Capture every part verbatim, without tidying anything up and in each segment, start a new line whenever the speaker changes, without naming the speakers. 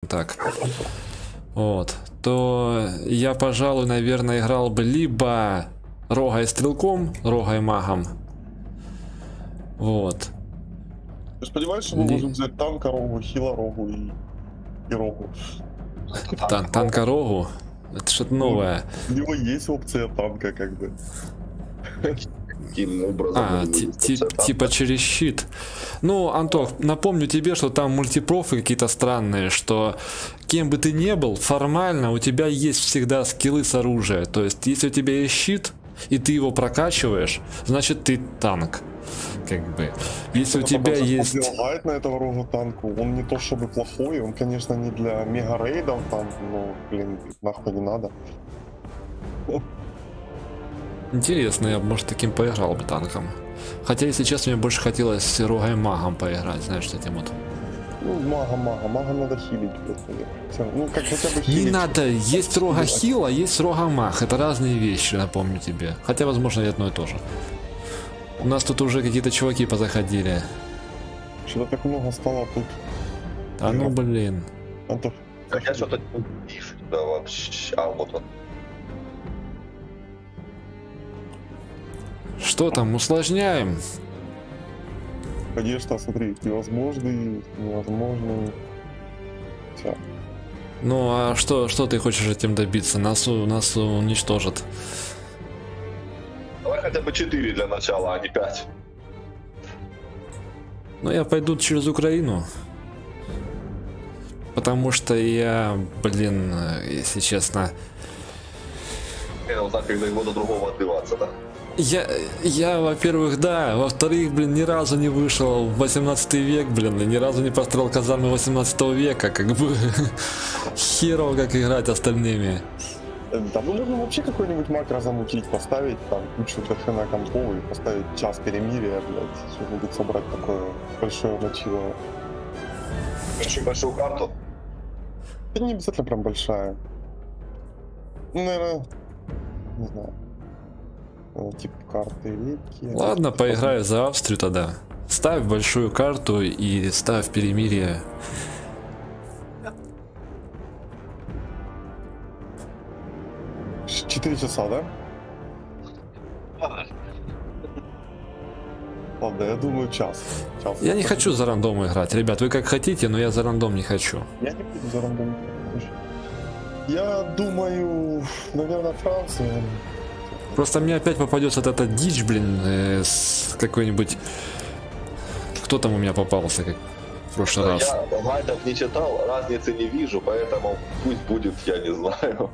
так, вот, то я, пожалуй, наверное, играл бы либо Рогой стрелком, Рогой магом. Вот.
Ты сподеваешься, что мы
Ли...
можем взять танка Рогу, хила Рогу и, и Рогу?
Тан танка Рогу? Это что-то новое.
У него есть опция танка, как бы.
Каким образом?
А, типа через щит. Ну, Антох, напомню тебе, что там мультипрофы какие-то странные, что кем бы ты ни был, формально у тебя есть всегда скиллы с оружия. То есть, если у тебя есть щит, и ты его прокачиваешь, значит ты танк. Как бы. Если у тебя есть...
на этого Рогу танку, он не то чтобы плохой, он, конечно, не для мега-рейдов там, но, блин, нахуй не надо.
Интересно, я бы, может, таким поиграл бы танком. Хотя, если честно, мне больше хотелось Рогой магом поиграть, знаешь, с этим вот.
Ну, мага, мага, мага надо хилить просто. Ну, как хотя бы хилить.
Не надо, есть Рога хил, а есть Рога маг. Это разные вещи, напомню тебе. Хотя, возможно, и одно и то же. У нас тут уже какие-то чуваки позаходили.
Что-то так много стало тут.
А ну, блин.
Антох.
Как я что-то не вижу, да, вообще. А, вот он.
Что там, усложняем?
Конечно, смотри, невозможный, невозможный. Все.
Ну а что, что ты хочешь этим добиться? Нас, нас уничтожат.
Давай хотя бы четыре для начала, а не пять.
Ну я пойду через Украину. Потому что я, блин, если честно...
Я вот так, когда его до другого отбиваться, да?
Я, я, во-первых, да, во-вторых, блин, ни разу не вышел в восемнадцатый век, блин, и ни разу не построил казармы восемнадцатого века, как бы херово как играть остальными.
Да, ну можно вообще какой-нибудь макро замутить, поставить там кучу дофина компов и поставить час перемирия, блядь, что-нибудь собрать такое большое мочило.
Очень большую карту?
Это не обязательно прям большая. Ну, наверное, не знаю. Типа карты реки.
Ладно, поиграю за Австрию тогда. Ставь большую карту и ставь перемирие.
Четыре часа, да? Ладно, я думаю час. час.
Я не хочу за рандом играть, ребят, вы как хотите, но я за рандом не хочу.
Я не буду за рандом. Я думаю, наверное, Франция.
Просто мне опять попадется вот эта дичь, блин, э, с какой-нибудь... Кто там у меня попался, как в прошлый
я
раз?
Я гайдов не читал, разницы не вижу, поэтому пусть будет, я не знаю.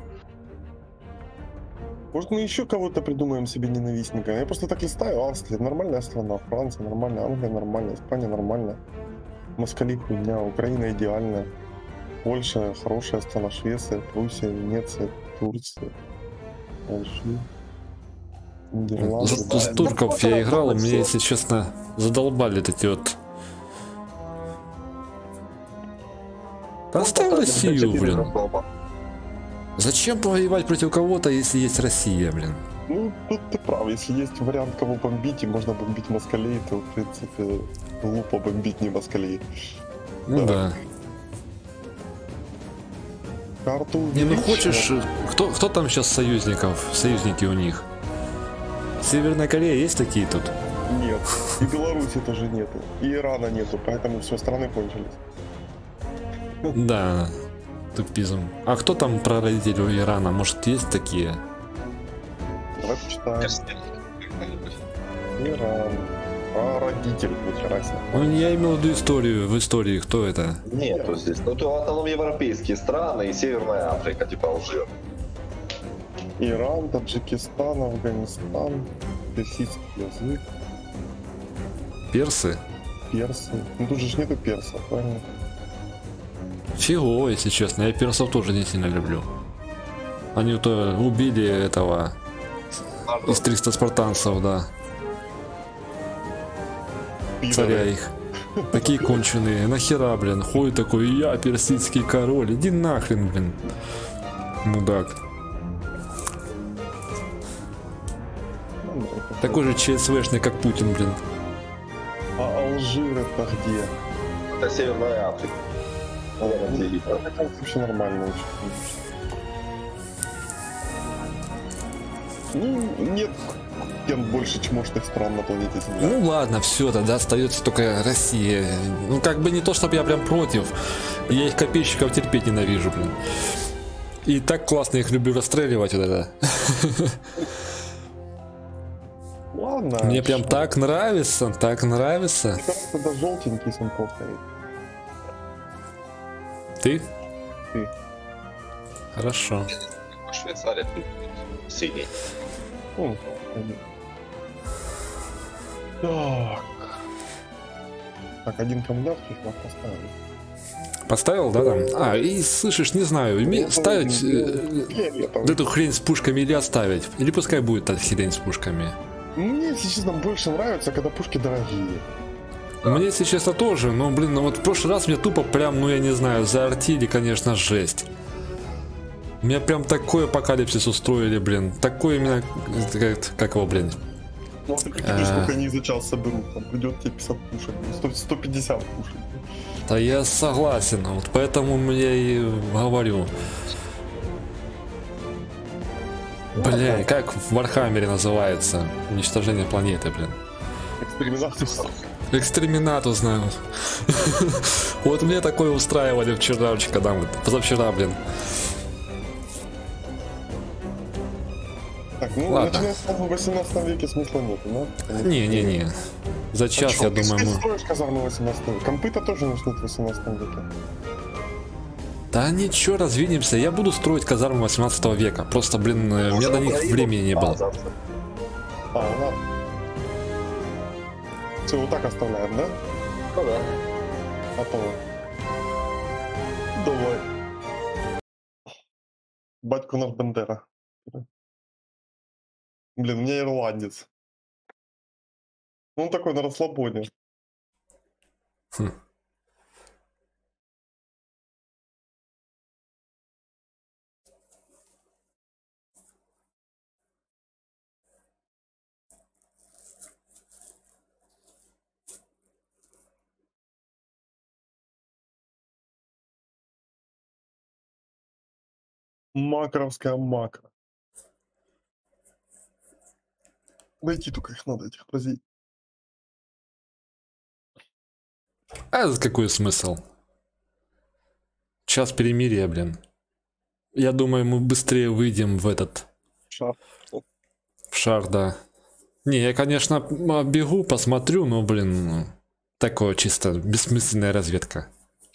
Может, мы еще кого-то придумаем себе ненавистника? Я просто так листаю. Австрия нормальная страна, Франция нормальная, Англия нормальная, Испания нормальная, Москали хуйня, Украина идеальная, Польша хорошая страна, Швеция, Пруссия, Венеция, Турция, Алжир.
С, с турков я играл, мне, если честно, задолбали эти вот. Оставь Россию, блин. Зачем воевать против кого-то, если есть Россия, блин?
Ну, тут ты прав. Если есть вариант, кого бомбить, и можно бомбить москалей, то, в принципе, глупо бомбить не москалей.
Ну да. да.
Карту
не, ну хочешь, кто, кто там сейчас союзников, союзники у них? Северная Корея есть такие тут?
Нет. И Беларуси тоже нету. И Ирана нету, поэтому все, страны кончились.
Да, тупизм. А кто там прародитель у Ирана? Может, есть такие?
Давай почитаем. Иран. Прародитель, нихера себе.
Ну, я имел в виду историю, в истории, кто это?
Нету здесь. Ну, то в основном европейские страны и Северная Африка, типа Алжир.
Иран, Таджикистан, Афганистан, персидский язык.
Персы?
Персы. Ну тут же нету персов, правильно?
Чего, если честно, я персов тоже не сильно люблю. Они то убили этого из триста спартанцев, да. Пидоры. Царя их. Такие конченые. Нахера, блин, ходит такой, я персидский король. Иди нахрен, блин. Мудак. Такой же ЧСВшный, как Путин, блин.
А Алжир это где?
Это Северная Африка.
Вообще нормально очень. Ну, нет кем больше чмошных стран на планете Земля.
Ну ладно, все, тогда остается только Россия. Ну как бы не то, чтобы я прям против. Я их копейщиков терпеть ненавижу, блин. И так классно их люблю расстреливать вот это.
Ладно.
Мне прям так нравится, так нравится.
Это желтенький Санков.
Ты?
Ты.
Хорошо.
Швейцария синий.
О, так. Так, один камняк их поставили.
Поставил, да, там? А, и слышишь, не знаю, име- ставить э, вот эту хрень с пушками или оставить? Или пускай будет та хрень с пушками?
Мне, если честно, больше нравится, когда пушки дорогие.
Мне, если честно, тоже, но, блин, ну вот в прошлый раз мне тупо прям, ну я не знаю, заортили, конечно, жесть. Меня прям такой апокалипсис устроили, блин. Такой именно, как, как его, блин.
Ну, ты прикинь, сколько они за час соберут, там придет тебе пятьдесят пушек, сто, сто пятьдесят пушек.
Да я согласен, вот поэтому я и говорю. Бля, как в Вархаммере называется? Уничтожение планеты, блин.
Экспериментатус.
Экстреминатус, знаю. Вот мне такое устраивали вчера, когда мы, позавчера, блин.
Так, ну,
Ладно.
начинать в восемнадцатом веке смысла нет, да?
Не-не-не. За час, я думаю,
Ты
мы...
строишь казармы восемнадцатого века. Компы-то тоже начнут в восемнадцатом веке.
Да ничего, развинемся. Я буду строить казармы восемнадцатого века. Просто, блин, э, у меня до них времени не было.
А, ладно. Все, вот так оставляем, да?
Ну да.
Готово. Давай. Батько наш Бендера. Блин, у меня ирландец. Ну, он такой на расслабоне.
Хм.
Макровская макро. Найти только их надо, этих позиций.
А какой смысл? Час перемирия, блин. Я думаю, мы быстрее выйдем в этот...
Шар.
В шар, да. Не, я, конечно, бегу, посмотрю, но, блин, ну, такое чисто бессмысленная разведка.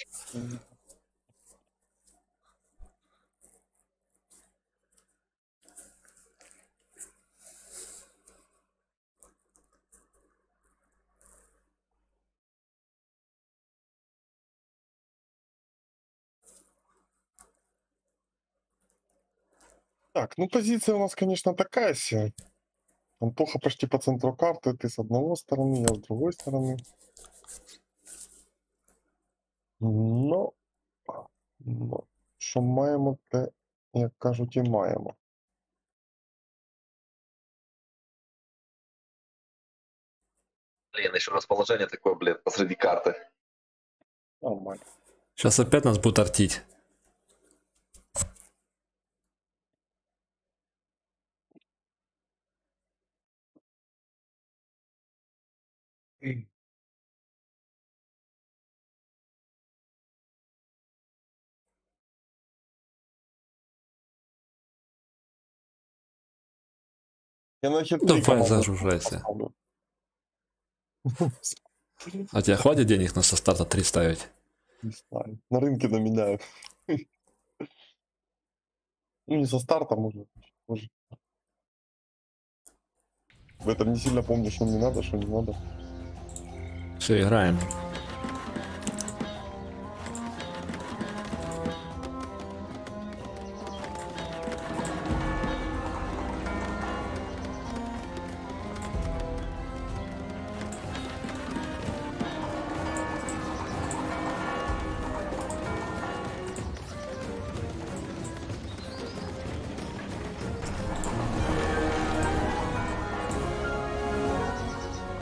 Так, ну позиция у нас, конечно, такая себе. Антоха почти по центру карты, ты с одной стороны, я с другой стороны. Но, но що маємо, те, як кажуть, і маємо.
Блин, еще расположение такое, блин, посреди карты.
Нормально.
Сейчас опять нас будут артить.
Я на хит
Давай, загружайся. А тебе хватит денег на со старта три ставить?
Не знаю. На рынке на меня. Ну, не со старта, может. может. В этом не сильно помню, что мне надо, что не надо.
Все, играем.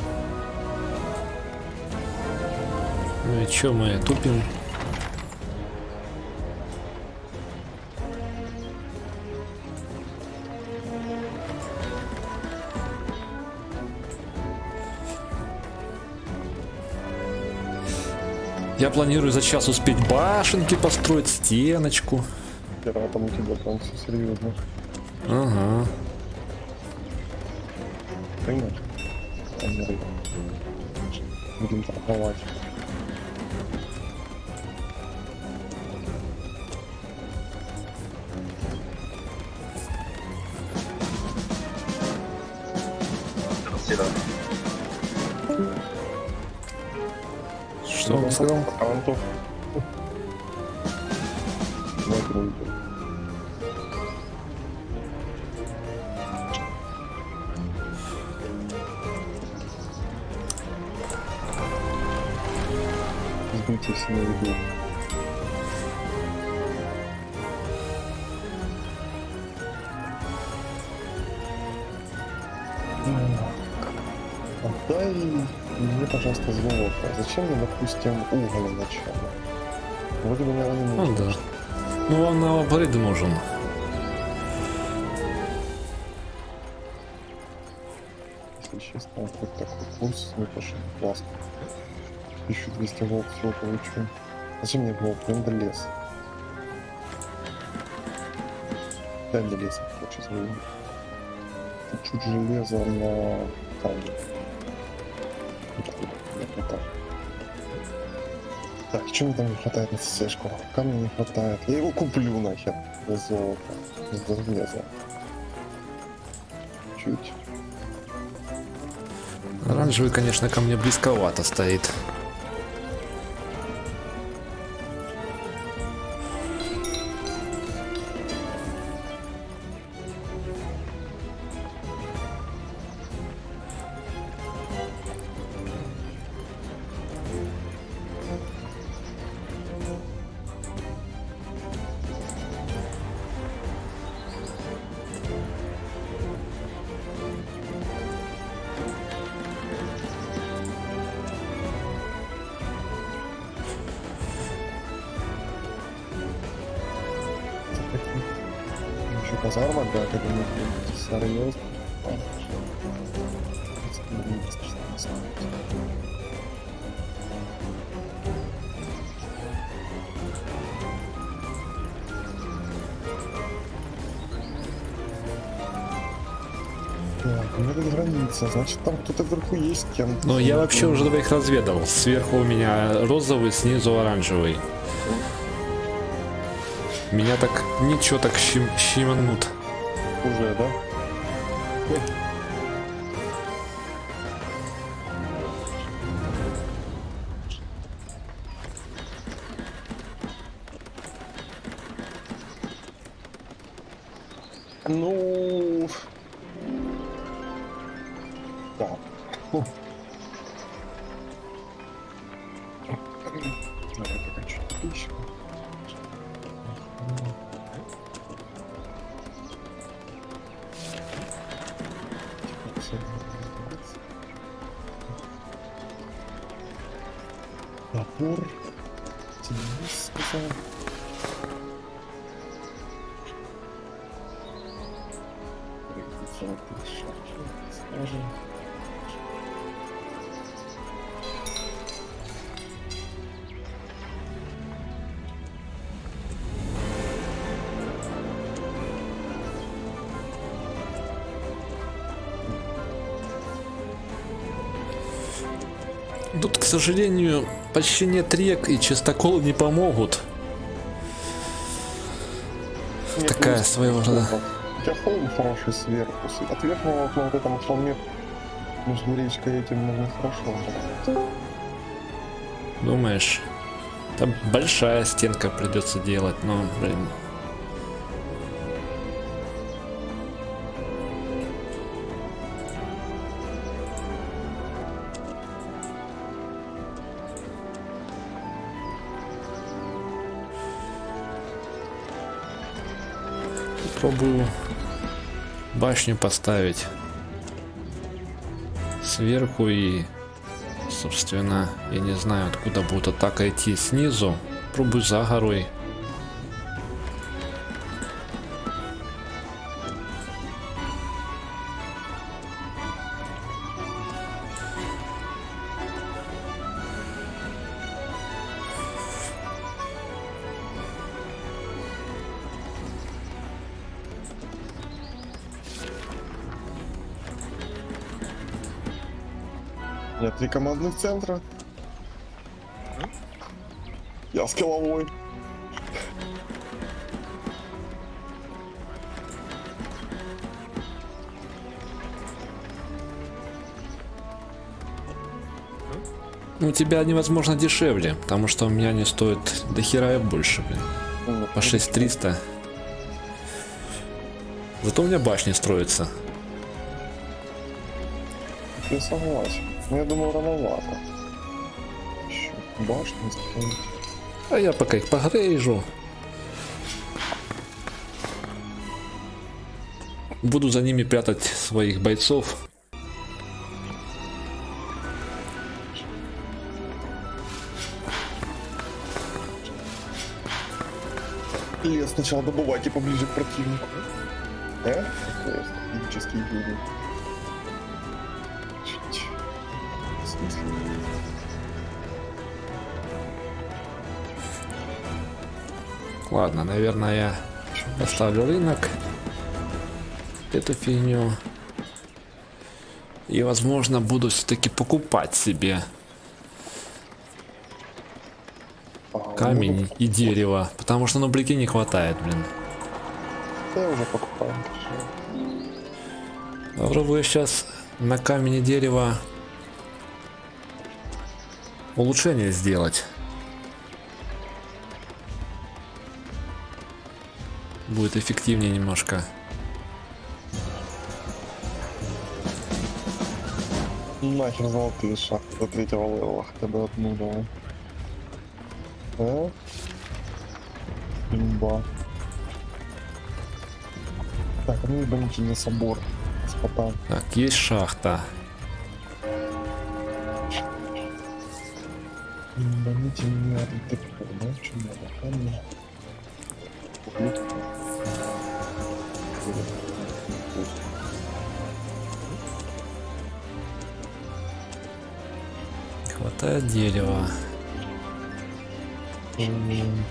Ну и чё, мы тупим? Я планирую за час успеть башенки построить, стеночку.
Хера, там у тебя там все серьезно.
Ага.
Понимаешь? Камеры. Будем торговать.
Спасибо.
Что он сказал?
Антов. На грунте. Сбудьте все на виду. Отдай мне, пожалуйста, золото. Зачем мне, допустим, уголь начало? Вроде бы, наверное, не
Ну
нужно.
да. Ну вам на апгрейд нужен.
Если честно, вот такой курс, не пошел. Классно. тысяча двести волк всего получу. Зачем мне волк? Дай мне лес. Дай мне лес, короче, заведу. Чуть железа на камень. Так, что мне там не хватает на цешку? Камня не хватает. Я его куплю нахер. За золото. За железо. Чуть.
Оранжевый, конечно, ко мне близковато стоит.
Еще казарма, да, как мы серьезно. Так, у меня тут граница, значит там кто-то вверху есть кем.
Но я вообще уже двоих разведал. Сверху у меня розовый, снизу оранжевый. Меня так ничего так щим, щиманут.
Уже, да? Ну... Так. Фу. Давай пока чуть пищу. Топор. Тебе сказал. Скажем.
Тут, к сожалению, почти нет рек, и чистоколы не помогут.
Нет,
Такая
ну,
своего рода.
У тебя холм хороший сверху. От верхнего окна вот этом холме между речкой этим можно хорошо.
Думаешь? Там большая стенка придется делать, но, блин. Попробую башню поставить сверху и, собственно, я не знаю, откуда будет атака идти снизу. Пробую за горой.
У меня три командных центра. Я с головой.
Ну, у тебя невозможно дешевле, потому что у меня не стоит до хера и больше, блин.
Ну,
По шесть триста. Зато у меня башни строятся.
Я согласен. Но я думаю, рановато. Еще башни строить.
А я пока их погрейжу. Буду за ними прятать своих бойцов.
Лес сначала добывайте поближе к противнику. Э? Какой стратегический люди. В смысле?
Ладно, наверное, я поставлю рынок. Эту фигню. И, возможно, буду все-таки покупать себе камень и дерево. Потому что на блике не хватает, блин.
Я уже покупаю.
Попробую сейчас на камень и дерево улучшение сделать. Будет эффективнее немножко.
Нахер золотые шахты до третьего левела, хотя бы одну давай. А? Имба. Так, ну ебаните на собор, господа.
Так, есть шахта.
Ебаните меня, ты понял, в чем надо? Камни.
Не хватает дерева.
М.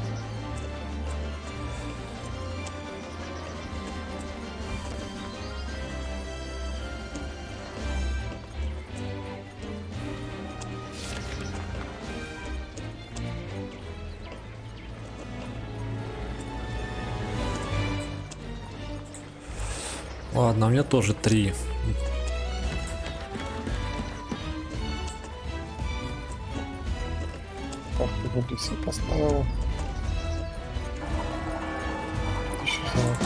Ладно, у меня тоже три.
Так, ты вот все поставил. Еще золото.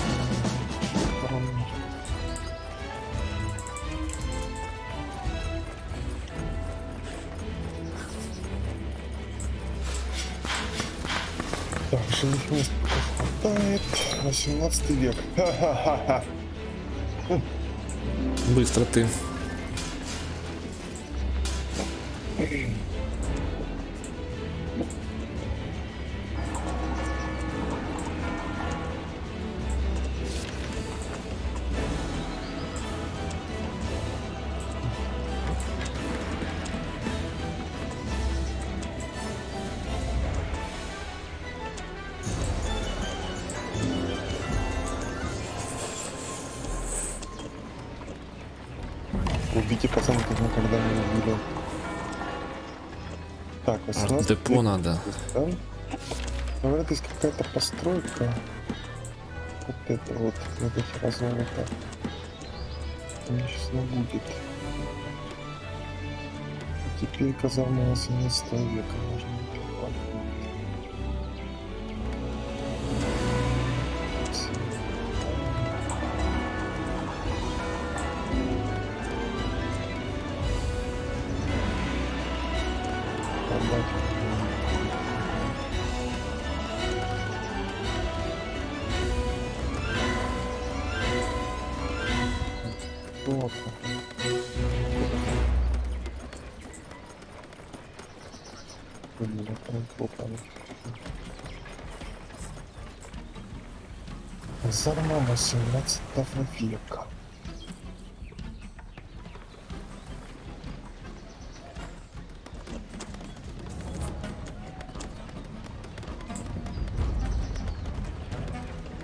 Так, живых мест пока хватает. восемнадцатый век. Ха-ха-ха-ха.
Быстро ты.
Убейте пацаны, как никогда не убили. Так, восемнадцать.
Депо надо.
Да? Говорят, есть какая-то постройка. Вот это вот, это хера золото. Мне сейчас набудет. А теперь казарма восемнадцатого века можно покупать. Вот. Блин, казарма восемнадцатого века.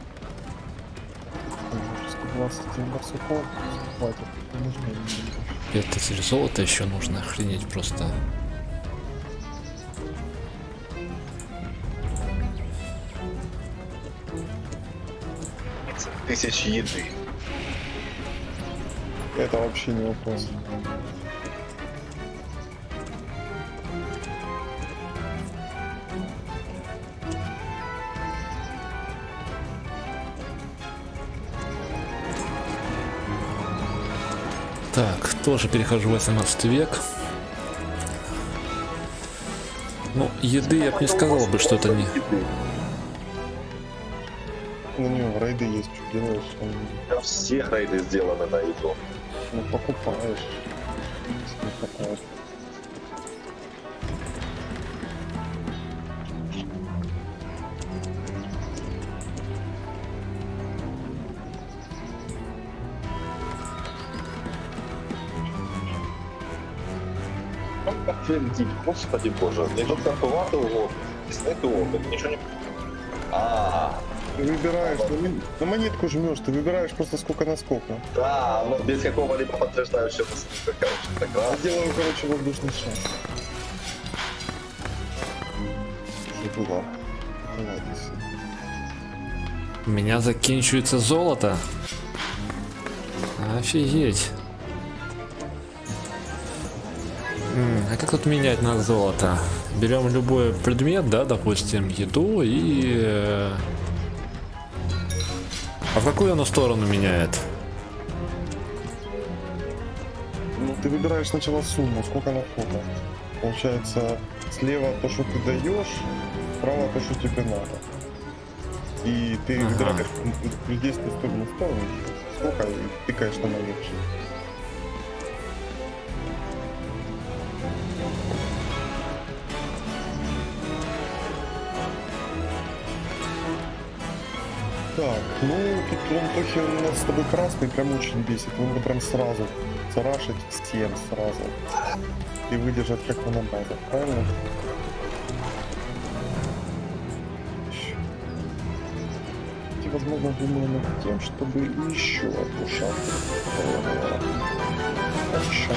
сто двадцать барсуков хватит, не нужно.
пять тысяч золота еще нужно, охренеть просто.
Тысяч еды.
Это вообще не вопрос.
Так, тоже перехожу в восемнадцатый век. Ну, еды я бы не сказал бы, что это не...
На него рейды есть, что делаешь?
Да, все рейды сделаны на еду.
Ну, покупаешь. Если не хватает.
Офигеть, господи боже, мне тут зарплату вот, снять опыт, ничего не... А,
Ты выбираешь, на, мон- на монетку жмешь, ты выбираешь просто сколько на сколько.
да, но без какого-либо подтверждающего ссылка, короче,
Я
прекрасно.
делаю, короче, воздушный шар. Что было? Молодец.
У меня заканчивается золото. Офигеть. М, А как тут менять на золото? Берем любой предмет, да, допустим, еду и... э, А в какую оно сторону меняет?
Ну, ты выбираешь сначала сумму, сколько на входа. Получается, слева то, что ты даешь, справа то, что тебе надо. И ты
Ага.
выбираешь в действие сторону сторону, сколько, и тыкаешь на наилучшее. Так, ну тут Антохи у нас с тобой красный прям очень бесит. Надо прям сразу царашить всем сразу. И выдержать как на базах, правильно? Ещё. И, возможно, думаю над тем, чтобы еще одну шахту. Хорошо.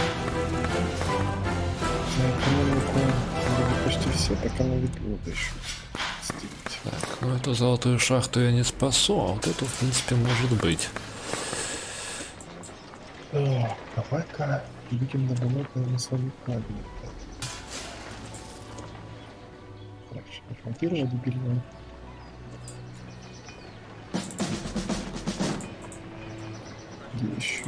На экономику вроде почти все, так оно ведь надо еще сделать.
Так, ну эту золотую шахту я не спасу, а вот эту, в принципе, может быть.
Так, давай-ка будем добывать на свои кабели. Хорошо, фронтировать дебильно. Где еще?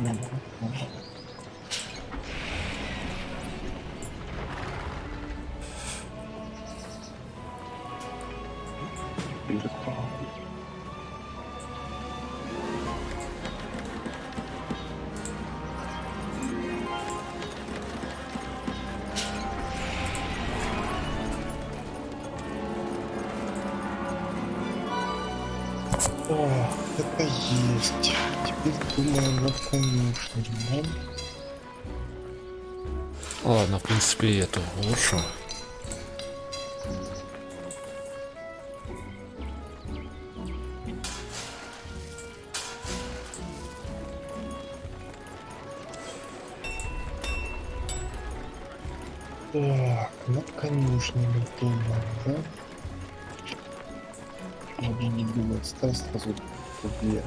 О, это есть. Теперь думаю над конюшней.
Ладно, в принципе, и эту лучше.
Так, над конюшнями думаю, да? Надо не думать, ставь сразу две.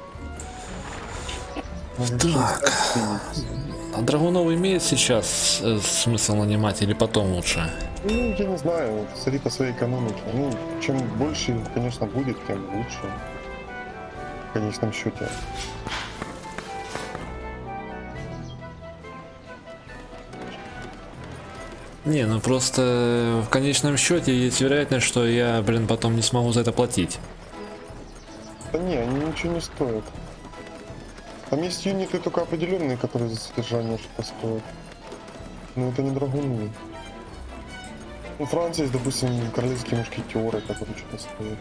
Так. А Драгунов имеет сейчас э, смысл нанимать или потом лучше?
Ну, я не знаю, смотри по своей экономике. Ну, чем больше, конечно, будет, тем лучше. В конечном счете.
Не, ну просто в конечном счете есть вероятность, что я, блин, потом не смогу за это платить.
Да не, они ничего не стоят. Там есть юниты только определенные, которые за содержание что-то стоят. Но это не драгуны. Ну, в Франции есть, допустим, королевские мушкетеры, которые что-то стоят.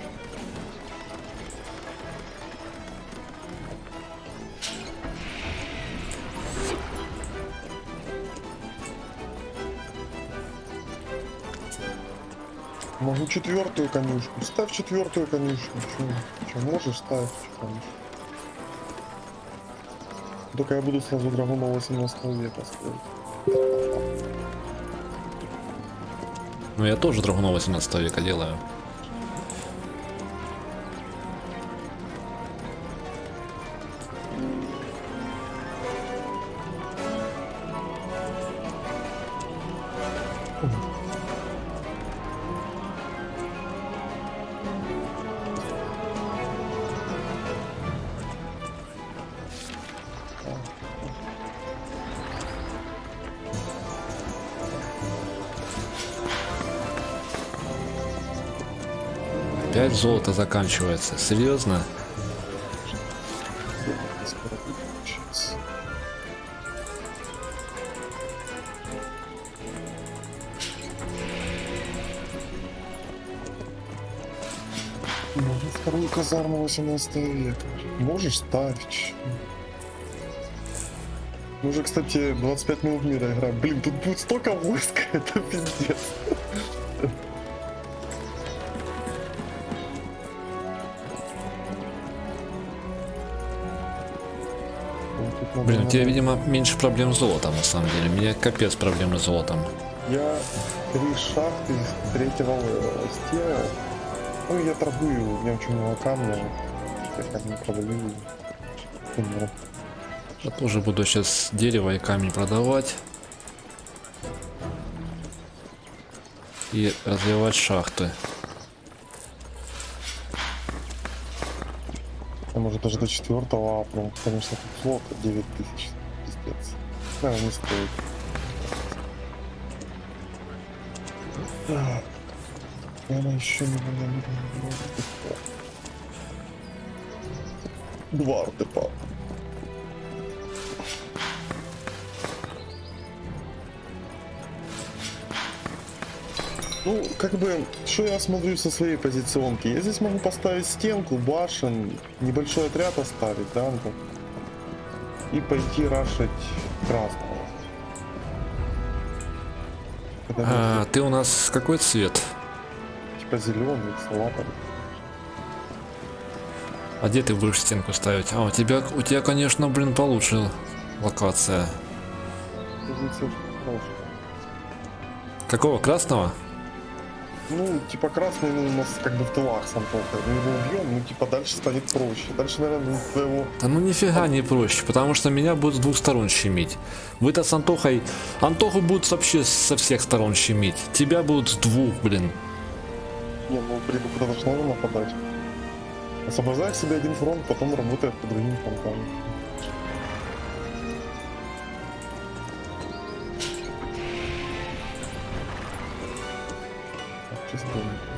Могу четвертую конюшку. Ставь четвертую конюшку. Че, че можешь ставить конюшку? Только я буду сразу драгунов восемнадцатого века строить.
Ну я тоже драгунов восемнадцатого века делаю. Опять золото заканчивается. Серьезно?
Скоро выключится. Можно вторую казарму восемнадцатого века. Можешь ставить. Мы уже, кстати, двадцать пять минут мира играем. Блин, тут будет столько войск, это пиздец.
Блин, у тебя, видимо, меньше проблем с золотом, на самом деле. У меня капец проблемы с золотом.
Я три шахты третьего левела сделал. Ну, я торгую, у меня очень много камня. Я как не продаю. Ну,
Я тоже буду сейчас дерево и камень продавать. И развивать шахты.
я, может, даже до четвертого апну. Конечно, тут флот девять тысяч. Пиздец. Наверное, не стоит. Так. Наверное, еще не было. Два артепа. Ну, как бы, что я смотрю со своей позиционки? Я здесь могу поставить стенку, башен, небольшой отряд оставить, да, ну, и пойти рашить красного.
А, ты у нас какой цвет?
Типа зеленый, салатовый.
А где ты будешь стенку ставить? А, у тебя, у тебя, конечно, блин, получше локация.
Позиция хорошая.
Какого, красного?
Ну, типа красный, ну, у нас как бы в тылах сам только. Мы его убьем, ну, типа дальше станет проще. Дальше, наверное, ну, твоего...
Да ну нифига не проще, потому что меня будут с двух сторон щемить. Вы-то с Антохой... Антоху будут вообще со всех сторон щемить. Тебя будут с двух, блин.
Не, ну, приду куда-то надо нападать. Освобождаешь себе один фронт, потом работаешь по другим фронтам. Чисто.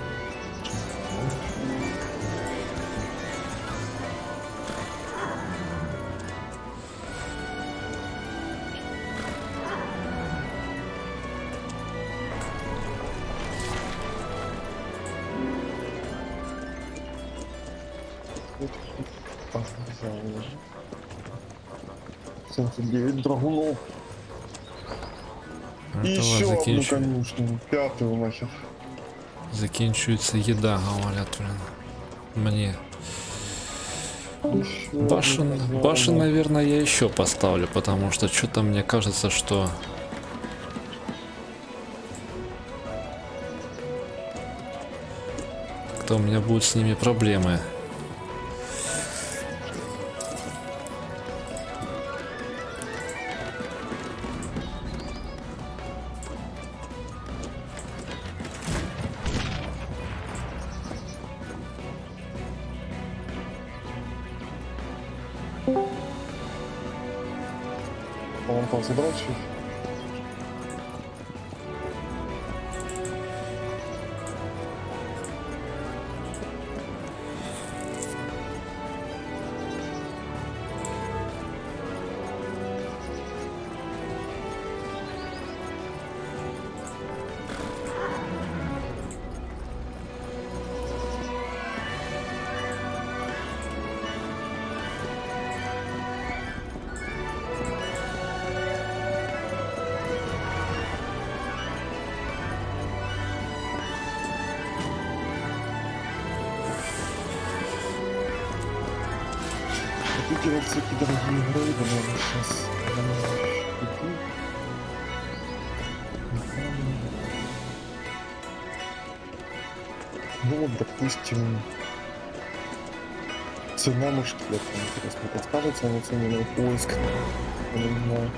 семьдесят девять драгунов.
Это
И
у вас
еще одну
закінчу-
конюшню, пятую нахер.
закінчується еда, говорят, блин. Мне.
Еще одну
Башен,
казарму.
башен, наверное, я еще поставлю, потому что что-то мне кажется, что... Кто у меня будет с ними проблемы.
А вон там забрал чуть. Купите всякие дорогие грейды, наверное, сейчас. Ну вот, допустим, цена мушкета, интересно, подскажется на цене на поиск? Я не знаю.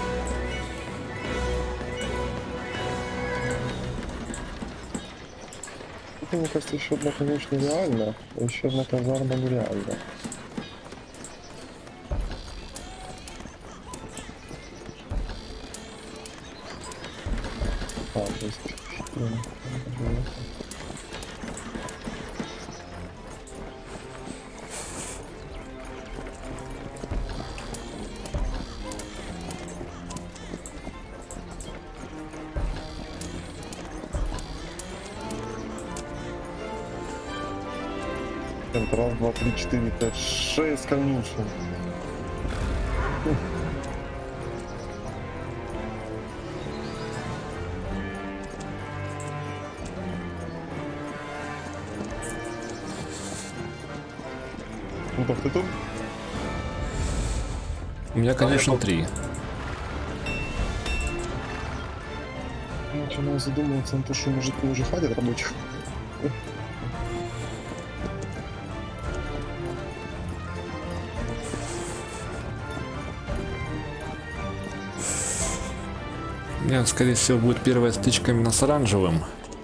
Это, мне кажется, еще одна, конечно, реально, а еще одна казарма нереально. А, то есть... Раз, два, три, четыре, пять, шесть конюшен. Ну так, ты тут?
У меня, конечно, три.
Я начинаю задумываться на то, что мужики уже ходят рабочих.
У меня, скорее всего, будет первая стычка именно с оранжевым.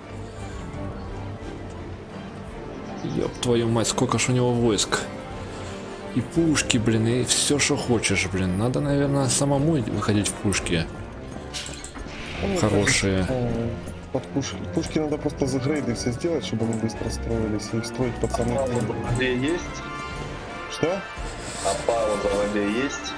Ёб твою мать, сколько ж у него войск. И пушки, блин, и все, что хочешь, блин. Надо, наверное, самому выходить в пушки.
Ну,
Хорошие.
Э, под пушки. Пушки надо просто загрейды все сделать, чтобы они быстро строились. И строить под самый...
А заводе есть?
Что?
А пара заводе есть?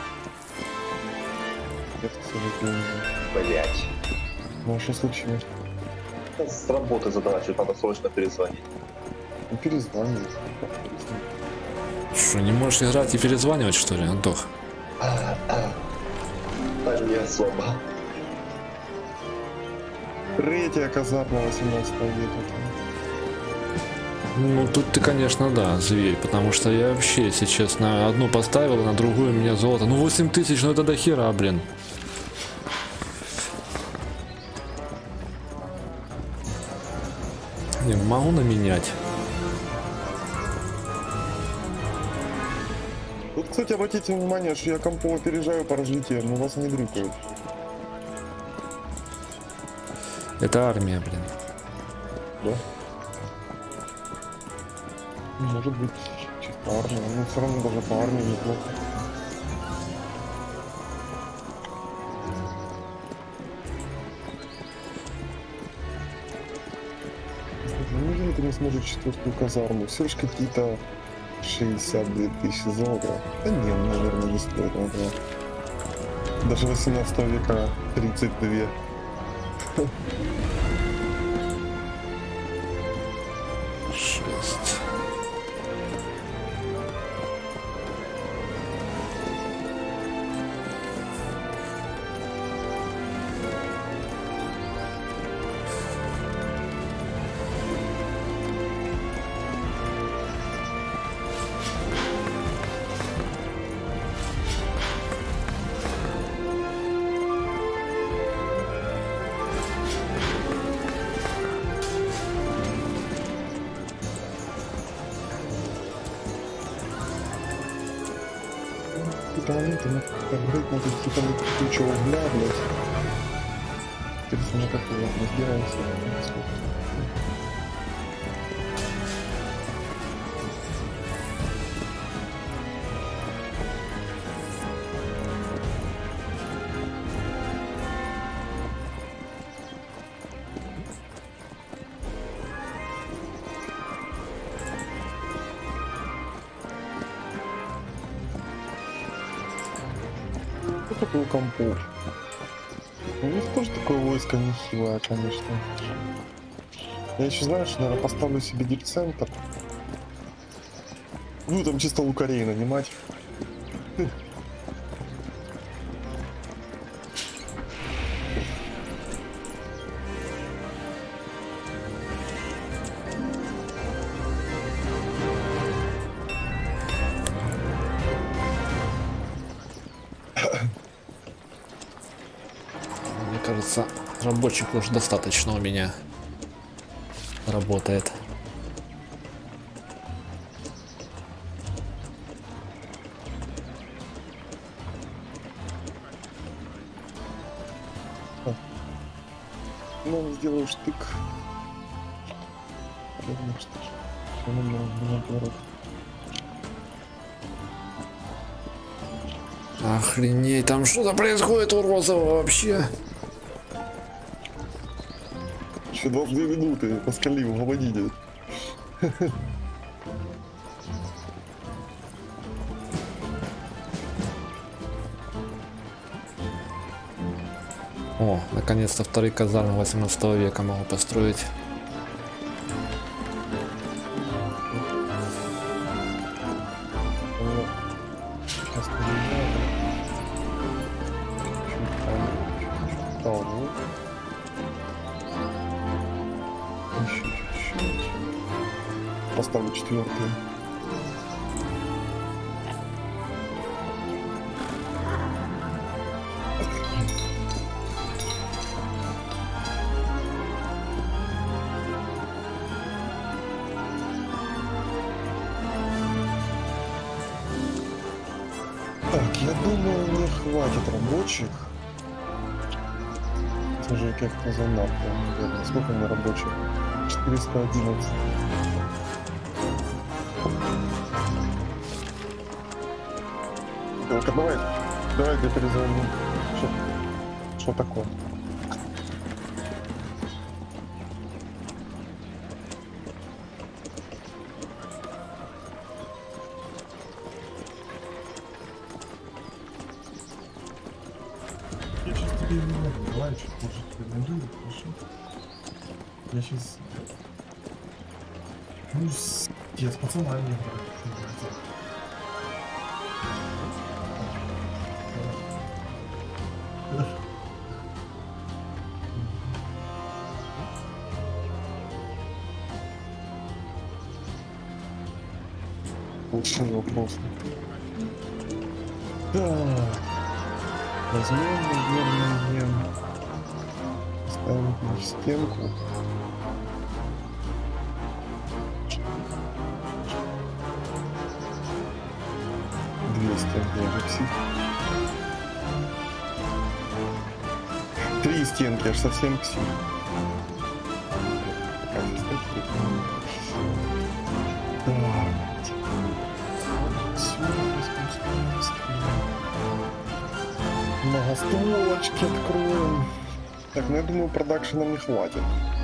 Я, к сожалению,
Блять.
ну а что случилось?
С работы задачу, надо срочно перезвонить.
Ну, перезвонил.
Что, не можешь играть и перезванивать, что ли, Антох?
Да не особо.
Третья казарма восемнадцатого века.
Ну, тут ты, конечно, да, зверь, потому что я вообще, если честно, одну поставил, на другую у меня золото. Ну, восемь тысяч, ну это до хера, блин. Не могу наменять.
Тут, кстати, обратите внимание, что я компо опережаю по развитию, но вас не дрюкают.
Это армия, блин.
Да? Может быть, чисто армия, но все равно даже по армии неплохо. Неужели ты не сможешь четвертую казарму? Все лишь какие-то шестьдесят две тысячи золота. Да не, он, наверное, не стоит этого. Даже восемнадцатого века тридцать два.
Шесть.
Какие-то моменты, ну, как брать надо какие-то кучу угля, блядь. Интересно, как мы разбираемся. Что такое компов? У них тоже такое войско нехилое, конечно. Я еще знаю, что, наверное, поставлю себе дипцентр. Ну, там чисто лукарей нанимать.
кажется, рабочих уже достаточно у меня работает.
Ну, сделаю штык.
Охренеть, там что-то происходит у Розового вообще.
Еще двадцать две минуты, Паскали, угомоните.
О, наконец-то вторые казармы восемнадцатого века могу построить.
Поставлю четвертую. Так, я думаю, мне хватит рабочих. Это же как-то занадто, наверное. Сколько у меня рабочих? четыреста одиннадцать. Ну-ка, давай, давай я перезвоню. Что, что такое?
Я сейчас тебе не могу, давай чуть позже тебе найду, хорошо? Я сейчас... Ну, с... Я с пацанами играю.
Лучший вопрос. Так. Возьмем, наверное, ставим в стенку. Две стенки, я же псих. Три стенки, аж совсем псих. Многостволочки откроем. Так, ну я думаю, продакшена не хватит.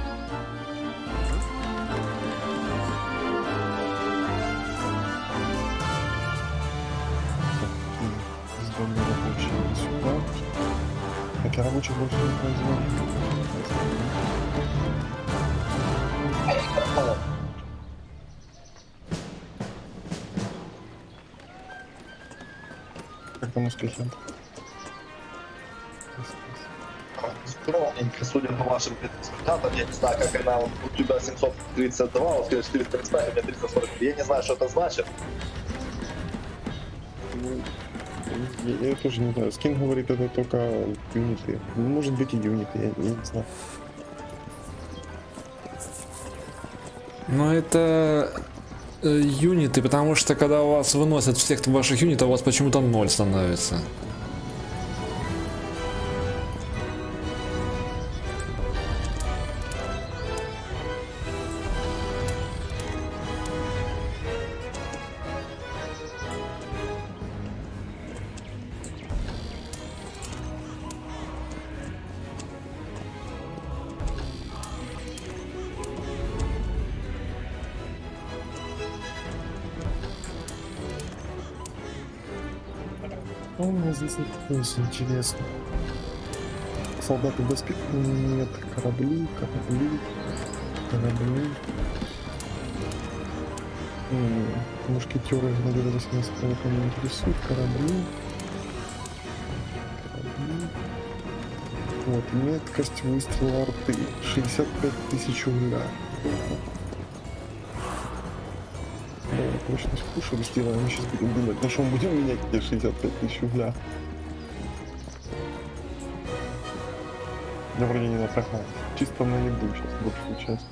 Сделали рабочие сюда. Так, я рабочих больше не возьму. Как там успехи?
Ровненько, судя по вашим результатам, я не знаю, как она, вот у тебя семьсот тридцать два, у тебя четыреста тридцать пять, у меня триста сорок, я не знаю, что это значит.
Я, я тоже не знаю. Скин говорит, это только юниты. Может быть и юниты, я, я не знаю.
Но это э, юниты, потому что когда у вас выносят всех ваших юнитов, у вас почему-то ноль становится.
Что у меня здесь есть интересно? Солдаты воспитаны, нет, корабли, корабли, корабли. М-м, мушкетеры, наверное, восемьдесят кого-то не интересуют, корабли. Корабли. Вот, меткость выстрела арты, шестьдесят пять тысяч угля. Давай прочность кушали, сделаем, мы сейчас будем думать, на что мы будем менять эти шестьдесят пять тысяч угля. Я вроде не напрягал. Чисто на еду сейчас большую часть.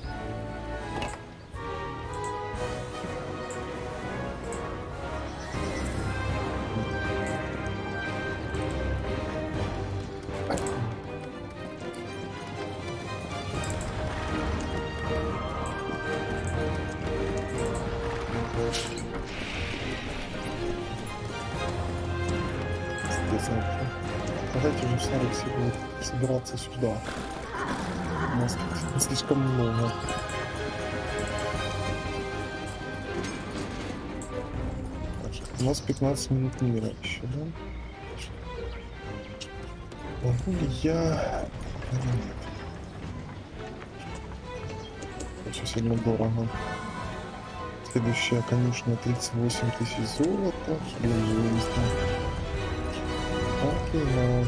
Давайте уже Сарик все будет собираться сюда. У нас тут слишком много. У нас пятнадцать минут мира еще, да? Могу ли я... Нет. Очень сильно дорого. Следующая конюшня тридцать восемь тысяч золота. Для жизни. Окей, ну...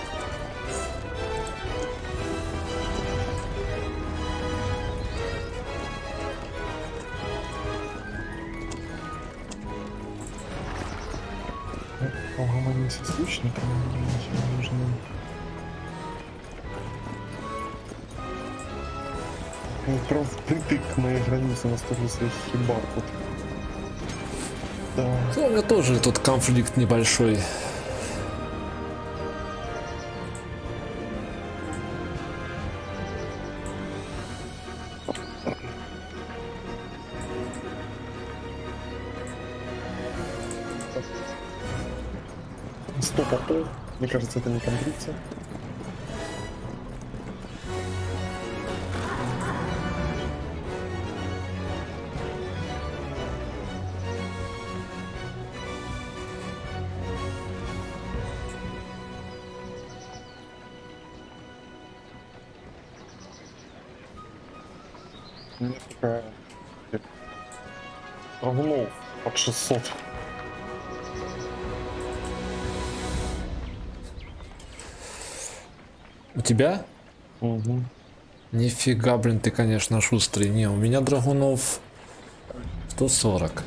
Угомонись с лучниками, мне нужно... Прям впритык к моей границе настолько своих хибар тут. Да.
Ну, у меня тоже тут конфликт небольшой.
сто попов. Мне кажется, это не конфликция. Несколько равнов под шестьсот.
У тебя?
Угу.
Нифига, блин, ты, конечно, шустрый. Не, у меня драгунов сто сорок.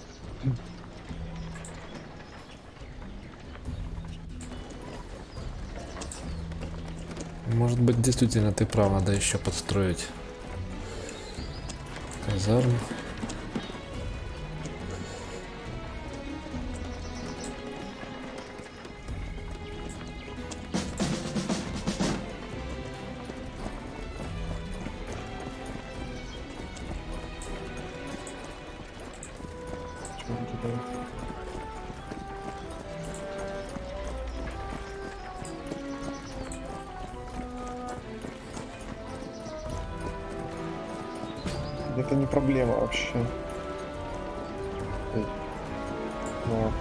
Может быть, действительно ты прав, надо еще подстроить казарм.
Это не проблема вообще. Эй. Но...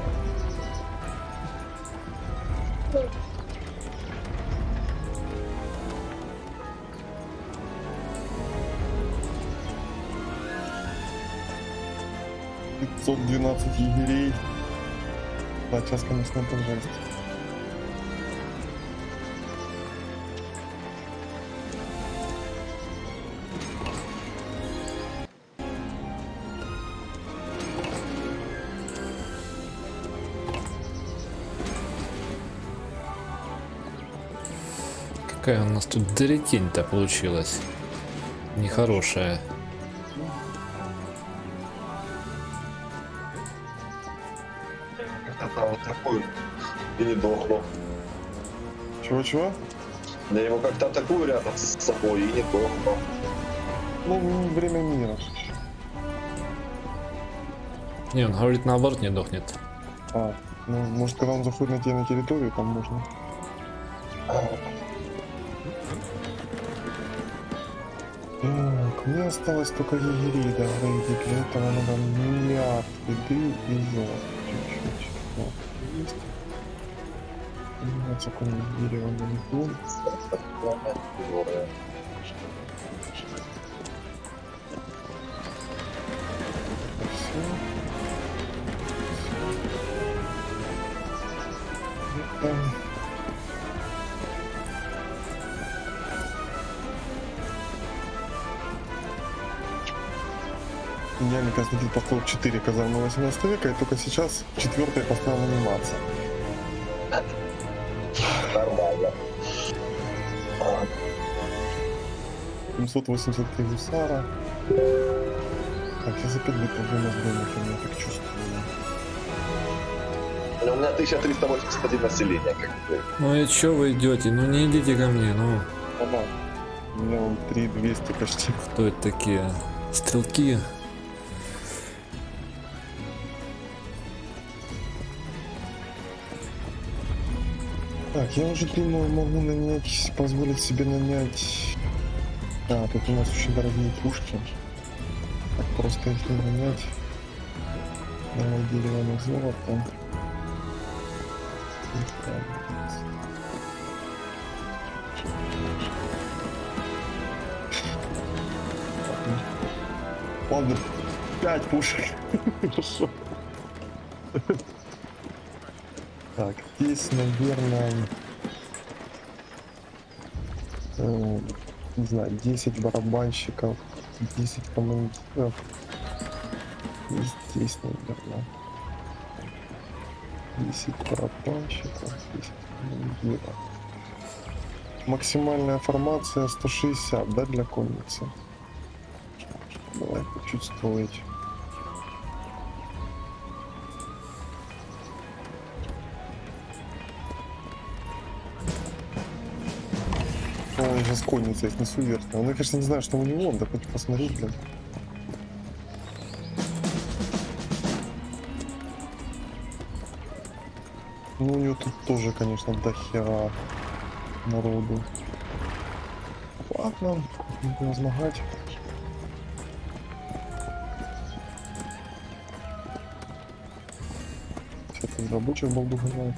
пятьсот двенадцать егерей. Да, сейчас, конечно, это жесть.
Какая у нас тут дыритень-то получилась. Нехорошая.
Как-то вот такую и не дохну.
Чего-чего?
Я его как-то атакую рядом с собой и не дохну.
Ну, время мира.
Не, он говорит, наоборот, не дохнет.
А, ну, может, когда он заходит на тебе на территорию, там можно. Так, мне осталось только егерей догрейдить. Для этого надо миллиард еды и золота. Чуть-чуть. Вот, есть. двенадцать секунд егерей он не будет. Все. Это... Гениальный Константин построил четыре казармы восемнадцатого века, и только сейчас четвертая поставила анимация.
Нормально.
семьсот восемьдесят три гусара. Так, я за пять битов у нас дома, я так чувствую.
У меня тысяча триста восемьдесят один населения, как бы.
Ну и чё вы идете? Ну не идите ко мне, ну.
Ага. У меня вон три двести почти.
Кто это такие? Стрелки?
Так, я уже думаю, могу нанять, позволить себе нанять... А, тут у нас очень дорогие пушки. Так просто их не нанять. Давай дерево на золото. Ладно, пять пушек. Хорошо. Так, здесь, наверное, э, не знаю, десять барабанщиков, десять командиров. И здесь, наверное, десять барабанщиков, десять командиров. Максимальная формация сто шестьдесят, да, для конницы? Давай чуть строить. О, я сейчас конница, я снесу вверх. Ну, я, конечно, не знаю, что у него, да хоть посмотреть, блин. Ну, у него тут тоже, конечно, дохера народу. Ладно, будем размагать. Все-таки рабочих был бы гоняет.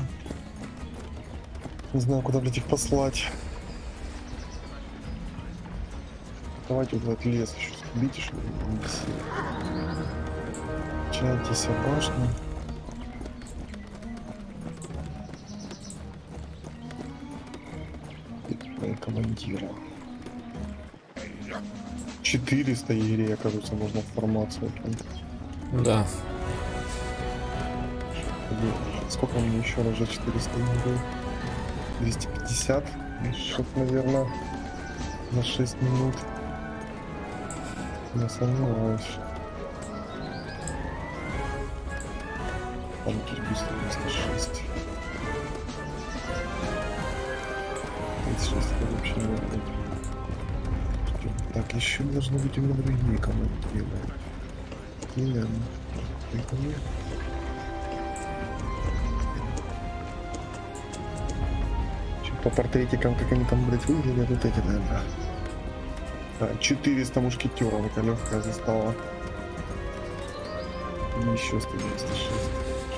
Не знаю, куда, блядь, их послать. Давайте вот этот лес еще сбить, что ли? Чайтесь башню. Командира. четыреста егерей, кажется, можно в формацию.
Да.
Сколько мне еще раз же четыреста егерей? двести пятьдесят. Счет, наверное, на шесть минут. Я сомневаюсь. Там тут быстро девяносто шесть. тридцать шесть это вообще не будет. Так, еще должны быть у меня другие команды. Или поехали. По портретикам, как они там, блядь, выглядят, вот эти, наверное. Да, четыреста мушкетеров, это легкая застава. И еще сто девяносто шесть.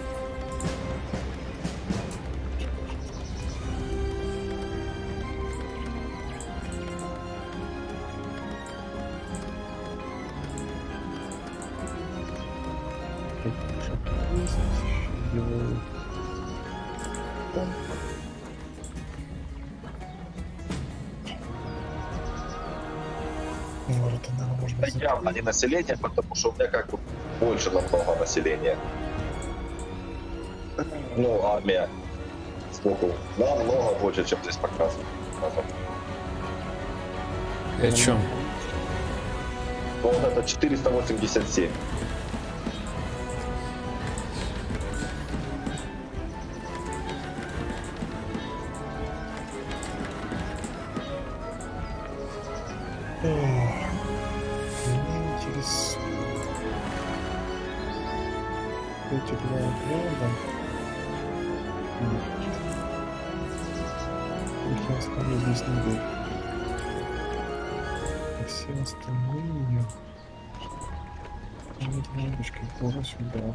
Явно не население, потому что у меня как бы больше намного населения. Ну, армия. Сколько? Намного больше, чем здесь показано.
И о чем?
Ну, вот это четыреста восемьдесят семь.
Эти два отряда. Их я оставлю здесь не будет. А все остальные... Вот лампочкой туда сюда.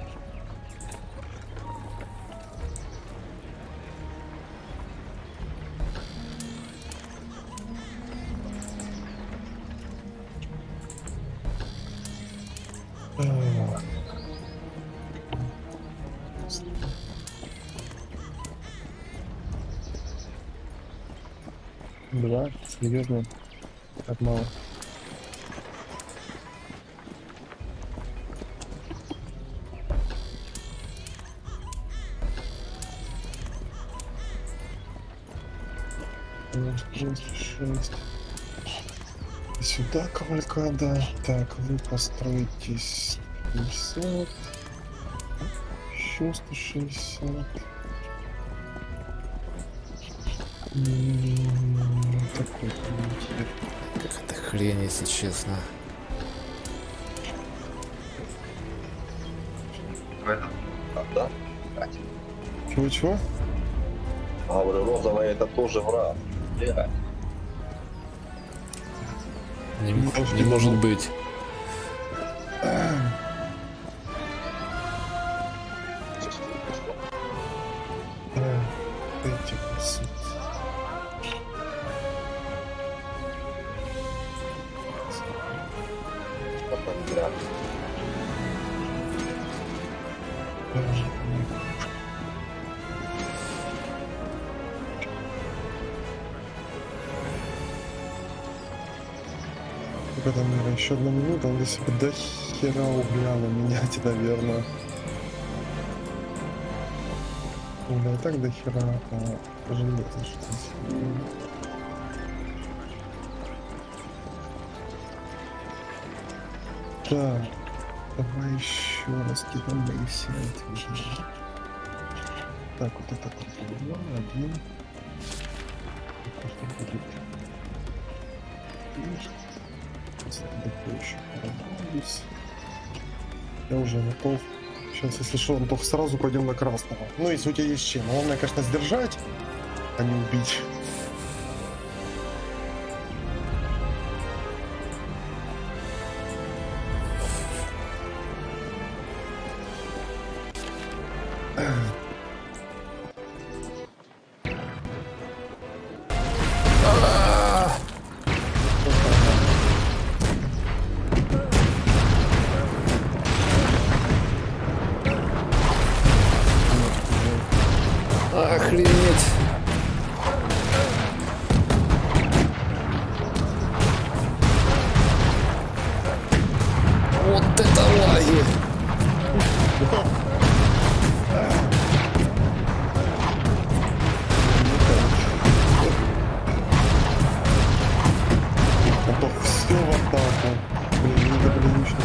Два, серьезно, так мало. шесть. Сюда кавалькада. Так, вы построитесь пятьдесят. Еще сто шестьдесят. М, Такой комментарий.
Какая-то хрень, если честно.
В этом. А, да? Кстати.
Чего-чего?
А говорю, розовая это тоже враг. Блядь.
Не,
Не
м-
должны
не может
быть.
быть.
Да, эти по сути.
Что там, блядь?
Сколько там, наверное, еще одна минута, надо себе до хера угля менять, наверное. Угля и так до хера, а железо что ли. Так, давай еще раз кидаем мои все эти уже. Так, вот это вот один. Это будет. Еще продолжить. Я уже готов. Сейчас, если что, Антох, сразу пойдем на красного. Ну, если у тебя есть чем. Главное, конечно, сдержать, а не убить.
Охренеть. Вот это лаги.
Антох, все в атаку. Блин, не добили лично.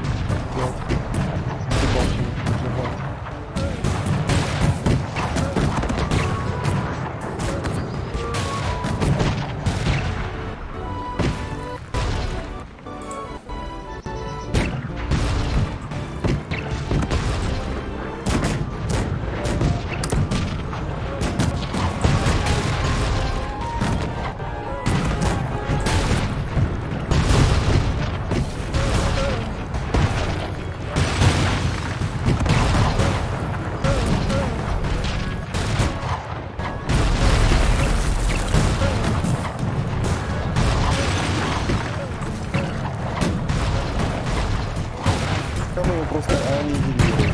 Там его просто аннигилируют.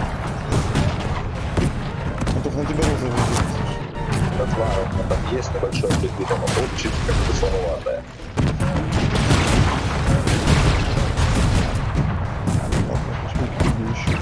Антох, на тебя розовый идет.
Я знаю, но там есть небольшое предвидение, но чуть как-то слабоватое.
Почему тебе еще?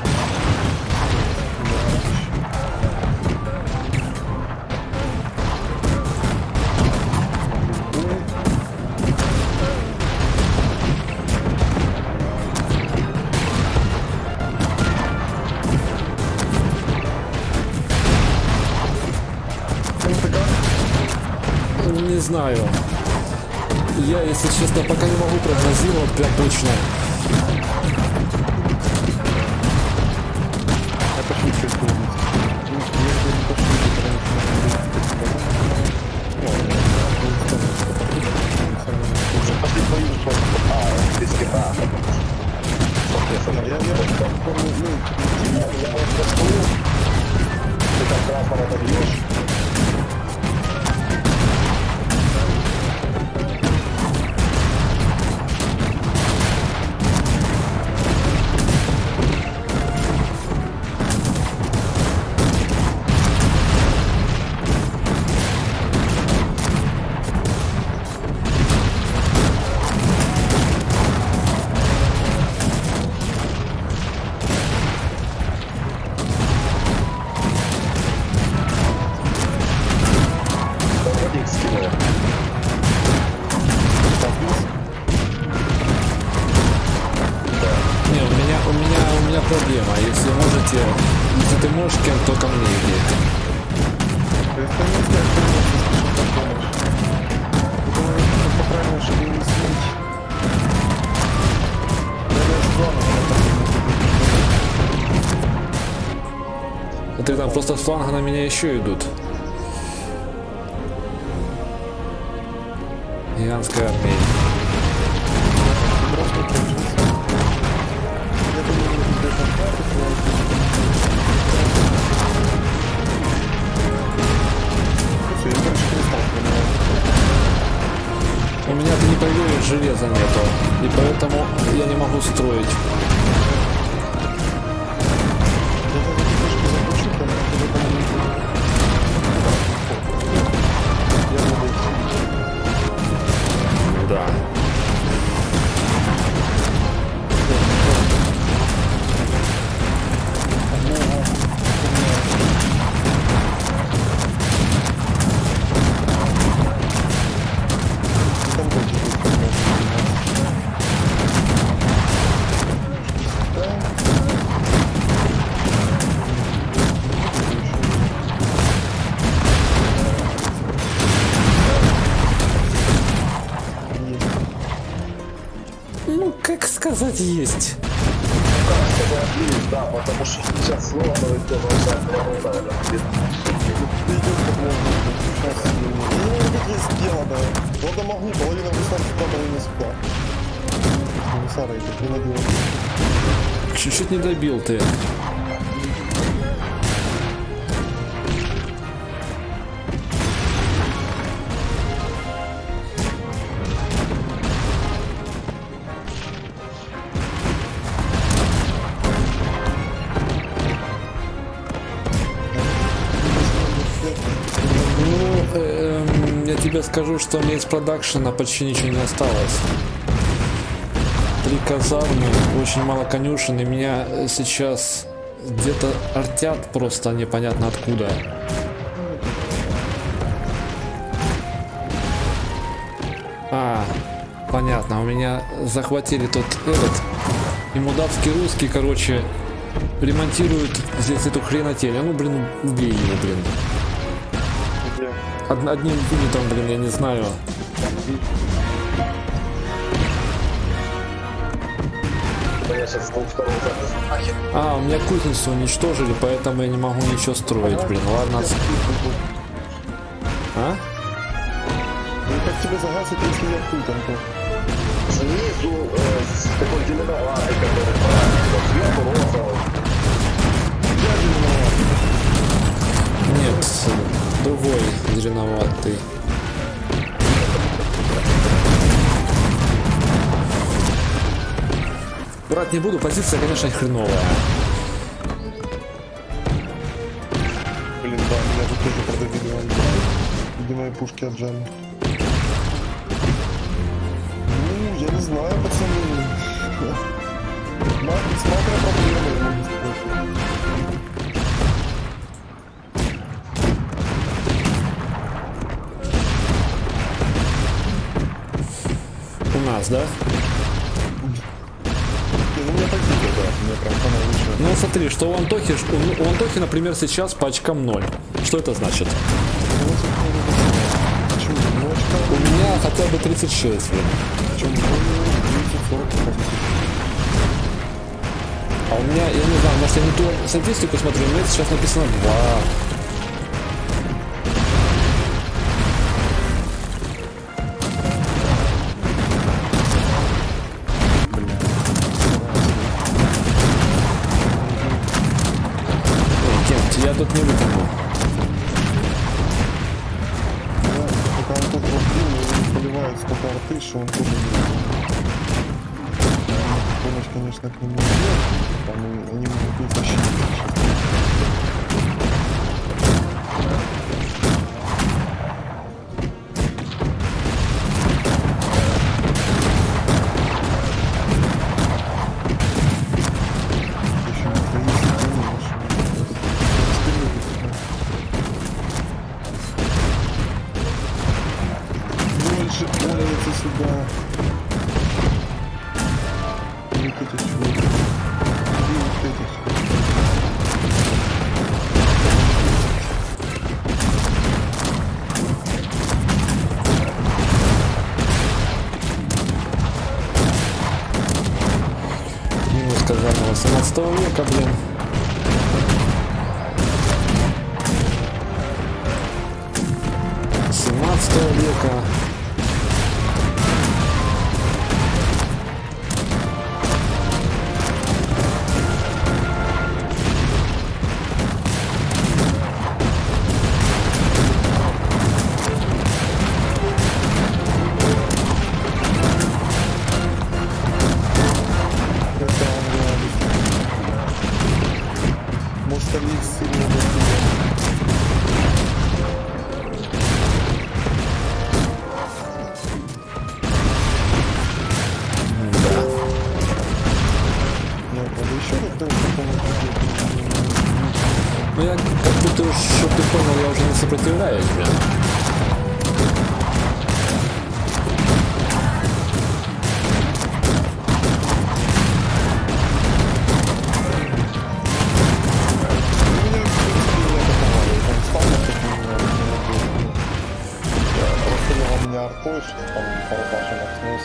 Не знаю. Я, если честно, пока не могу прогнозировать прям точно.
Я пошли чуть помнить. Я не пошли,
Уже пошли твои условия. А, без кита. Соответственно,
я не помню, ну,
я вот посмотрю. Ты там красного добьешь.
Если ты можешь кем, то ко мне иди.
То есть они знают, что у нас есть какая-то помощь. Это по крайней мере, чтобы не сменить. Наверное, с планом она так не будет.
А ты там просто с фланга на меня еще идут. Гигантская армия.
Просто кончится. Я думаю, не будет контакт, я, короче, перестал понимать.
У меня, ты не поверишь, железа нету. И поэтому я не могу строить.
Я даже немножко запущу, там, когда там не будет. Я буду идти.
Да.
Там будет жить,
Ну, как сказать, есть.
Да, потому что сейчас снова продолжать, наверное,
идет как можно. Сейчас ну, как есть дело, да. Вот домогни, половина гусаров сюда, половина сюда. Гусары эти гренадеры.
Чуть-чуть не добил ты. Ну, эм, я тебе скажу, что у меня из продакшена почти ничего не осталось. Три казармы, очень мало конюшен, и меня сейчас где-то артят просто непонятно откуда. А, понятно, у меня захватили тот этот, и молдавский русский, короче, ремонтируют здесь эту хренотень. А ну, блин, убей его, блин. Од- одним юнитом, блин, я не знаю.
я сейчас был второй нахер.
А, у меня кузницу уничтожили, поэтому я не могу ничего строить, блин. Ладно. А?
Ну как тебе загасить, если я хуй там, то?
Снизу э, с такой зеленоватый, который правильно, сверху розовый.
Я не виноват.
Нет, другой зеленоватый. Брать не буду, позиция, конечно, хреновая.
Блин, да, меня тут тоже продавили. Где мои пушки отжали. Ну, я не знаю, пацаны. Смотри, смотря проблемы.
У нас, да?
Ну, мне пойдет, да. Мне прям самое лучшее.
Ну смотри, что у Антохи, у Антохи, например, сейчас по очкам ноль. Что это значит?
Почему? Ну, очка...
У меня хотя бы тридцать шесть, блин.
Почему? тридцать сорок.
А у меня, я не знаю, может я не ту статистику смотрю, у меня сейчас написано два. Я тут не вытяну.
Пока он тут вот поливает столько арты, что он тоже не... Помощь, конечно, к нему идет. Там и они могут быть защитить. Больше пользуется сюда. Вот эти чуваки. И вот эти.
семнадцатого века, блин. семнадцатого века. Ну я как будто уж, чтоб ты понял, я уже не сопротивляюсь, блин.
Артой, что там пару башенок снес.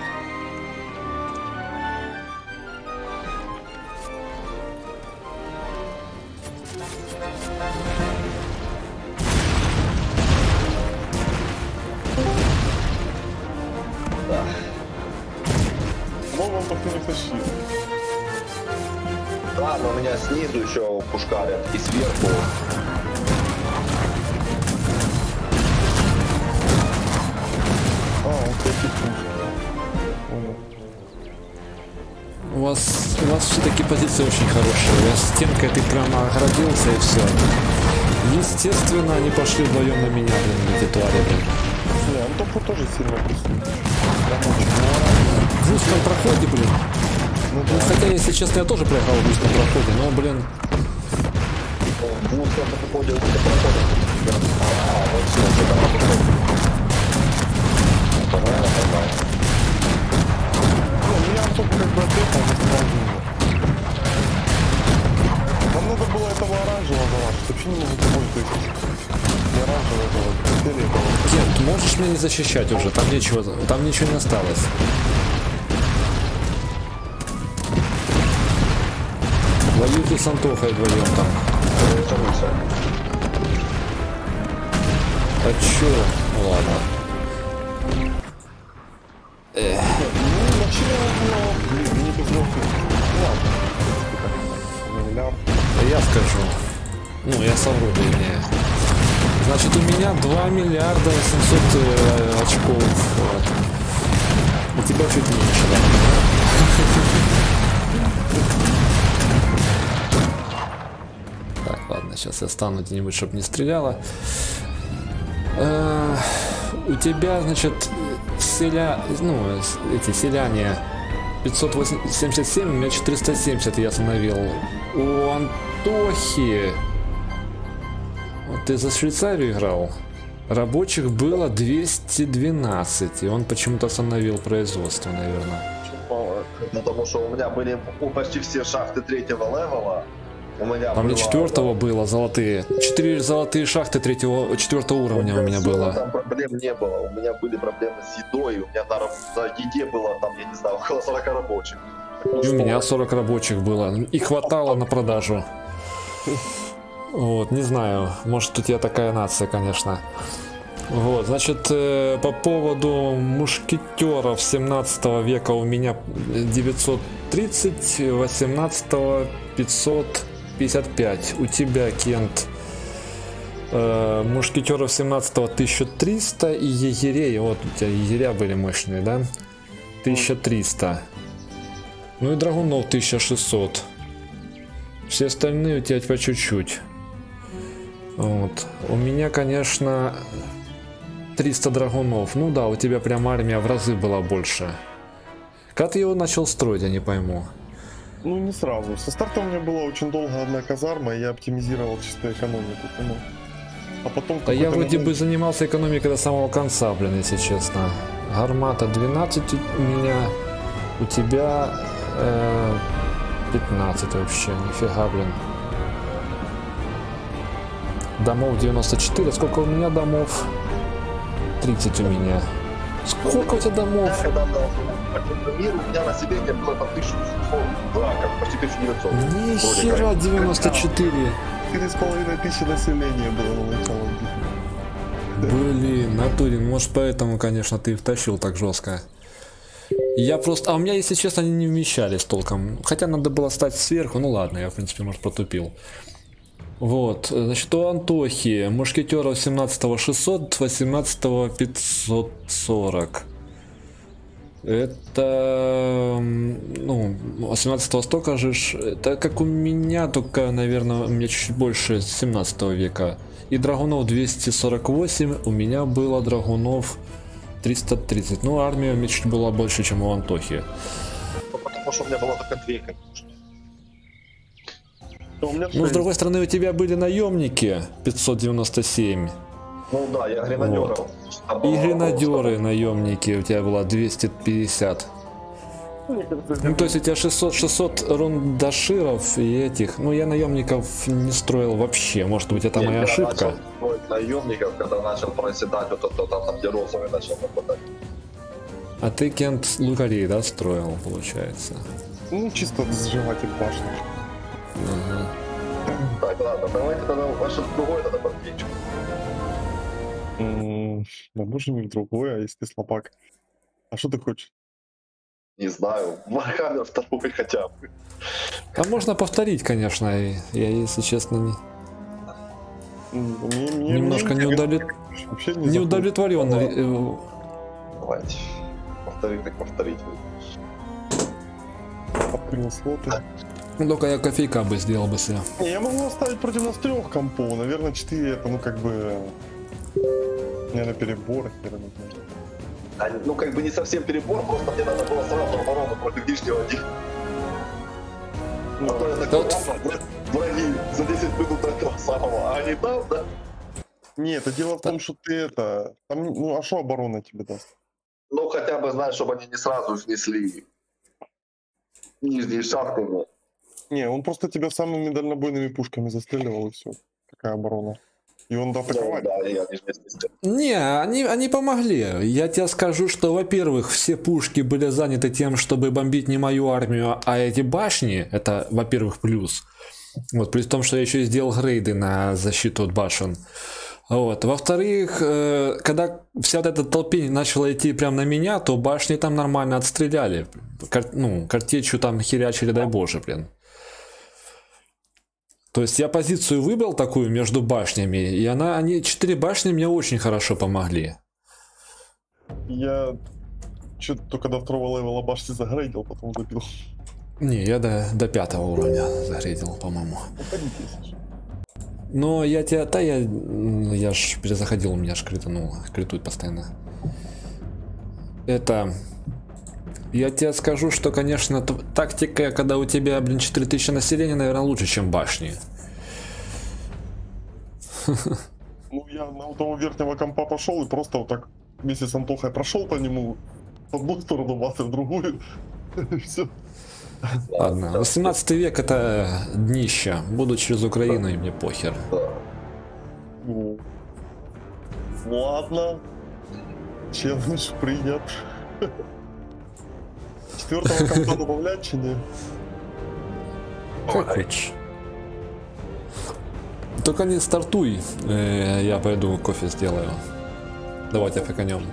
Да.
Вон он только не тащил.
Да, но у меня снизу еще пушкарят и сверху.
У вас, у вас все-таки позиция очень хорошая. У вас стенкой ты прямо оградился и все. Естественно, они пошли вдвоем на меня, блин, эти твари, блин.
Не, он только тоже сильно присутствует.
В узком проходе, блин.
Ну,
Ну, хотя, если честно, я тоже проехал в узком проходе, но, блин.
В узком проходе, в узком проходе. А, вот все, что там проходит. Понятно, понятно.
Ну, я только как бы отъехал на сторону. Нам надо было этого оранжевого заражать. Вообще не могу тобой, то есть не оранжевого, этого, фиолетового.
Кент, можешь меня не защищать уже? Там ничего, там ничего не осталось. Воюйте с Антохой вдвоем там. А чё? Ну ладно. Эх.
Ну, начало, блин, не без легких. Ладно.
Я скажу. Ну, я совру, вернее. Значит, у меня два миллиарда семьсот э, очков. Вот. У тебя чуть меньше, да? Так, ладно, сейчас я стану где-нибудь, чтобы не стреляло. Э, у тебя, значит, селя... ну, эти селяне пятьсот семьдесят семь, у меня четыреста семьдесят я остановил. У Антохи... Вот ты за Швейцарию играл. Рабочих было двести двенадцать, и он почему-то остановил производство, наверное.
Потому что у меня были почти все шахты третьего левела. У меня
Там мне четвертого было золотые. Четыре золотые шахты третьего, четвертого уровня у меня было.
Там проблем не было. У меня были проблемы с едой. У меня на, на еде было там, я не знаю, около сорока рабочих.
И у меня сорок рабочих было. И хватало на продажу. Вот, не знаю, может у тебя такая нация, конечно. Вот, значит, э, по поводу мушкетеров семнадцатого века у меня девятьсот тридцать, восемнадцатого пятьсот пятьдесят пять. У тебя, Кент, э, мушкетеров семнадцатого тысяча триста и егерей, вот у тебя егеря были мощные, да? тысяча триста. Ну и драгунов тысяча шестьсот. Все остальные у тебя по чуть-чуть. Вот. У меня, конечно, триста драгунов. Ну да, у тебя прям армия в разы была больше. Как ты его начал строить, я не пойму.
Ну, не сразу. Со старта у меня была очень долго одна казарма, и я оптимизировал чисто экономику. Ну. А потом...
Да я вроде
момент...
бы занимался экономикой до самого конца, блин, если честно. Гармата двенадцать у меня, у тебя э, пятнадцать вообще, нифига, блин. Домов девяносто четыре, сколько у меня домов? тридцать у меня. Сколько у тебя домов?
Я когда отдал по темному миру, у меня население было по тысяча семьсот, да, как почти тысяча девятьсот.
Ни
Вроде
хера
как.
девяносто четыре.
Четыре с половиной тысячи населения было на начало битвы.
Блин, натуре, может поэтому, конечно, ты втащил так жестко. Я просто... А у меня, если честно, они не вмещались толком. Хотя надо было стать сверху, ну ладно, я, в принципе, может, протупил. Вот, значит, у Антохи мушкетеров семнадцатого шестьсот, восемнадцатого пятьсот сорок. Это, ну, восемнадцатого столько же, ж- это как у меня, только, наверное, у меня чуть больше семнадцатого века. И драгунов двести сорок восемь, у меня было драгунов триста тридцать. Ну, армия у меня чуть была больше, чем у Антохи.
Ну, потому что у меня было только две, конечно.
Ну, у меня
Ну, с
шесть.
другой стороны, у тебя были наемники пятьсот девяносто семь.
Ну да, я гренадеров.
И гренадеры, наемники, у тебя было двести пятьдесят. Ну, то есть у тебя шестьсот, шестьсот рундаширов и этих. Ну, я наемников не строил вообще. Может быть, это моя ошибка.
Наемников, когда начал проседать, вот это там, там, где розовый начал нападать.
А ты, Кент, лукарей, да, строил, получается?
Ну, чисто сжигатель башни.
Ага.
Так, ладно, давайте тогда ваше другое тогда подвинчик.
М, Да можно не в другое, а если ты слабак. А что ты хочешь?
Не знаю, Warhammer второй хотя бы.
А можно повторить, конечно. и Я, если честно, не,
М, мне- мне-
немножко
мне
не,
интересно,
удовлет...
вообще не
не
заходит.
удовлетворен. э,
Давайте. Повторить так повторить.
Открыл слоты.
Ну, только я кофейка бы сделал бы себе.
Не, я могу оставить против нас трех компов. Наверное, четыре это, ну, как бы... Наверное, перебор. хер его знает.
А, ну, как бы не совсем перебор, просто мне надо было сразу оборону против лишнего один.
Ну,
А то я
да
такой,
вот-
ладно, враги за десять минут до этого самого, а они там, да?
Нет, это дело в том, что ты это... Там, ну, а что оборона тебе даст?
Ну, хотя бы, знаешь, чтобы они не сразу снесли нижние шахты. Ну.
Не, он просто тебя самыми дальнобойными пушками застреливал, и все. Какая оборона? И он
Ну,
атаковать.
да, и они же не снесли.
Не, они, они помогли. Я тебе скажу, что, во-первых, все пушки были заняты тем, чтобы бомбить не мою армию, а эти башни. Это, во-первых, плюс. Вот, при том, что я еще и сделал грейды на защиту от башен. Вот. Во-вторых, э, когда вся вот эта толпень начала идти прямо на меня, то башни там нормально отстреляли. Кар- ну, картечью там херячили, дай боже, блин. То есть я позицию выбрал такую между башнями, и она, они, четыре башни мне очень хорошо помогли.
Я что-то только до второго левела башни загрейдил, потом забил.
Не, я до, до пятого уровня загрейдил, по-моему.
Уходите, если что.
Но я тебя, да, я, м, я ж перезаходил, у меня ж кританул, критует постоянно. Это, я тебе скажу, что, конечно, т- тактика, когда у тебя, блин, четыре тысячи населения, наверное, лучше, чем башни.
Ну, я на у того верхнего компа пошел и просто вот так вместе с Антохой прошел по нему в одну сторону, Вася в другую. Все.
Ладно, восемнадцатый век это днище. Буду через Украину, и мне похер.
Ну, ладно. Челлендж принят. Четвертого компа добавлять чи не?
Как хочешь. Только не стартуй, э, я пойду кофе сделаю. Давайте фиканем.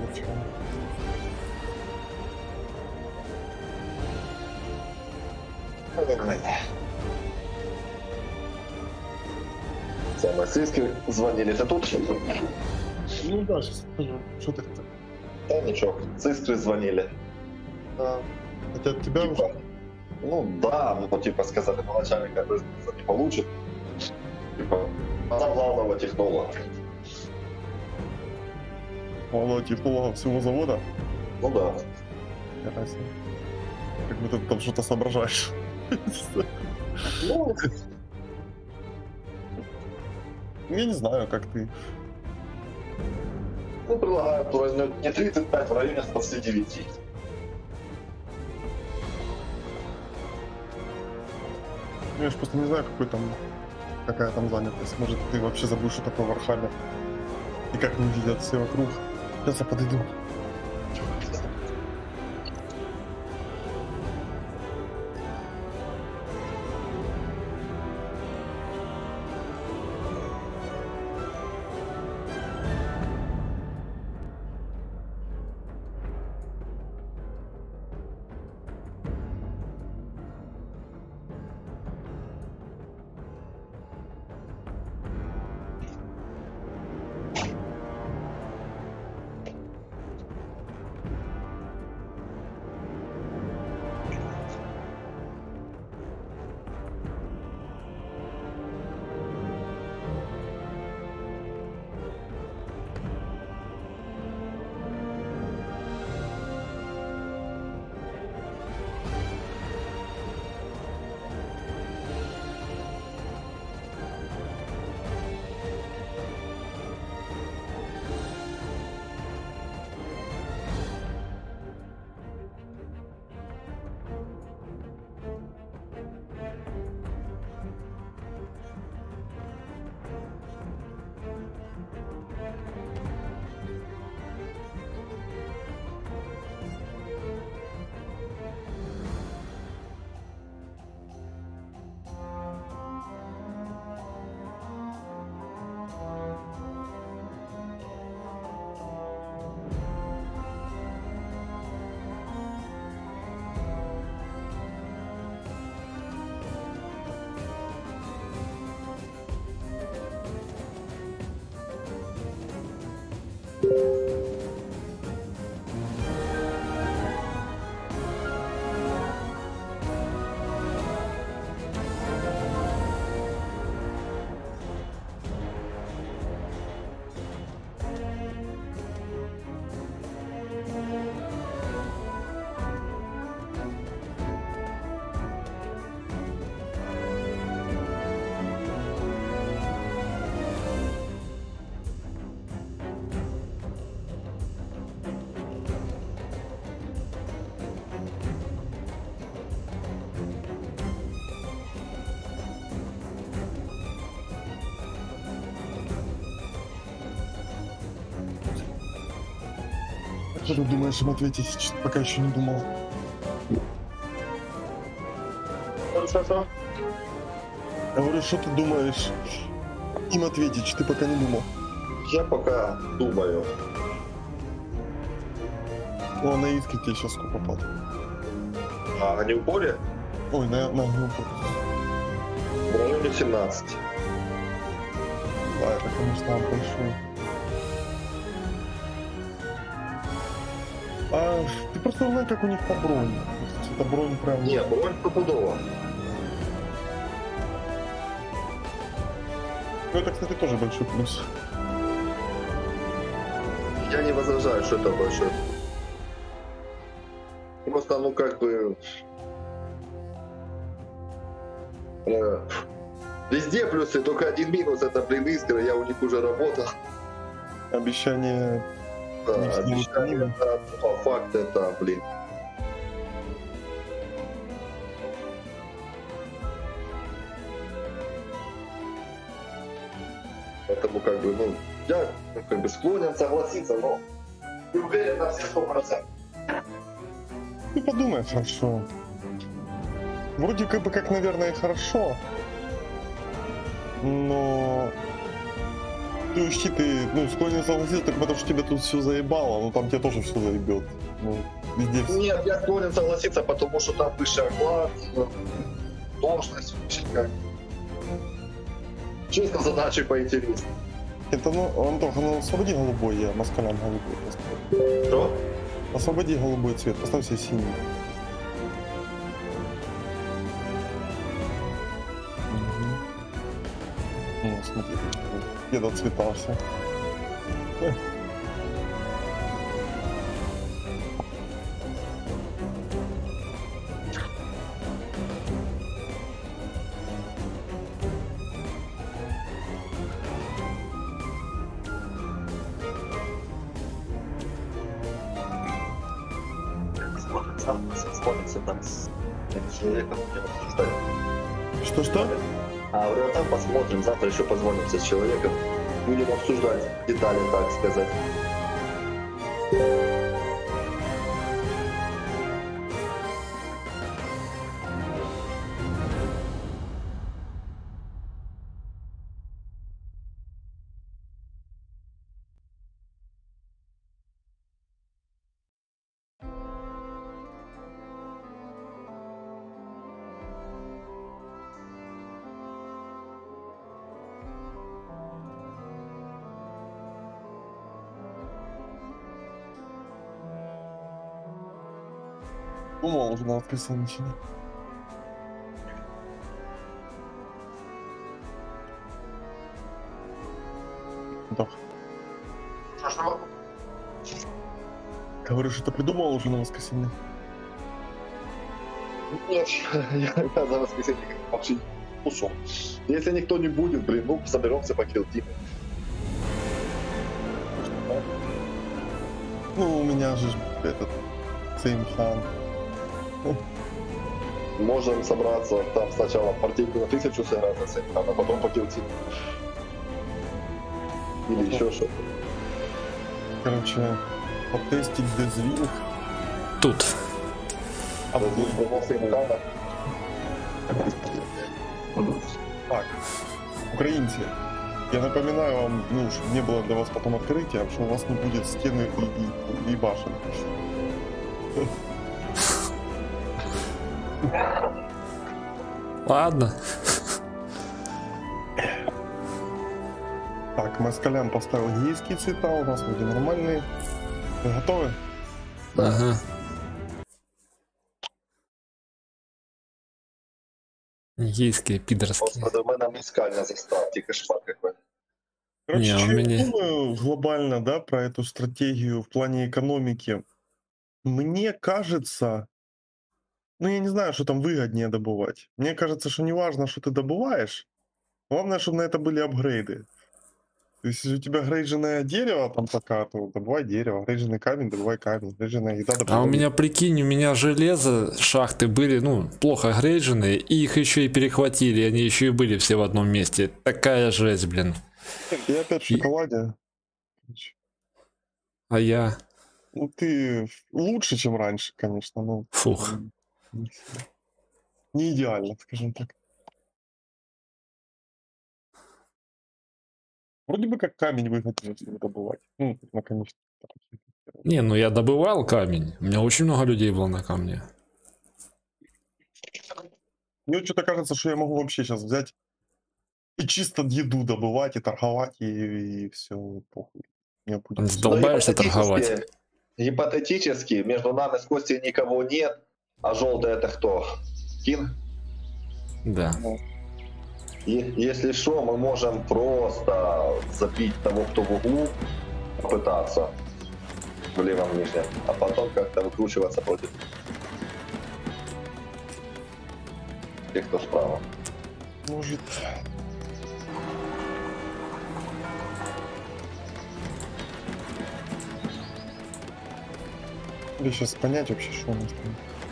Самые сыски звонили. Ты тут?
Ну да, сейчас скажу. Что ты хотел?
Да, ничего. С искры звонили.
Да. Хотят тебя уже?
Типа, ну да, ну типа сказали, ну начальника вызваться не получит. Типа, она главного технолога.
Главного технолога всего завода?
Ну да.
Ясно. Как будто ты там что-то соображаешь.
Ну,
Я не знаю, как ты.
ну предлагаю, то возьмет не тридцать пять, в районе двадцать девять.
Ну, я ж просто не знаю, какой там, какая там занятость. Может, ты вообще забудешь, что такое Warhammer. И как не видят все вокруг. Сейчас я подойду. Чё? Что ты думаешь им ответить? Чё-то пока еще не думал.
Что-что?
Я говорю, что ты думаешь им ответить? Что ты пока не думал?
Я пока думаю.
Ну, а на иске тебе сейчас сколько платят?
А они в поле?
Ой, на, на группу.
В районе семнадцать.
Да, это, конечно, большой. А ты просто узнай, как у них по броне. Это бронь прям...
Не, бронь стопудово.
Ну, это, кстати, тоже большой плюс.
Я не возражаю, что это большой. Просто, ну, как бы... Э, везде плюсы, только один минус, это, блин, искры, я у них уже работал.
Обещание...
Да,
Не все
обещание,
выполнимы.
это, по факту, это, блин. Поэтому, как бы, ну, я, ну, как бы, склонен согласиться, но не уверен на все сто процентов.
Ты подумай, хорошо. Вроде как бы, как, наверное, хорошо. Но... Ты учти, ты, ну, склонен согласиться, так потому что тебя тут все заебало, но там тебя тоже все заебет. Ну, везде все.
Нет, я склонен согласиться, потому что там высший оклад, должность, вообще как. Чисто задачи поинтереснее.
Это, ну, Антоха, ну, освободи голубой, я москалям голубой поставлю.
Что?
Освободи голубой цвет, поставь себе синий. Мгм. Ну, смотри, я доцветался.
Сходится там с человеком, обсуждать.
Что-что?
А говорю, там посмотрим, завтра еще позвонимся с человеком. Будем обсуждать детали, так сказать.
Думал уже на воскресенье. Да.
Что?
Говорю, что ты придумал уже на воскресенье.
Нет, я, я за воскресенье вообще не ушел. Если никто не будет, блин, ну соберемся по килтиму.
Ну, у меня же этот Сейм Хан.
Можем собраться там сначала партийку на тысячу сыграть, а потом по килтиму. Или еще что-то.
Короче, потестить дезвинг.
Тут.
А
Вот здесь был Сейм Хана.
так, украинцы, я напоминаю вам, ну, чтобы не было для вас потом открытия, что у вас не будет стены и, и, и башен.
Ладно.
Так, москалям поставил гейские цвета, у нас вроде нормальные. Вы готовы?
Ага. Ейские, пидорские.
Господи, у мене міскальня застав, тільки шмат какой.
Короче,
Не,
что
у
я
меня-
думаю глобально, да, про эту стратегию в плане экономики. Мне кажется, ну я не знаю, что там выгоднее добывать. Мне кажется, что не важно, что ты добываешь. Главное, чтобы на это были апгрейды. То есть, если у тебя грейдженное дерево там пока, то добывай дерево. Грейдженный камень, добывай камень. Грейдженная еда, добывай.
А у меня, прикинь, у меня железо, шахты были, ну, плохо грейдженные, и их еще и перехватили, они еще и были все в одном месте. Такая жесть, блин.
Я опять в шоколаде.
А я...
Ну, ты лучше, чем раньше, конечно, но
Фух.
м, не сильно. Не идеально, скажем так. Вроде бы как камень выгоднее всего добывать. Ну, наконец-то.
Не, ну я добывал камень. У меня очень много людей было на камне.
Мне что-то кажется, что я могу вообще сейчас взять и чисто еду добывать, и торговать, и, и все, похуй. Мне будет всё.
Сдолбаешься торговать.
гипотетически, гипотетически между нами с Костей никого нет, а желтый это кто? Кинг?
Да.
И если что, мы можем просто забить того, кто в углу, попытаться в левом нижнем, а потом как-то выкручиваться против тех, кто справа.
Может... Или сейчас понять вообще, что у нас там.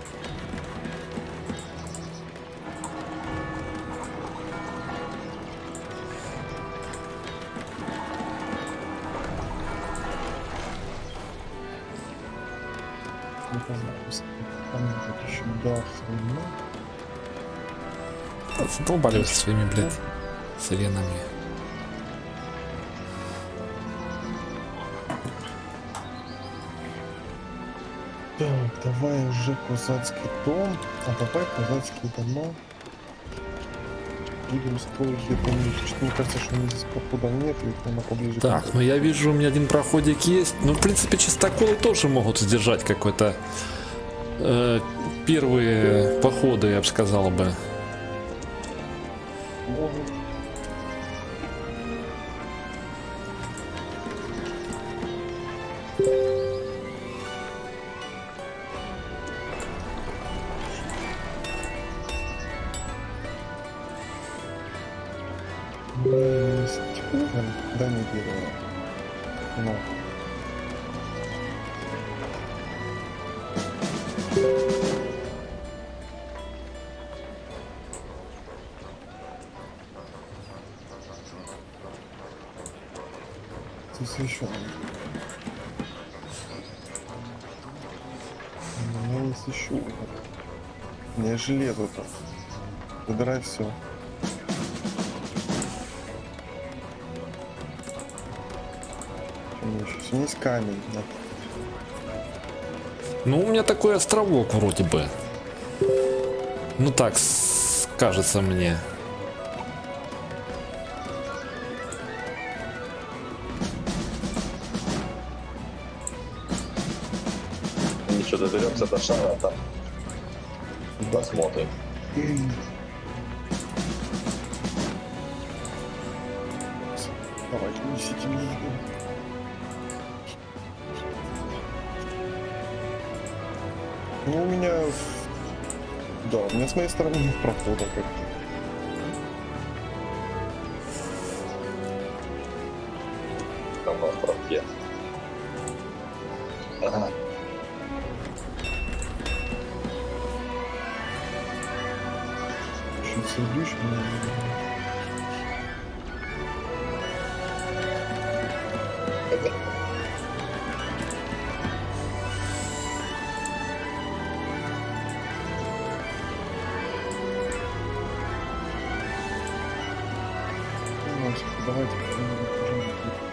Не знаю, там вот еще да, хрена.
Задолбали со своими, блядь, сиренами.
Так, давай уже казацкий дом, а давай казацкие дома. Будем строить где-то ниже. Что мне кажется, что у меня здесь прохода нет, и она поближе.
Так, ну я вижу, у меня один проходик есть. Ну, в принципе, чистоколы тоже могут сдержать какой-то э, первые походы, я бы сказал бы.
Могут. Есть уголь, да не дерево. Но. Здесь еще. У меня есть еще уголь. У меня железо там. Выбирай все. Еще есть камень, да.
Ну, у меня такой островок вроде бы. Ну так, с- кажется мне.
Еще доберемся до шара, там посмотрим.
Давайте несите мне еду. Ну, у меня... Да, у меня с моей стороны нет прохода как-то.
Там на островке. Ага.
Чуть сердюсь, но... Давайте как-нибудь пожалуйста,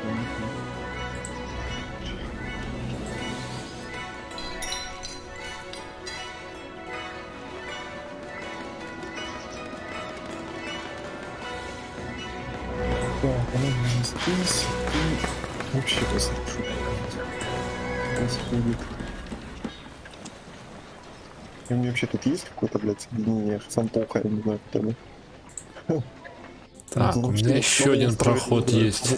так, она не здесь и вообще посмотрю. Происходит. И у меня вообще тут есть какое-то, блядь, соединение с Антоха, я не знаю, кто ли.
Так, у меня еще один проход есть.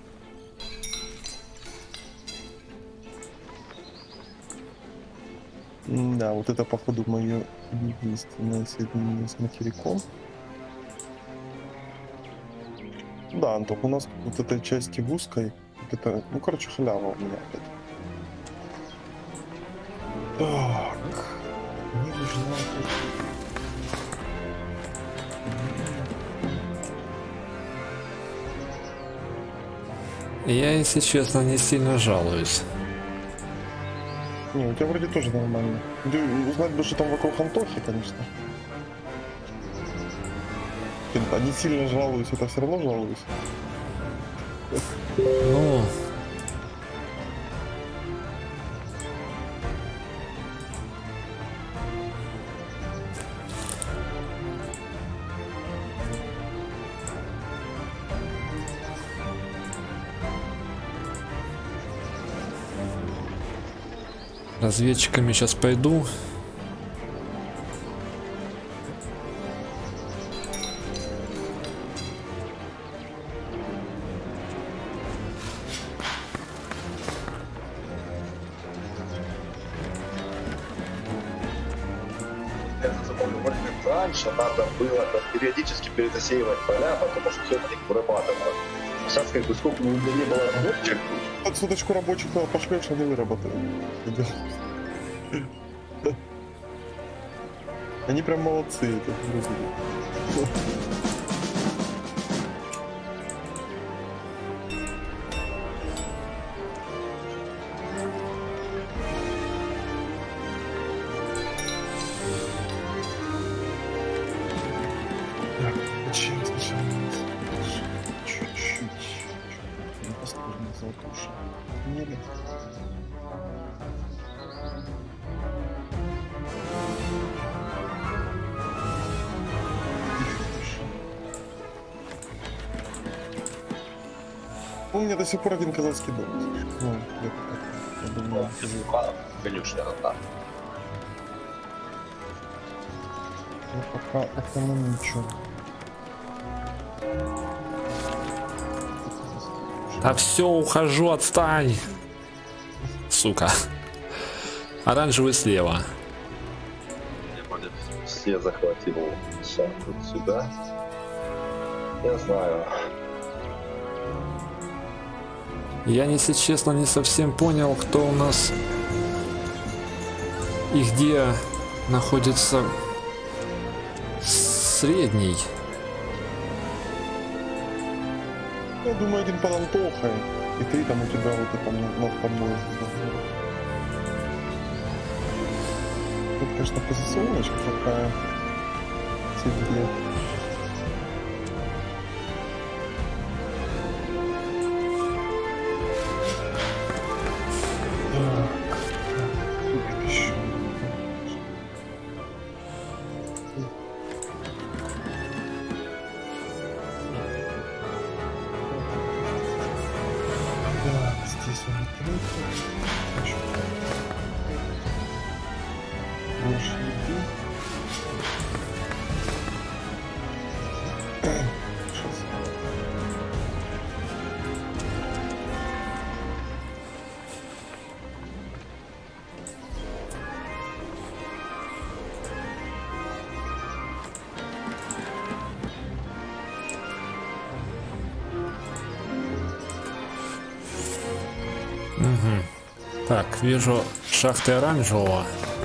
Да, вот это, походу, мое единственное соединение с материком. Да, Антох, у нас вот этой части в узкой, вот это, ну, короче, халява у меня опять. Так, мне нужна...
Я, если честно, не сильно жалуюсь.
Не, у тебя вроде тоже нормально. Ты узнать бы, что там вокруг Антохи, конечно. Они сильно жалуются, это все равно жалуюсь.
Ну... Разведчиками сейчас пойду.
Раньше надо было там, периодически перезасеивать поля, потому что все на них вырабатывало. Сейчас как бы сколько у меня не было рабочих.
Под суточку рабочих пошлешь, они выработают. Они прям молодцы, это люди. У меня до сих пор один казахский дом. Ну, я, я думаю,
Конечно, да.
я пока экономичу.
А все, ухожу, отстань. Сука. Оранжевый слева.
Все захватил шаг вот сюда. Я знаю.
Я, если честно, не совсем понял, кто у нас и где находится средний.
Я думаю, один под Антохой, и ты там у тебя вот это над тобой. Тут, конечно, позиционочка такая тебе.
Угу. Так, вижу шахты оранжевого.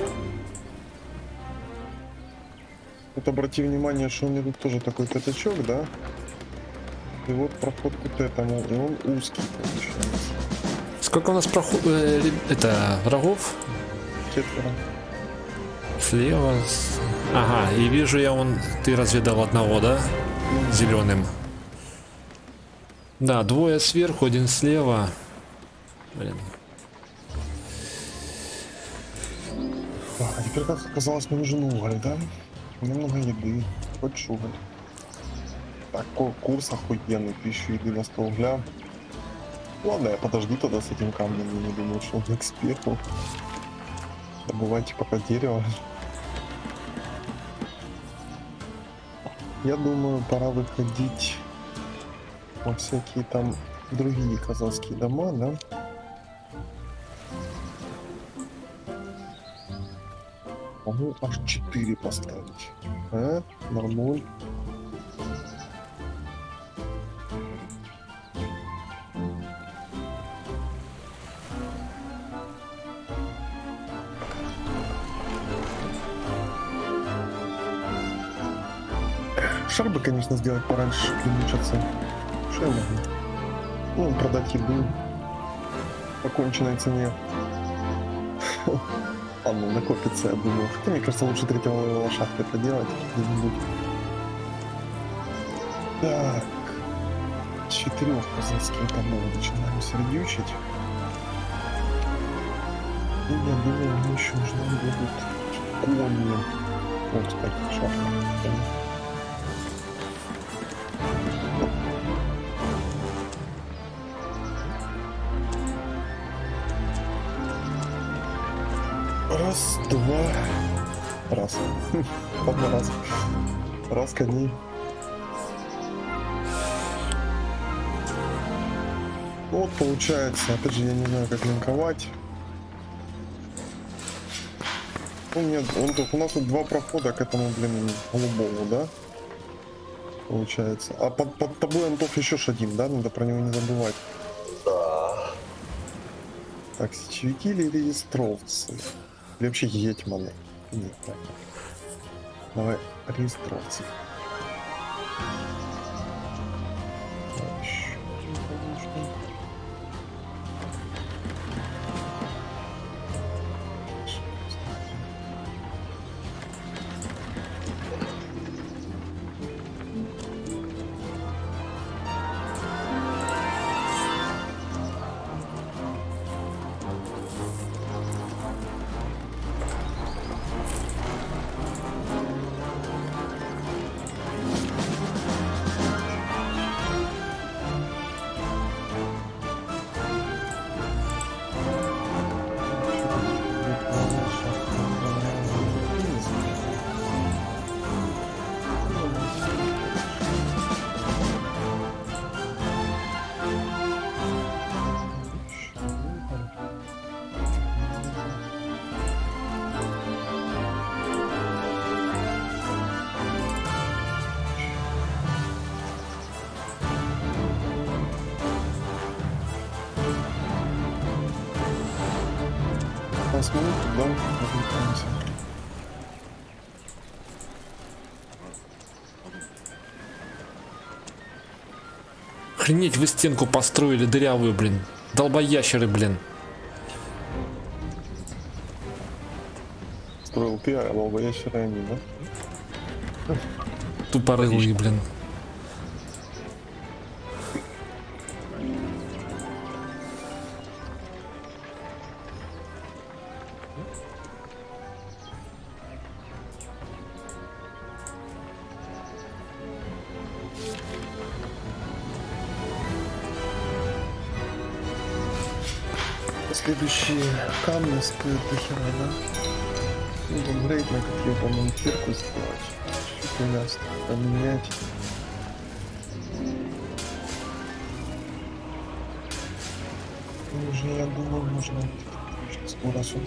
Вот обрати внимание, что у меня тут тоже такой пятачок, да? И вот проход к этому, и он узкий получается.
Сколько у нас проход... Э, это врагов?
Четверо.
Слева. С... Ага, и вижу я он. Ты разведал одного, да? Зеленым. Да, двое сверху, один слева. Блин.
Так, а теперь, как оказалось, мне нужен уголь, да? Немного еды. Хочешь уголь? Такой курс охуенный, тысячу еды на сто угля. Ладно, я подожду тогда с этим камнем, я не думаю, что он к спеху. Добывайте пока дерево. Я думаю, пора выходить во всякие там другие казахские дома, да? Могу аж четыре поставить. А? Нормуль. Шар бы, конечно, сделать пораньше, чтобы не мучаться. Что я могу? Ну, продать еду по конченной цене. А ну, накопится, я думаю. Хотя, мне кажется, лучше третьего левела шахты это делать где-нибудь. Так. С четырех казахских домов начинаем сердючить. И я думаю, мне еще нужны будут кони. Вот, кстати, шахта. Раз, два, раз. Одна раз. Раз коней. Вот получается, опять же, я не знаю, как линковать. Ну, нет, он тут, у нас тут два прохода к этому, блин, голубому, да? Получается. А под, под тобой, Антох, еще ж один, да? Надо про него не забывать.
Да.
Так, сечевики или реестровцы? Или вообще гетьманы? Нет, так. Давай, реестровцы. Минут, да, развлекаемся.
Охренеть, вы стенку построили дырявую, блин. Долбоящеры, блин.
Строил ты, а долбоящеры они, да?
Тупорылые, блин.
Следующие камни стоят до хера, да? Ну, там рейд на какие, по-моему, кирку сделать. Чуть-чуть мясо поменять. И уже, я думаю, можно скоро сюда.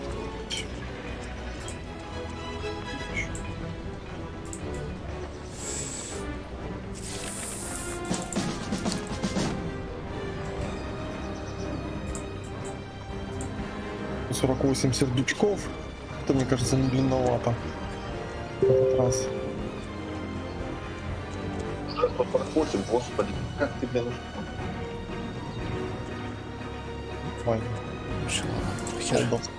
сорок восемь сердючков. Это, мне кажется, не длинновато. В этот раз.
Сейчас по проходим, господи, как тебе нужно?
Ой,
Вообще, ладно, хер.
колбаска.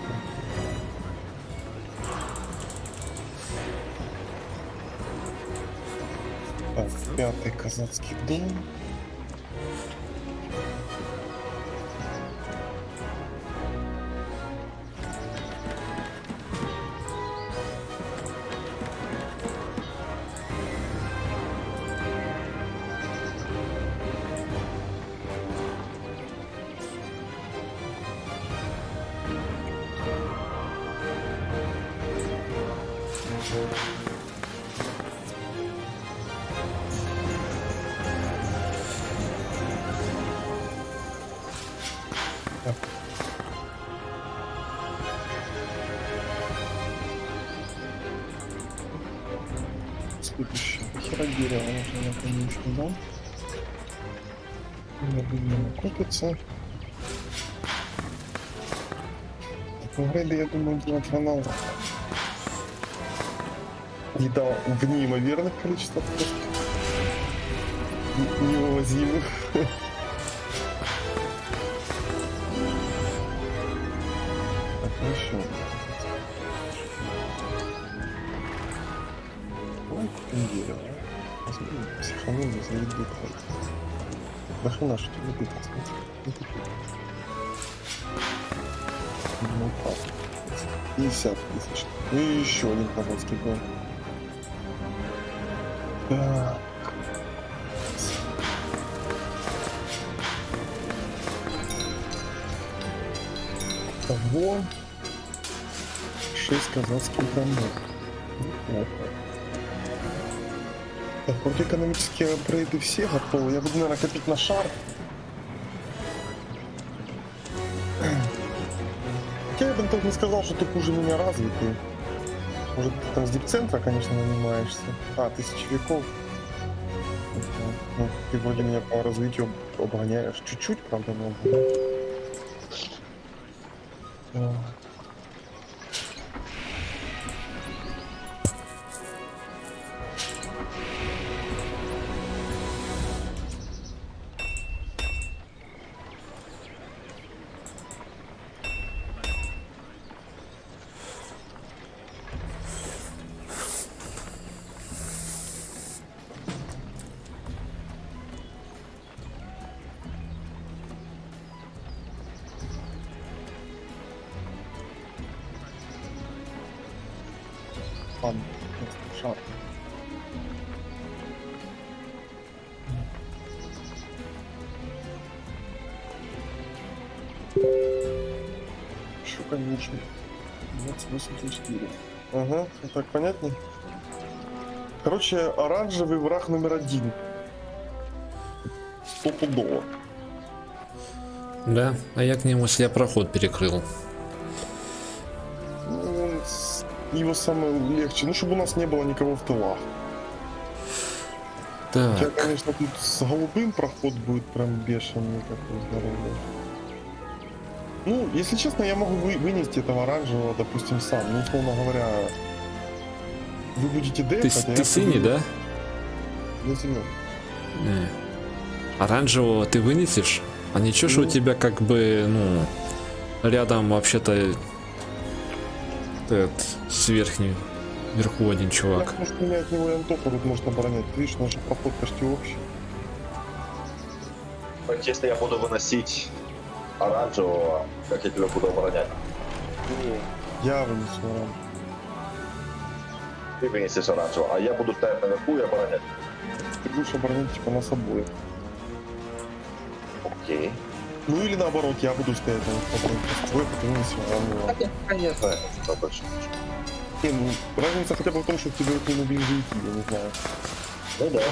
Так, пятый казацкий дом. Следующее. Хера дерева нужно, я конечно, да? Я думаю, накопится. В рейде, я думаю, делать рано. Еда в неимоверных количествах просто. Невывозимых. Так, еще. выиграть. Да хрена, что тебе выиграть? Ну так. пятьдесят тысяч. Ну и еще один казахский гол. Так. Того шесть казахских граммов. Неплохо. Так, вроде экономические апгрейды все готовы. Я буду, наверное, копить на шар. Хотя я бы так не сказал, что ты хуже меня развитый. Может, ты там с дипцентра, конечно, нанимаешься. А, тысячи веков. Ну, ты вроде меня по развитию обгоняешь. Чуть-чуть, правда, но обгоняешь. Ладно, шар. Еще, конечно. двадцать восемь четыре. Ага, так понятней. Короче, оранжевый враг номер один. Стопудово.
Да, а я к нему я проход перекрыл.
Его самое легче, ну чтобы у нас не было никого в тылах.
Так.
Хотя, конечно, тут с голубым проход будет прям бешеный такой здоровый. Ну, если честно, я могу вы, вынести этого оранжевого, допустим, сам. Ну, условно говоря, вы будете дефать,
Ты,
а
ты
я
синий,
буду...
да?
Я зеленый.
Не. Оранжевого ты вынесешь? А ничего, что
Ну.
у тебя как бы, ну, рядом вообще-то этот, с верхним, вверху один чувак.
Может, у меня от него и Антоха тут может оборонять. Ты видишь, наш проход почти общий.
Так, если я буду выносить оранжевого, как я тебя буду оборонять?
Я вынесу оранжевый.
Ты вынесешь оранжевого, а я буду стоять наверху и оборонять.
Ты будешь оборонять типа нас обоих.
Окей.
Ну или наоборот, я буду стоять на оборонять твой, ты вынесешь оранжевого.
Конечно. Это больше.
Не, ну, разница хотя бы в том, что тебе вот не ближе идти, я не знаю.
Ну да.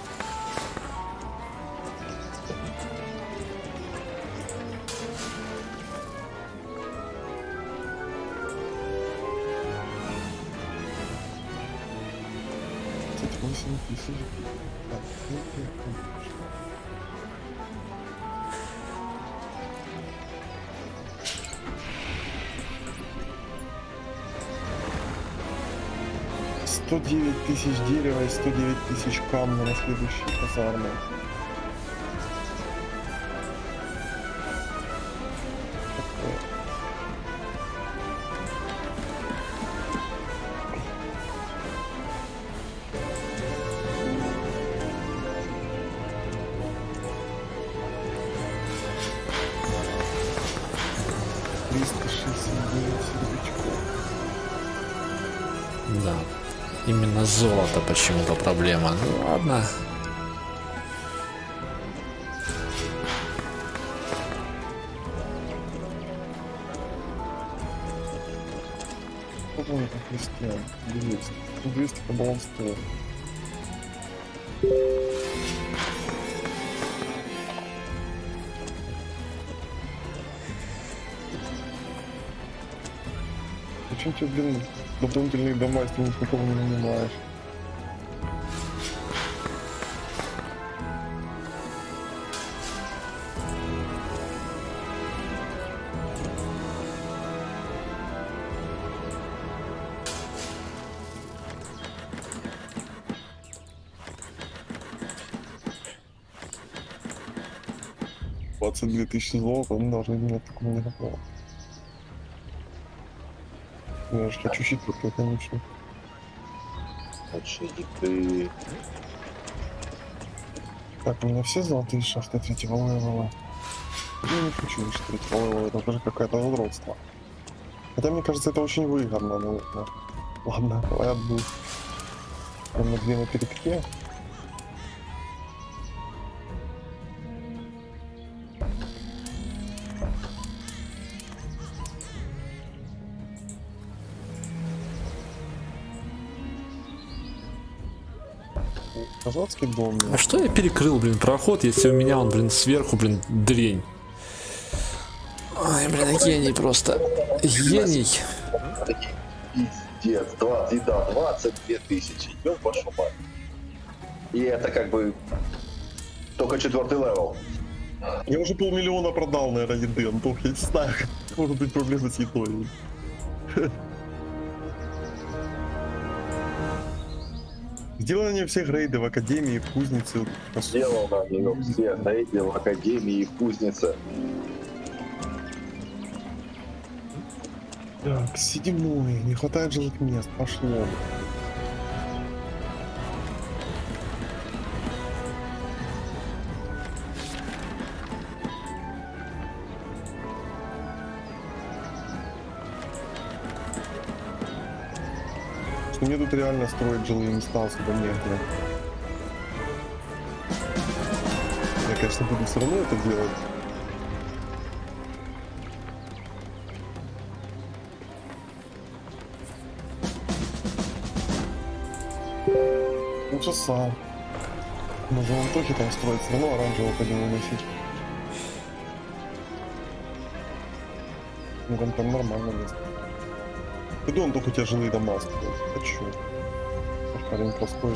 восемь тысяч. Так, ну, ну, сто девять тысяч дерева и сто девять тысяч камня на следующей казарме. триста шестьдесят девять сердечков.
Да. Именно золото почему-то проблема. Ну ладно.
Сколько у меня там христиан? двести. Ну, двести по баланс стоит. Зачем тебе, блин, дополнительные дома, если никакого не нанимаешь? двадцать две тысячи золота, мы должны иметь такого не готово. Я же хочу щит только, конечно.
Очевидно, ты...
Так, у меня все золотые шахты третьего левела. Я не хочу выше третьего левела, это даже какое-то задротство. Хотя мне кажется, это очень выгодно, но... но... Ладно, давай отбыл. Прям на две на передке. Казацкий дом.
А что я перекрыл, блин, проход, если у меня он, блин, сверху, блин, дрень? Ой, блин, гений просто. Гений.
Пиздец, двадцать, да, двадцать две тысячи. Ёб вашу мать. И это как бы только четвертый левел.
Я уже полмиллиона продал, наверное, еды, Антох, я не знаю, может быть проблемы с едой. Сделали всех рейды в Академии, в Кузнице.
Сделал на нее все рейды в Академии и в Кузнице.
Так, седьмой, не хватает жилых мест, пошло. Мне тут реально строить жилые места особо негде. Я, конечно, буду все равно это делать. Полчаса. На Золотохе там строить, все равно оранжевого пойдем выносить. Ну там, там нормально место. Ты думал, только у тебя жилые дома строить? Хочу. Наш парень простой.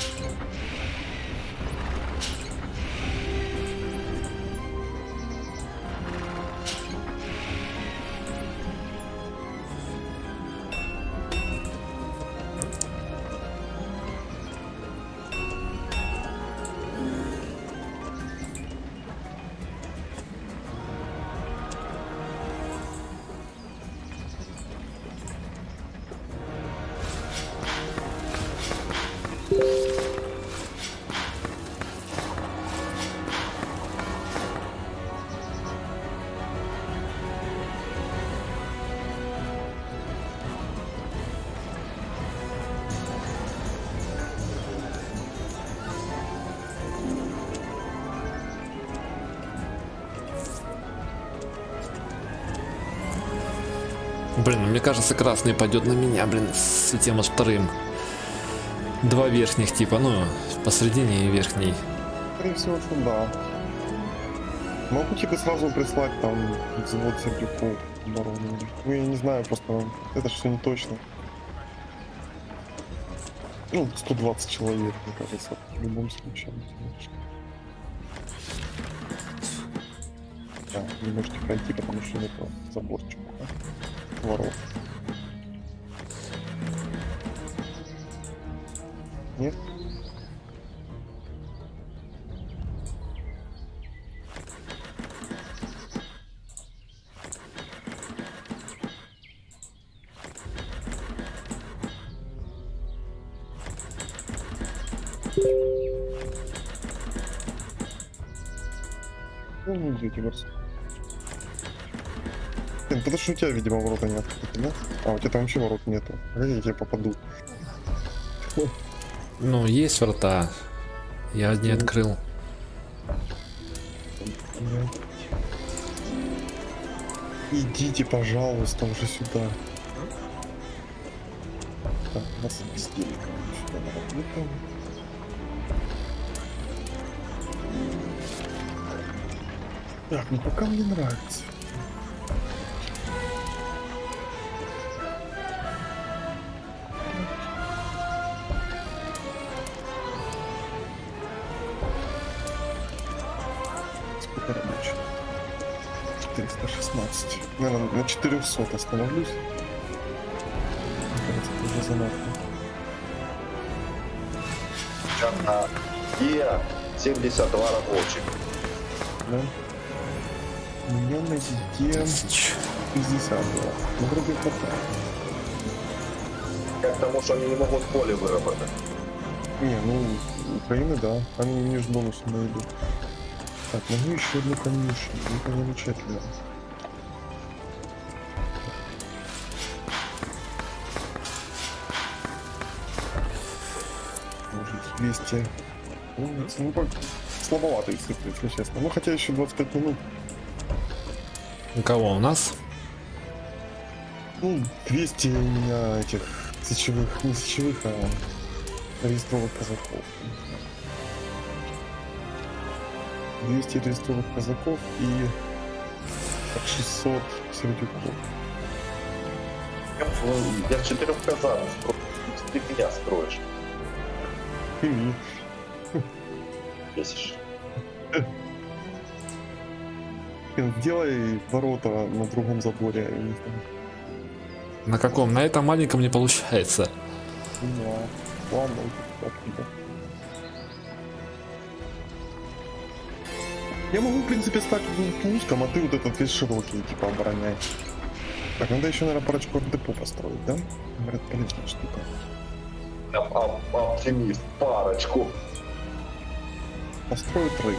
Блин, мне кажется, красный пойдет на меня, блин, с тем с вторым. Два верхних типа, ну, посредине и верхний.
Скорее всего, что да. Могу тебе сразу прислать там завод сердюков обороны. Ну, я не знаю, просто это все не точно. Ну, сто двадцать человек, мне кажется, в любом случае. Да, не можете пройти, потому что нет заборчика, да? Ворот. Нет? Ну, не идете, Барс. Блин, потому что у тебя, видимо, ворота не открыты, да? А, у тебя там вообще ворот нету. Как я тебе попаду?
Ну, есть врата. Я не открыл.
Идите, пожалуйста, уже сюда. Так, нас объяснили, как сюда работаем. Так, ну пока мне нравится. Сколько рабочих? четыреста шестнадцать. Наверное, на четыреста остановлюсь. Кажется, это уже занятно.
Сейчас на Е семьдесят два рабочих.
Да? У меня на Е шестьдесят два. Ну, вроде хватает.
Как потому, что они не могут поле выработать.
Не, ну, Украина, да. Они не ж бонусы найдут. Так, могу еще одну конюшню. Это замечательно. Может, двести. Ну, ну, как слабоватые цифры, если честно. Ну, хотя еще двадцать пять минут.
У кого у нас?
Ну, двести у меня этих сечевых, не сечевых, а регистровых казаков. двести регистровых казаков и шестьсот сердюков.
Я в четырех казанах. Ты меня строишь.
И
Бесишь.
сделай ворота на другом заборе. я не знаю.
На каком? На этом маленьком не получается.
Да. Ладно, как-то. Я могу, в принципе, стать узком, а ты вот этот весь широкий, типа, обороняй. Так, надо еще, наверное, парочку артдепо построить, да? Говорят, полезная штука.
Оптимист, парочку.
Построю три.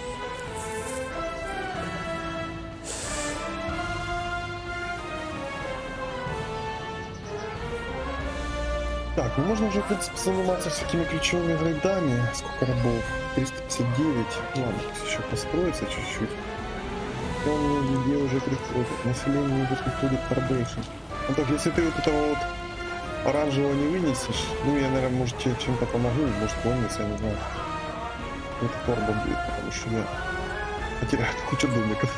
Так, ну можно уже, в принципе, заниматься всякими ключевыми грейдами. Сколько рабов? триста пятьдесят девять. Ладно, пусть еще построится чуть-чуть. Он везде уже приходит. Население уже приходит Foundation. Ну так, если ты вот этого вот оранжевого не вынесешь, ну я, наверное, может тебе чем-то помогу, может вынес, я не знаю. Это торба будет, потому что я потеряю кучу домиков.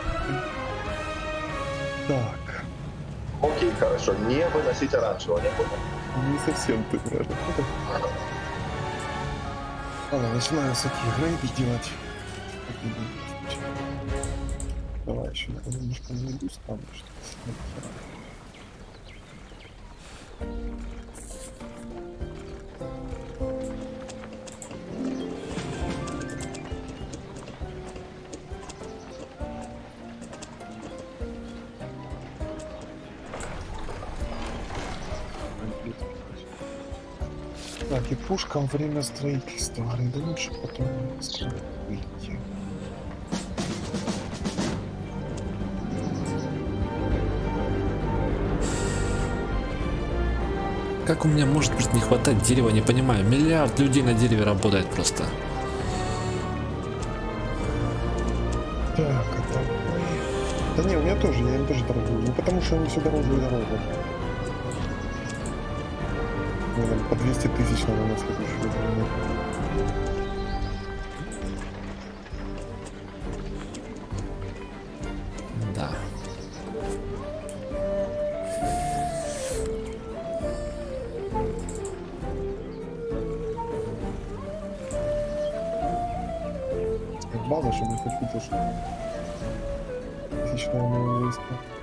Так.
Окей, хорошо. Не выносить оранжевого, не понял.
Не совсем ты, наверное. Ладно, начинаем всякие грейды делать. Давай еще немножко найду стану, что Так, и пушкам время строительства. Грейды лучше потом выйти.
Как у меня может быть не хватать дерева, не понимаю. Миллиард людей на дереве работает просто.
Так, это... Да не, у меня тоже, я им тоже торгую. Ну потому что они все дороже и дороже. Мне там по двести тысяч надо на следующую войну.
Да.
База, чтобы не хоть видел, что тысячная моего войска.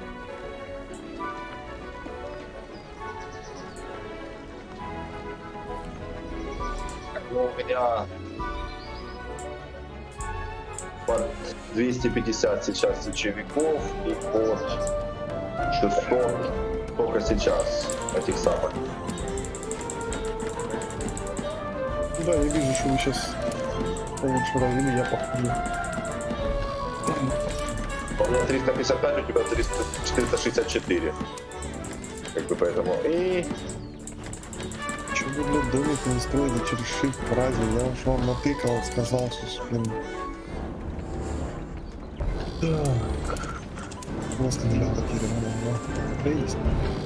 Ну, у меня под двести пятьдесят сейчас сечевиков и под шестьсот только сейчас этих самых.
Да, я вижу, что вы сейчас получше равили, я походу.
У меня триста пятьдесят пять, у тебя триста, четыреста шестьдесят четыре. Как бы поэтому. И
Чё вы, блядь, домик не строили через shift в разе? Я уж вам натыкал, сказал, что, блин. Так. У нас не потеряно, да? Да есть.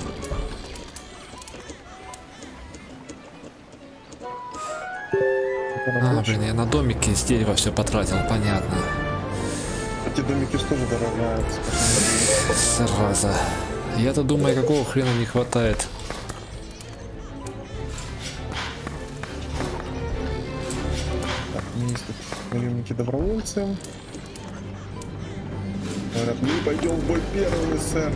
А, блин, я на домике из дерева все потратил, понятно.
Эти домики что же дорогаются?
Зараза. Я-то думаю, какого хрена не хватает.
Так, у меня есть тут наемники добровольцы. Говорят, мы пойдем в бой первыми, сэр.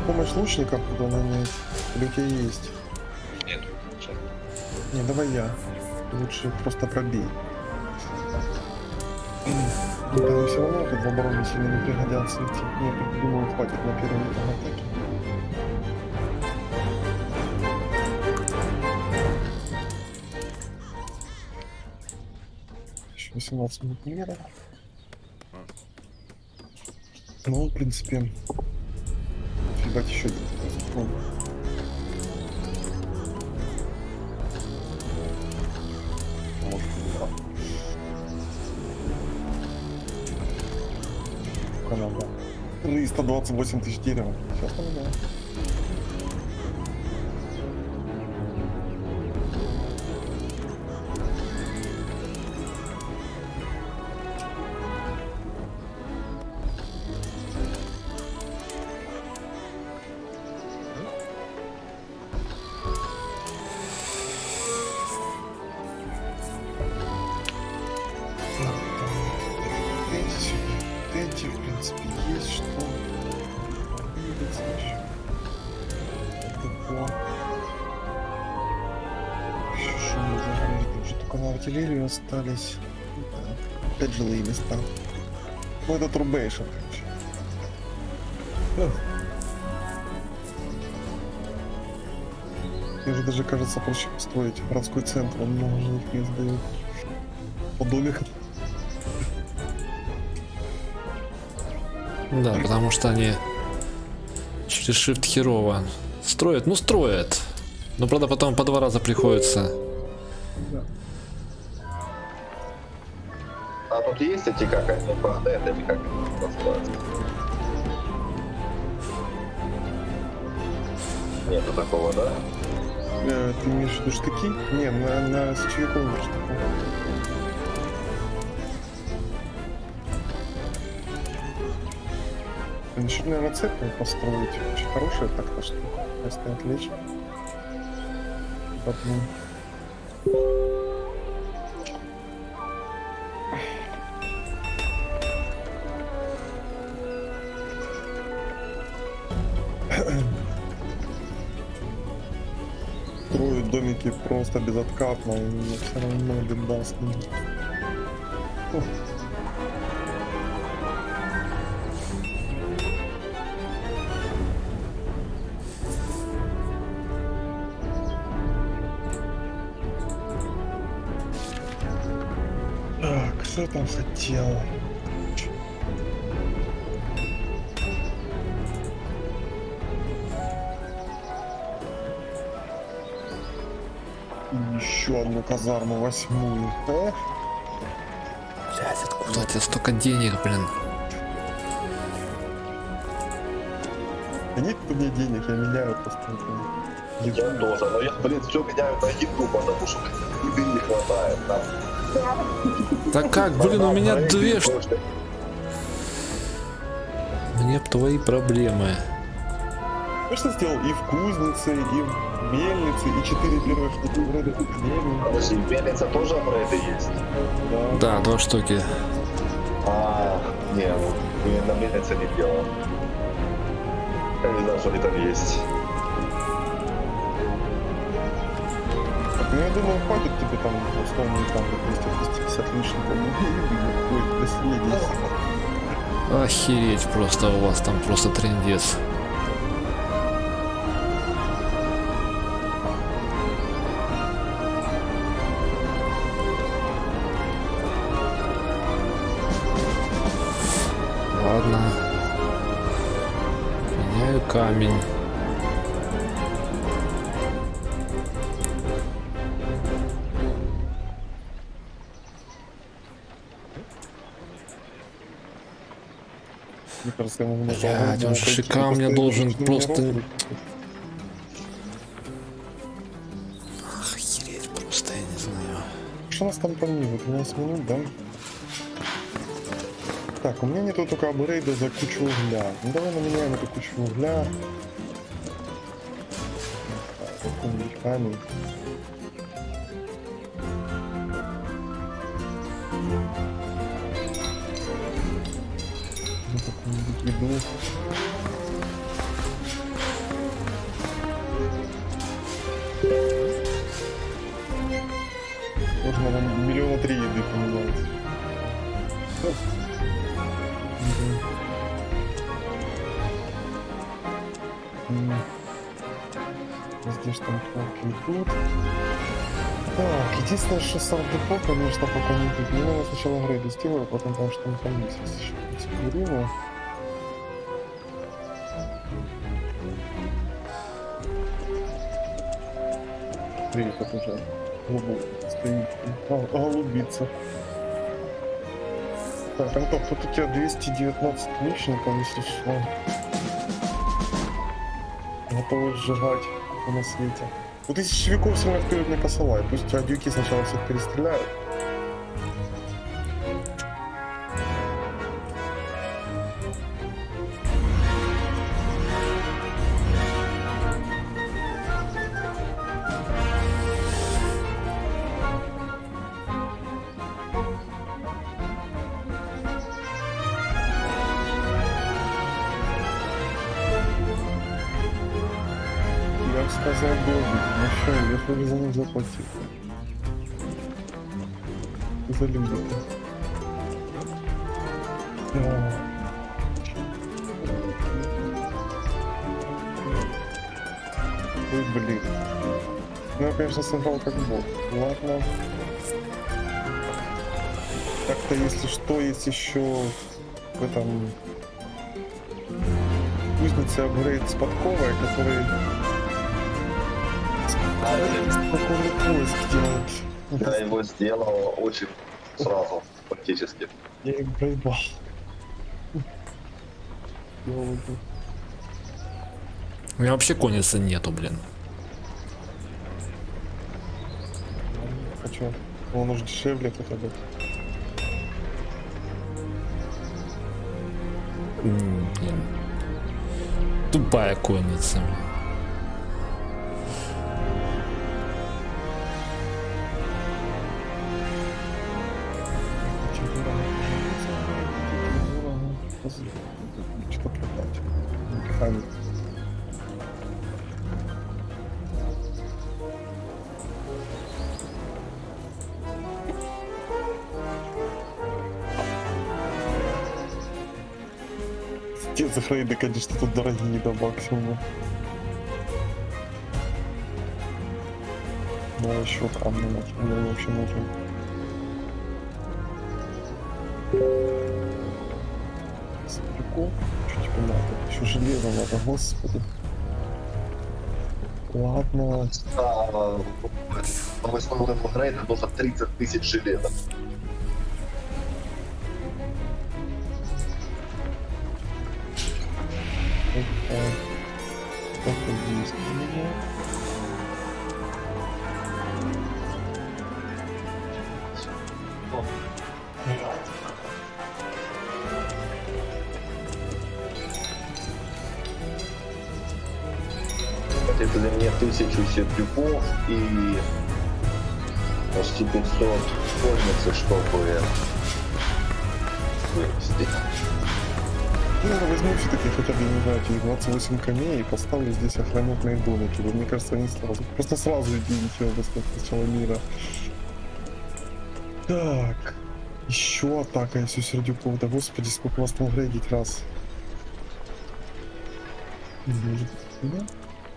помощь лучников, куда она имеет? Или у тебя есть?
Нет.
Не, давай я. Лучше просто пробей. Да, все равно тут в обороне сильно не пригодятся идти. Я думаю, хватит на первом атаке. Еще восемнадцать минут мира. Ну, в принципе, ебать еще один. Ну,
Может, да.
Канада. И сто двадцать восемь тысяч дерева. Сейчас поменяю. Эти, в принципе, есть что двигаться еще. Это еще что мы уже уже только на артиллерию остались. Да. Опять жилые места. Ну это турбейшн, короче. Да. Мне же даже кажется проще построить городской центр, он много жилых мест дает. По домикам.
Да, потому что они через shift херово строят. Ну, строят. Но, правда, потом по два раза приходится.
Да.
А тут есть эти, как они, багдеты, или как они называются? Нету такого, да?
Э, ты имеешь в виду штыки? Не, на, на сечевиковом штыку. Еще, наверное, цепь построить. Очень хорошая так-то штука. Просто отлично. Потом. Строят домики просто безоткатно, и все равно беда с ними. Так, что я там хотел? И еще одну казарму, восьмую. А?
Блять, откуда у тебя столько денег, блин?
Да нет у меня денег, я меняю просто.
Я тоже, но я, блин, все меняю на еду, потому что еды не хватает. Там.
Так как, блин, у меня две ш... Мне б твои проблемы.
Я что сделал и в кузнице, и в мельнице, и четыре первых штуки вроде академии.
Подожди, мельница тоже апгрейды есть?
Да.
Да, два штуки.
А, нет, я на мельнице не делал. Я не знаю, что они там есть.
Ну я думаю, хватит тебе там условно там двести пятьдесят лишних. Ой, до свидания.
Охереть просто у вас там просто трындец. Ладно. Меняю камень.
Мне кажется, ему нужно...
Блядь, он же камня должен просто... Охереть просто, я не знаю.
Что у нас там по нему? двенадцать минут, да? Так, у меня нету только апгрейда за кучу угля. Ну давай наменяем эту кучу угля. Какой-нибудь камень. Ну, какую-нибудь еду. Можно нам миллиона три еды поменять. Где ж там флаг тут? Так, единственное, что сардепо, конечно, пока не тут. Ну, я сначала грейды сделаю, потом там что там там есть еще время. Приехать уже глубоко стоит. А, голубица. Так, Антон, тут у тебя двести девятнадцать мечников, если что. Готовы сжигать на свете. У тысячевиков сильно вперед не посылай. Пусть адюки сначала всех перестреляют. Я сказал добрый, ну что, я тоже за них заплатил. За люди. Ой, блин. Ну, я, конечно, сыграл как бог. Ладно. Так-то, если что, есть еще в этом кузнице апгрейд с подковой, который спокойный поиск делает.
Я его сделал очень сразу, практически.
Я их проебал.
У меня вообще конницы нету, блин.
Хочу. Он уж дешевле хотя бы.
М, Блин. Тупая конница.
Что продать? Механик. Те захрейды, конечно, тут дорогие до максимума. Но еще там мне вообще нужен. Прикол. Что тебе надо? Еще железо надо, господи. Ладно.
А, в основном апгрейд нужно тридцать тысяч железа.
Это есть у меня.
Это для меня тысячу сердюков и почти пятьсот кожницы, чтобы вывести.
Ну, я возьму все-таки хотя бы, не знаю, эти двадцать восемь коней и поставлю здесь охранительные домики. Вот, мне кажется, они сразу, просто сразу идите в начало мира. Так, еще атака, если сердюков. Да господи, сколько вас там грейдить раз. Может, да?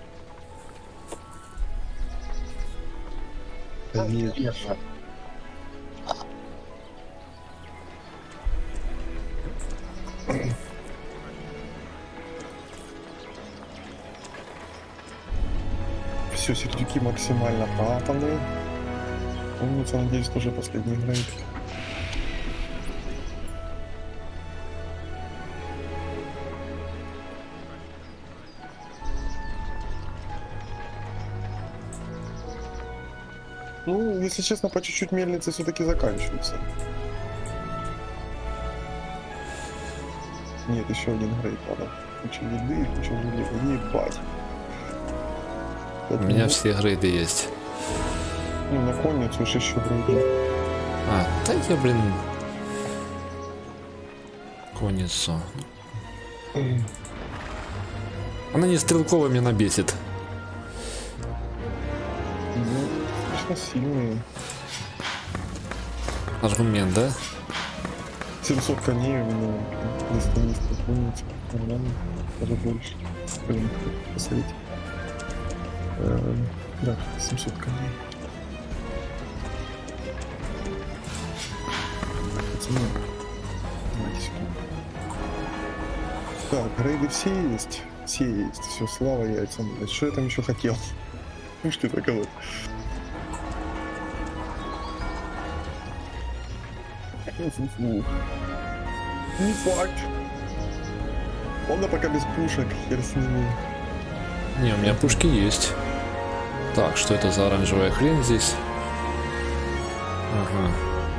Конечно. Все, сердюки максимально патаны. Умница, надеюсь, тоже последний грейд. Ну, если честно, по чуть-чуть мельницы все-таки заканчиваются. Нет, еще один грейд надо. Куча еды, куча железа. Ебать.
У меня все грейды есть.
Ну, на конницу уж еще грейды.
А, да я, блин, конницу. Она не стрелковая, меня набесит.
Ну, конечно, сильные.
Аргумент, да?
семьсот коней у меня. Достоинство помните. Нормально. Даже больше. Блин, посмотрите. Эм, да, семьсот коней. Пацаны, давайте сюда. Так, рейды все есть? Все есть. Все, слава яйцам. Что я там еще хотел? Пушки только вот. Фу-фу-фу. Не факт. Он да пока без пушек, хер с ними.
Не, у меня пушки есть. Так, что это за оранжевая хрень здесь? Ага.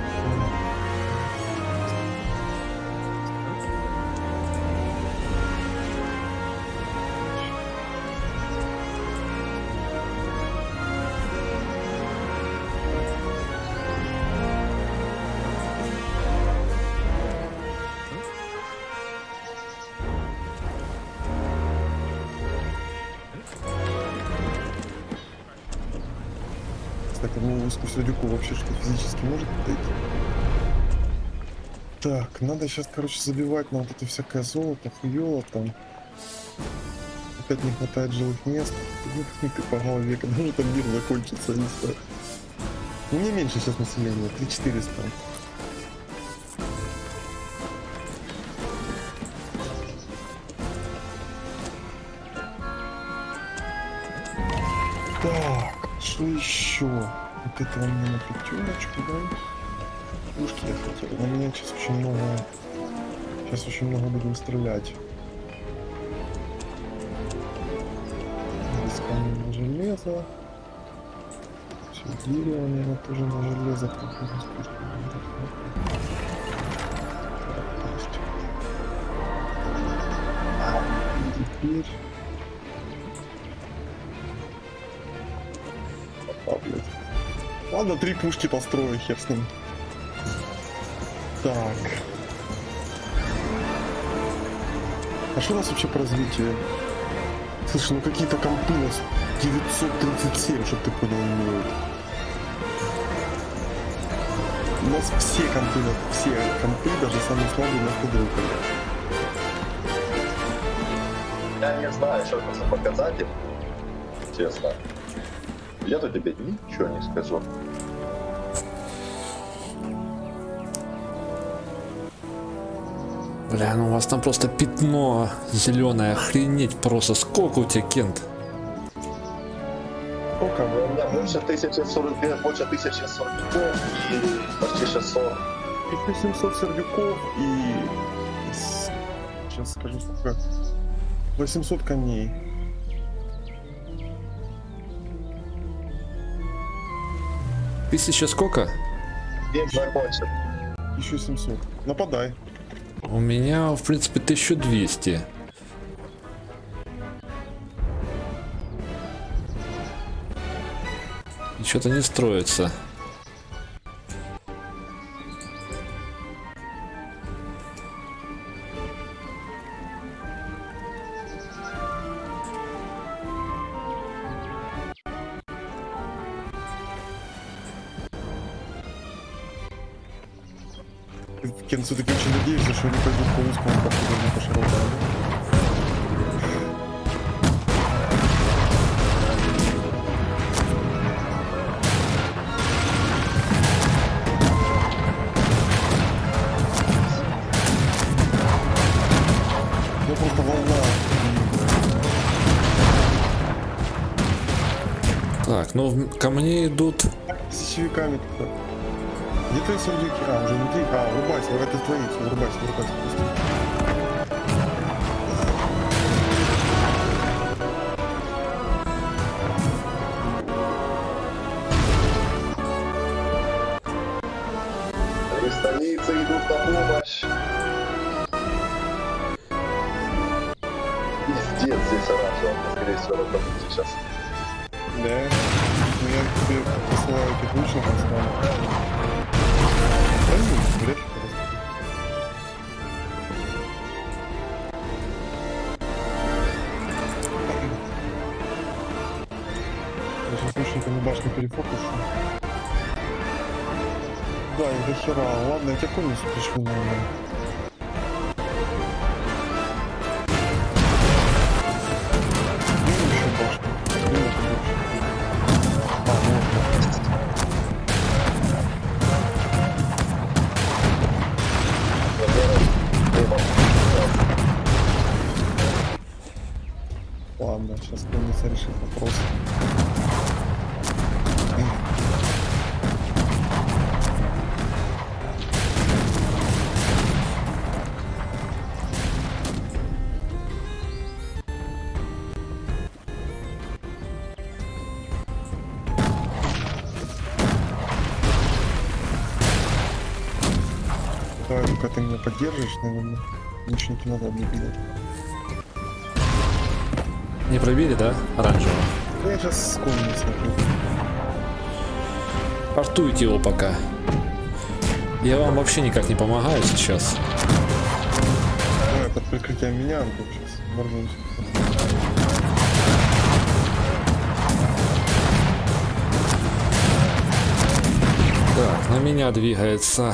Так, одному выску сердюку вообще что физически может подойти? Так, надо сейчас, короче, забивать на вот это всякое золото, хуёво там. Опять не хватает жилых мест. Ну, ты по голове, когда же там мир закончится, не знаю. Ну, мне меньше сейчас населения, три тысячи четыреста. Так, что еще? Вот это у меня на пятерочку, да? Пушки я хотел. На меня сейчас очень много... Сейчас очень много будем стрелять. Здесь камень на железо. Все, дерево, наверное, тоже на железо. Теперь... Ладно, три пушки построю, хер с ним. Так. А что у нас вообще по развитию? Слушай, ну какие-то компы у нас девятьсот тридцать семь, чтобы ты понял, имеют. У нас все компы, все компы, даже самые слабые, на подругах.
Я не знаю, что это за показатель. Честно. Я-то тебе ничего не скажу.
Бля, ну у вас там просто пятно зеленое, охренеть просто. Сколько у тебя, Кент?
Сколько?
У меня больше тысячи сорок, больше тысячи сороков и почти шестьсот.
Еще семьсот сердюков и... Сейчас скажу сколько. восемьсот коней.
Тысяча сколько?
День закончен.
Еще семьсот. Нападай.
У меня, в принципе, тысяча двести. И что-то не строится.
Кен все-таки очень надеется, что они пойдут по узкому проходу, а не по широкому. Ну просто волна.
Так, ну ко мне идут.
С сечевиками туда. Где твои сердюки? А, уже внутри. А, врубайся, это твои, все, врубайся, врубайся.
Станицы идут на помощь. Пиздец здесь оранжево, скорее всего, это будет сейчас.
Да. Ну я тебе посылаю этих лучников с вами. Вряд ли просто. Я сейчас лучниками башню перефокушу. Да, их до хера. Ладно, я тебя конницу пришлю, наверное. Ну, еще башню. Ну, это больше. А, вот. Ладно, сейчас конница решит вопрос. Давай, пока ты меня поддержишь, наверное, лучники надо мне бить.
Не пробили, да, оранжевого?
Я сейчас с конницей.
Артуйте его пока. Я вам вообще никак не помогаю сейчас.
Давай, под прикрытием меня, Антон, сейчас ворвемся.
Так, на меня двигается.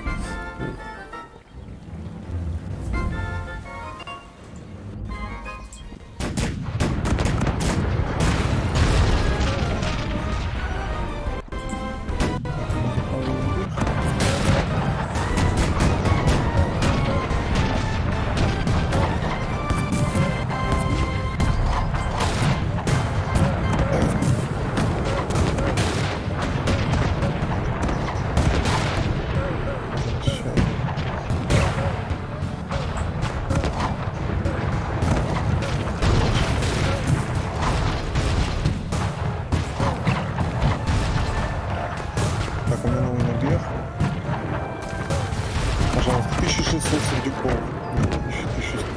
Так, у меня новый набег. Пожалуйста, тысяча шестьсот сердюков. тысяча сто.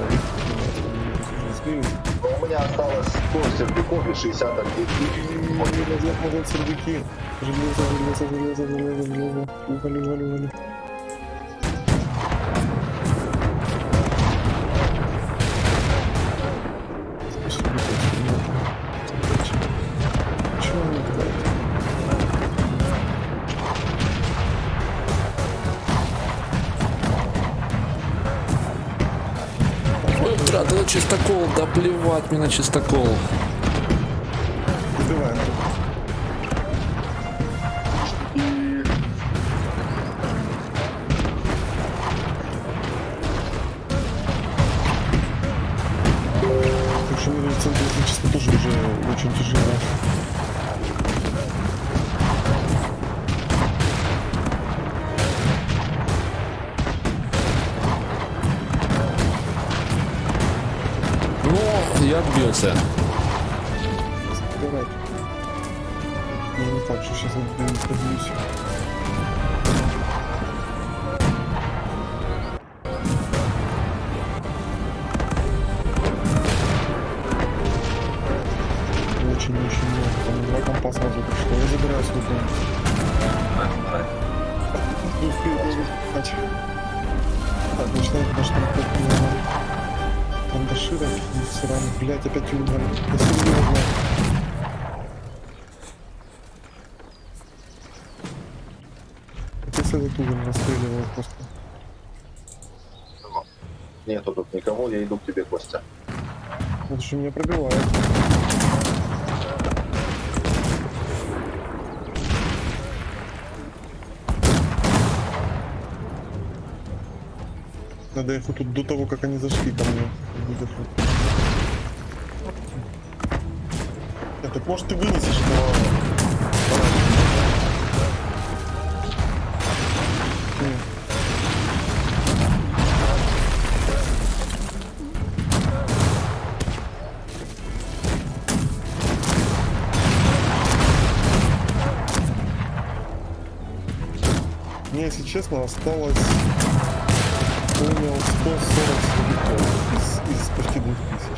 Но у меня осталось сто сердюков и шестьдесят активных.
Назад, назад, сердюки. Железо, железо, железо, железо, железо. Уголь, уголь, уголь. Чего он не играет?
Утратил чистокол, да плевать мне на чистокол.
Убиваем. Так что мне в центре, если честно, тоже уже очень тяжело.
Ну, я отбился.
Давай. Я не так, что сейчас я не подбьюсь. Очень-очень много. Там два компа сразу пришло. Я забираю свой дом. Не успею даже сказать. Так, начинаем наш проход. Бандашира, срам, блять, опять угол. Да серьезно. Отец этот уголь расстреливал просто.
Нету тут никого, я иду к тебе, Костя.
Вот что меня пробивает. Надо их вот тут до того, как они зашли ко мне. Выдохнуть. Нет, так может ты вынесешь этого... Нет. Мне, если честно, осталось... Понял, сто сорок сердюков из, из почти двух тысяч.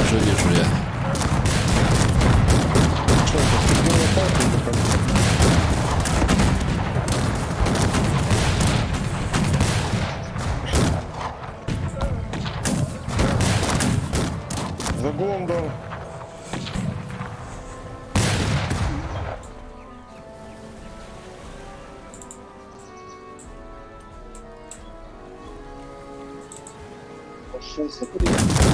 вижу, вижу я.
Что это? Ты делал так или как? Загон дал.
Пошелся, блин.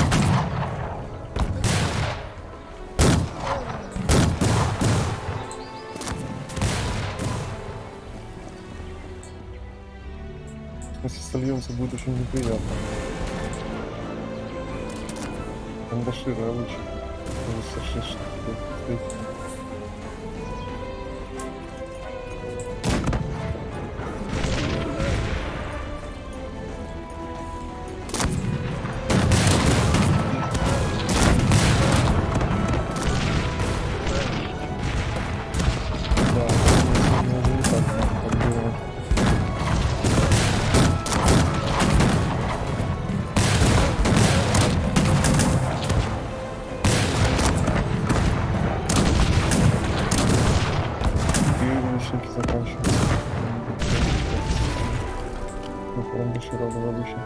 Если сольемся, будет очень неприятно. Андашира лучше. Совершенно что-то. Заканчивается. Ну, прям доширал было лучше.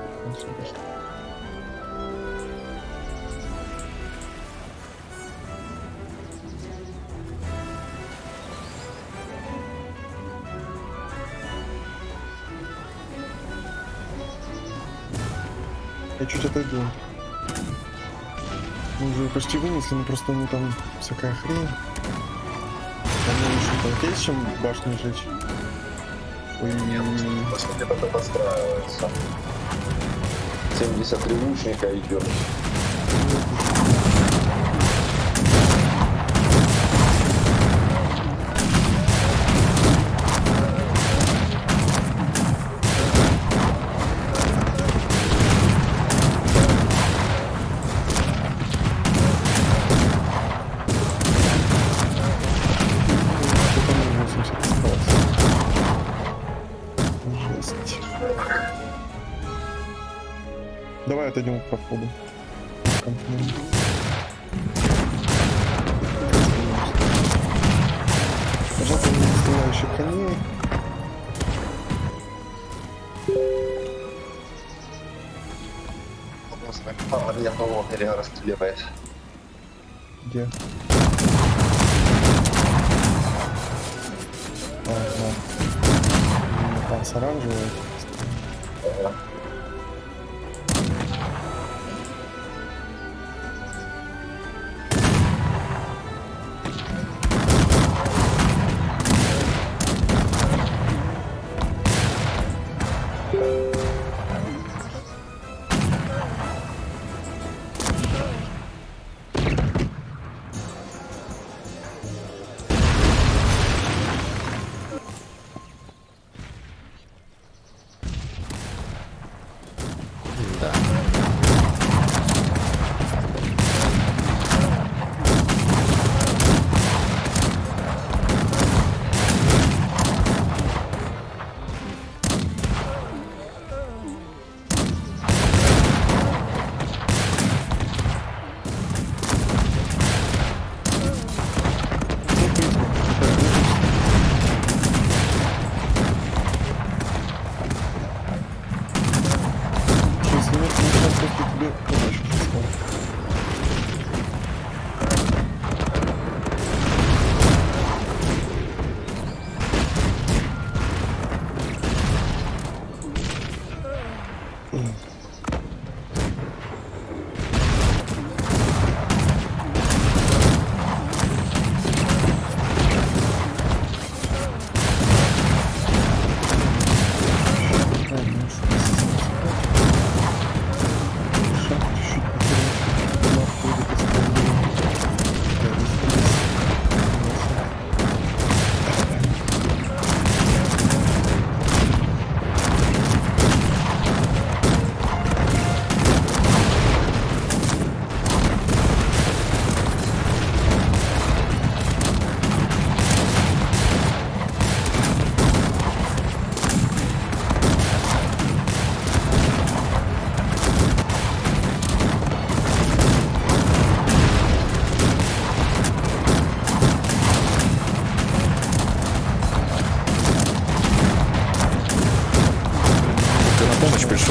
Я чуть отойду. Мы уже почти вынесли, но просто не там всякая хрень. Там еще там есть чем башню сжечь. Ой,
Нет, посмотри, как это подстраивается. семьдесят три лучника идет.
Давай отойдем к проходу. Пожалуйста, не стреляющих коней.
Мама меня по лотере расстреливает.
Где? Ага. Там с оранжевой.
Ага.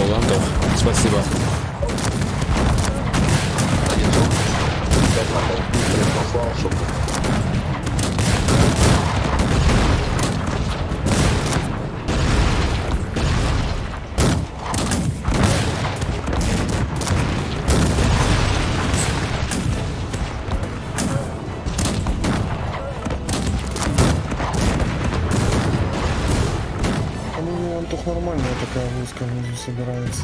понял, Антох. Спасибо.
Послал, чтобы
По-моему, Антох нормальная такая войска внизу собирается.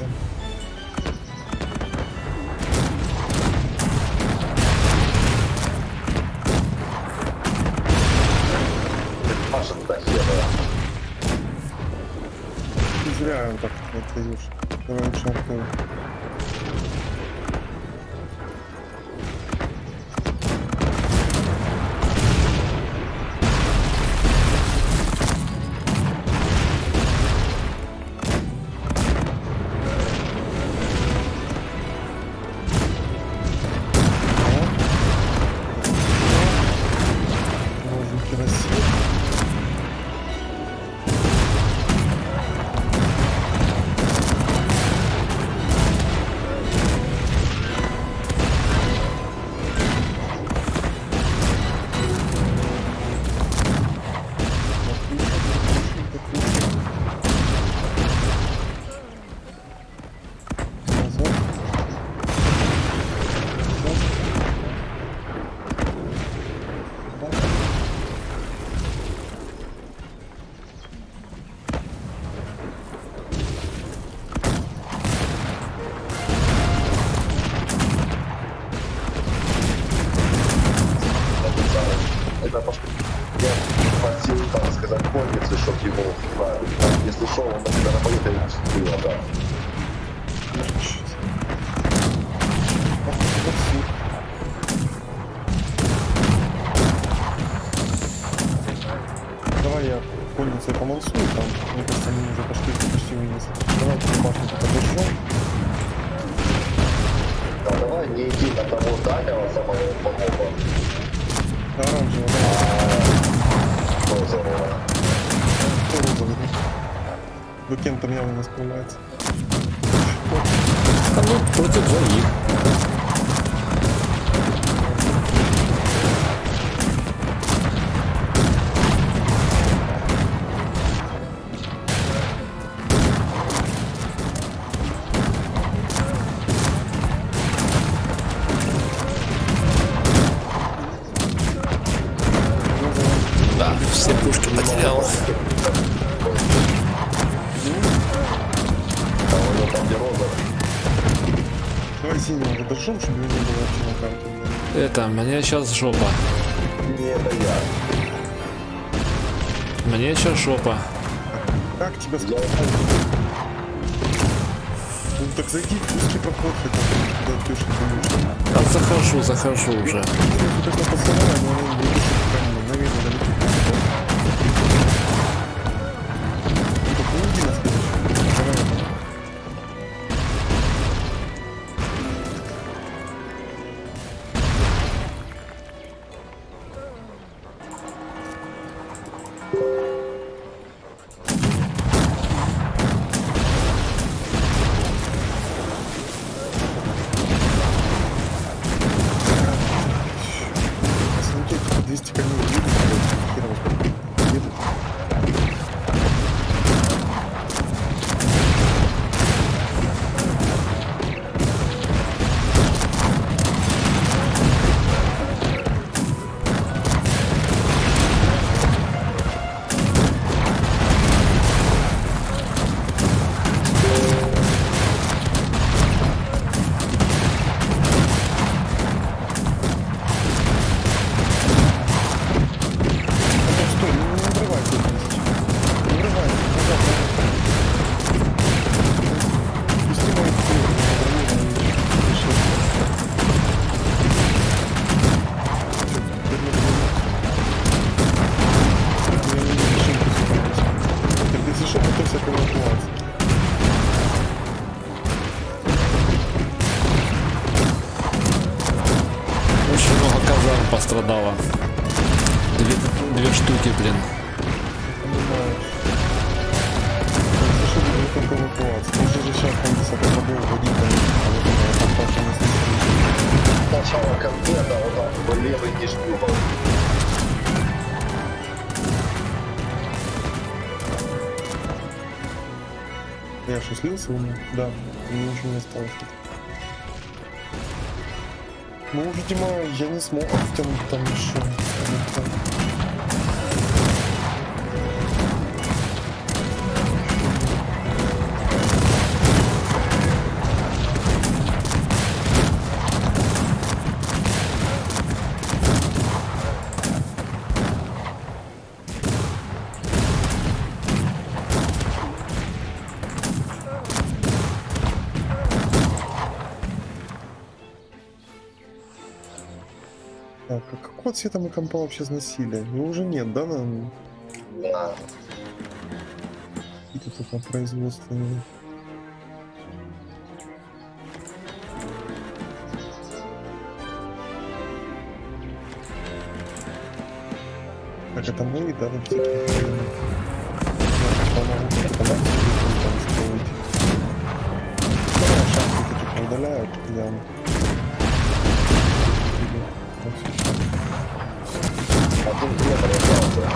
Паша до хера.
Ты зря он так отдаешь. Давай лучше открою. Ложники России.
Это Паша. Я просил, так сказать, конницы, чтоб его править. Если шел, он на тебя нападет, я ему стрелил, да.
Давай я конницей помолсую, там, мне кажется, они уже пошли почти вниз. Давай башню подожжем.
Да, давай не иди на того дальнего самого помога.
Оранжевый,
Что за вора?
да. Розовый. Бэкенд там явно не справляется.
А ну, против двоих. Да, все пушки потерял.
Там у него там где роза.
Давай синего подожжем, чтобы не было вообще на карте. Да.
Это, мне сейчас жопа.
Не, это я.
Мне сейчас жопа.
Как тебя сказать? Ну так зайди в узкий проход хотя бы, куда ты пешки думаешь.
А захожу, захожу уже.
Ну, так на посылаю, но они не пишут камни, наверное, далеко. Только уйди на следующий. Давай. Если не только по двести коней едут, то хер его едут. Антон, стой, ну не врывайся здесь. Не врывайся, назад, назад. Пусти мои цели, не Если что, готовься к эвакуации.
Очень много казарм пострадало. Две, две штуки, блин.
Понимаешь. Если что, будет только эвакуация. Можно же сейчас там десятый забыл водить, а вот это там просто не слышно.
Сначала конкретно, вот там в левый нижний угол.
Я что, слился у меня? Да, мне ничего не осталось. Ну, видимо, я не смог втянуть там еще. Так, а какого цвета мы компа вообще сносили? Его уже нет, да? На...
Да.
И тут это производственные. Так, это мои, да, на всякий случай. Я помогу, когда там строить. Давай шахты такие удаляют, я...
Один метр остался.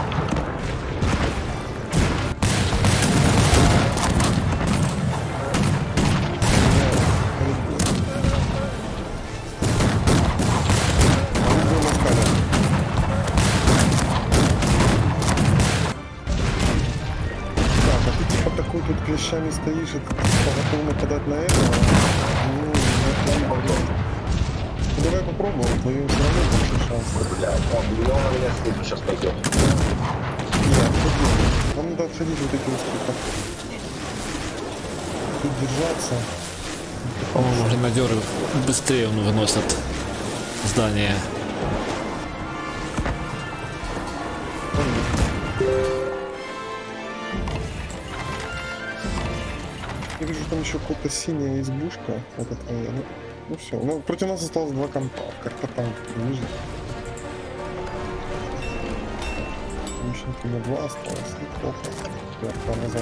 Так, а ты типа такой тут клещами стоишь, и готов нападать на это? Ну, это не богат. Ну, давай попробуем, твоим все равно больше шансов.
Блядь, он миллион на меня слит сейчас пойдет.
Нет, тут нам надо отходить вот эти успехи. Тут держаться.
По-моему, гренадеры быстрее он выносят здание.
Я вижу, там еще какая-то синяя избушка. Вот это, ну, ну все. Ну, против нас осталось два компа. Как-то там ниже. Мощники на два осталось. Неплохо. Я там назад.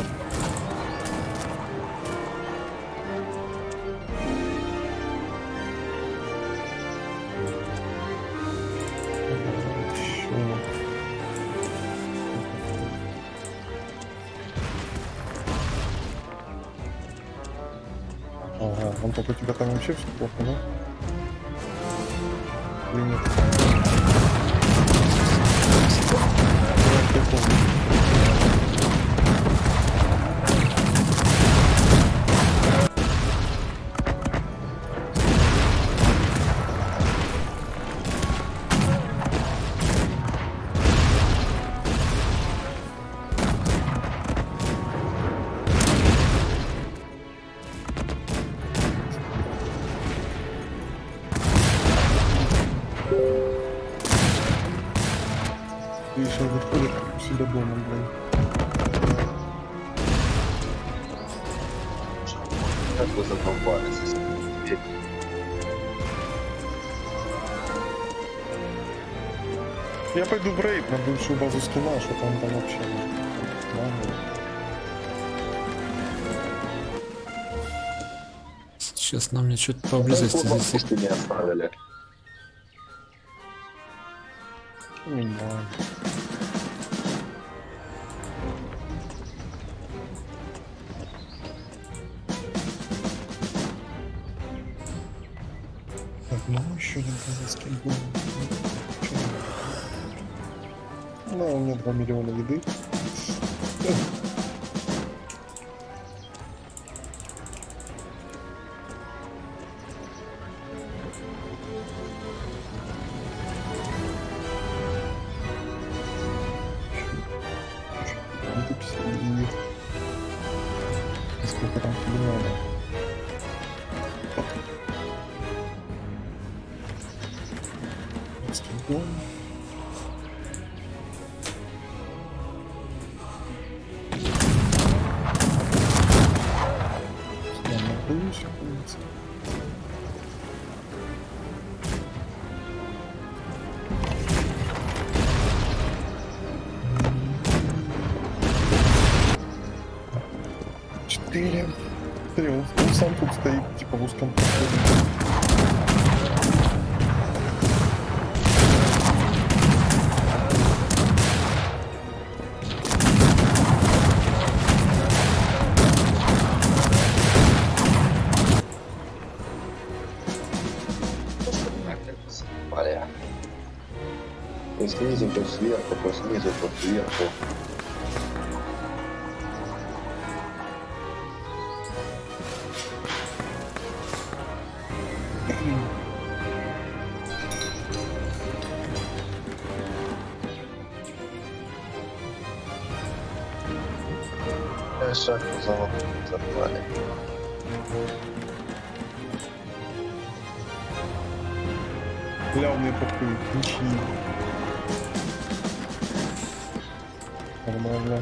Ага, он так у тебя там вообще все плохо, да? Или нет? Я помню. Видишь, он выходит у себя дома, блин.
Как вы задолбались?
Я пойду в рейд на бывшую базу скина, что там там вообще. Ладно.
Честно, мне что-то поблизости здесь.
Что не оставили.
Понимаю. Так, ну еще один казахский был. Да, у меня два миллиона еды. Сколько там тебе надо? Сколько? Я могу еще помнить. четыре. Смотри, он, он сам тут стоит, типа в узком проходе.
То снизу, то сверху, то снизу, то сверху. Шаг золото забрали.
Главный подходит, ничьи. Нормально.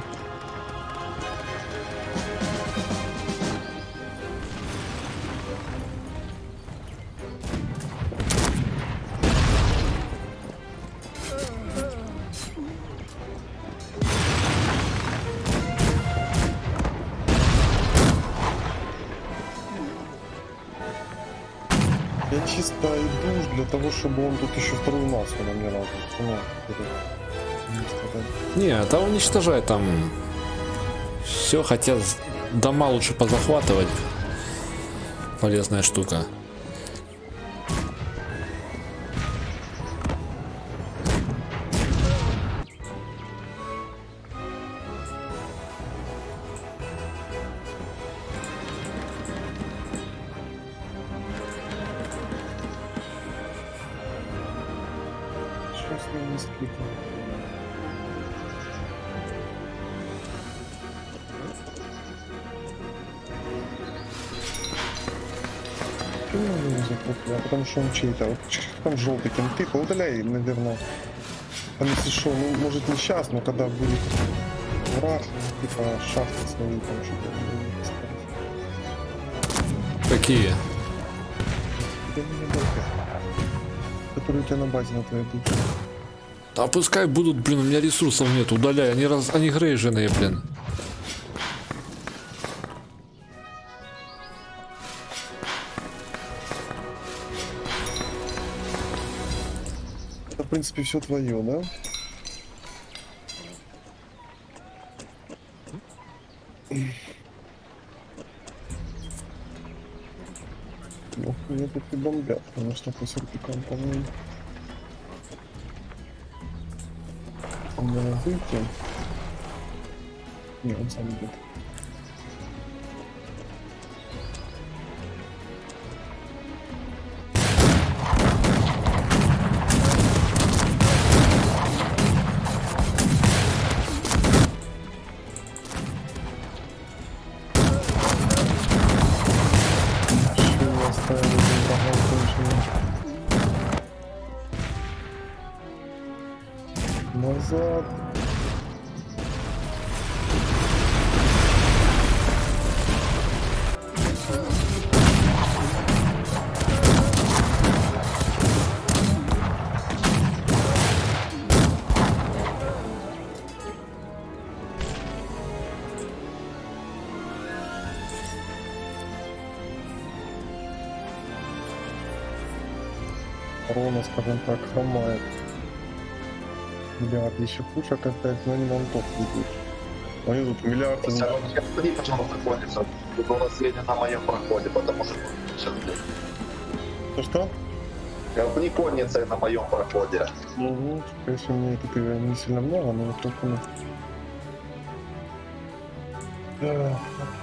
Я чисто иду для того, чтобы он тут еще вторую маску на мне надо. Ну,
не, там уничтожай там. Все, хотя дома лучше позахватывать. Полезная штука.
Что с ним не скликал? А потому что он чей-то. Вот там желтый кенты, поудаляй, наверное. Там если что, ну может не сейчас, но когда будет враг, типа шахты свои там что-то.
Какие?
Которые у тебя на базе на твоей душе.
А пускай будут, блин, у меня ресурсов нет, удаляй, они, раз, они грейженые, блин.
Это, в принципе, все твое, да? Ну, меня тут и бомбят, конечно, по серпикам, по-моему. Он надо выйти. Не, он сам идет. Назад. Рона, скажем так, хромает. Миллиард еще пушек опять, но не нам топ идут. Они тут миллиард.
Они почему находятся до наследия на моем проходе, потому что сейчас, блин.
Ну что?
Колпни конницы на моем проходе.
Угу, конечно, мне тут не сильно много, но вот только ну. Да.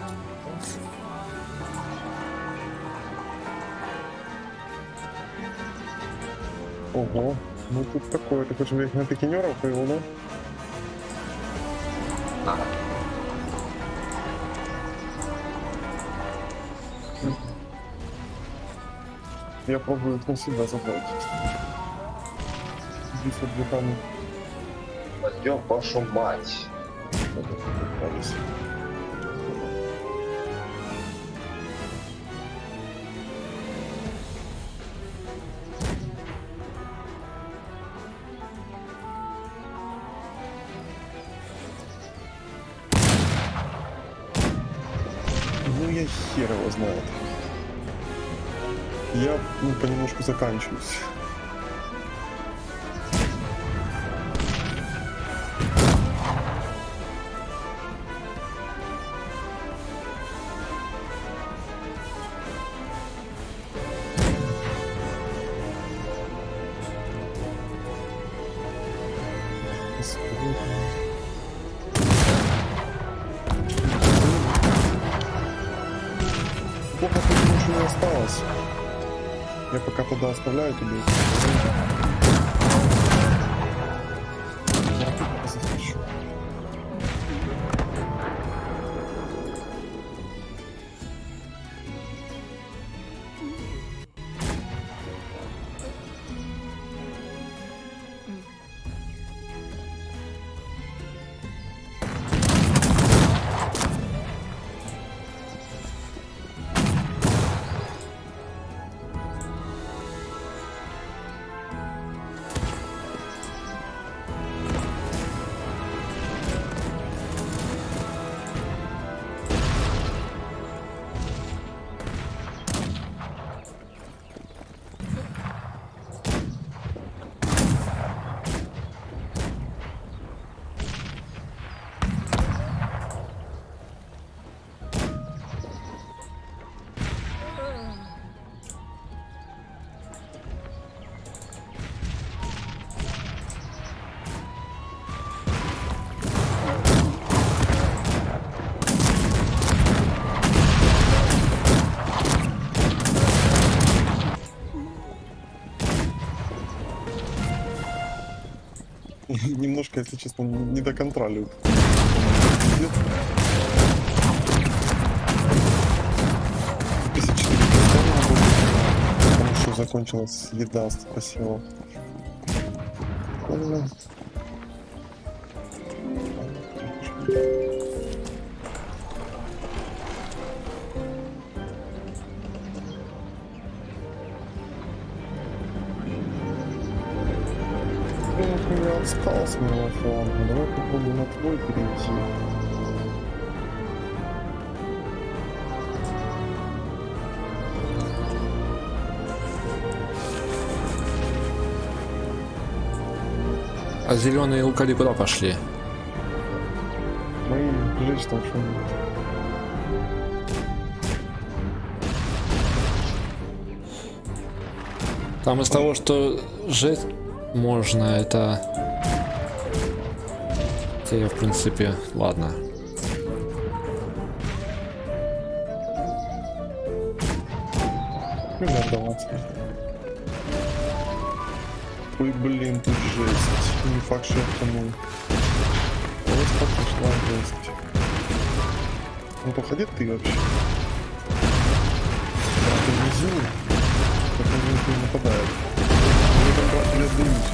Ого, ну тут такое, ты хочешь взять на пикинеров его, да?
Да.
Я пробую их на себя забрать. Здесь вот бухами.
Пойдем, вашу мать.
я хер его знает. Я, ну, понемножку заканчиваюсь. Плохо, что ничего не осталось. Я пока тогда оставляю тебе. Я тут захочу. Немножко, если честно, не доконтролирует. пятьдесят четыре потому что закончилась еда, спасибо. Я отстал с моего фланга. Давай попробуем на твой перейти.
А зеленые лукари куда пошли?
Мы жечь там что-нибудь.
Там из того, что жечь можно, это... Я, в принципе, ладно.
Не надо отдаваться. Ой, блин, тут жесть. Не факт, что я тонул. Просто пошла жесть. Ну, походи ты вообще. Ты внизу, потом никто не нападает. Мне там брат не отдают.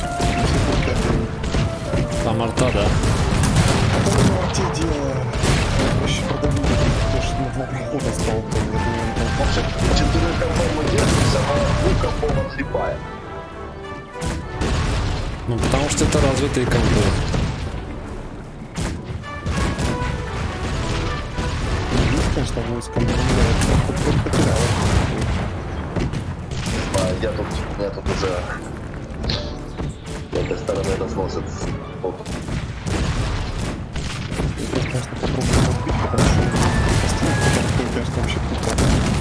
Там арта, да?
А там на арте дело. Вообще продавили, потому что на два прохода стало. Я думаю, там
четыре комбо держится, а двух комбо отлипает.
Ну, потому что это развитые комбо.
есть, конечно, войска, но я потерял.
Я тут, я тут уже с этой стороны разносит. Вот.
Я, конечно, попробую разбить, потому что поставить такой, конечно, вообще круто.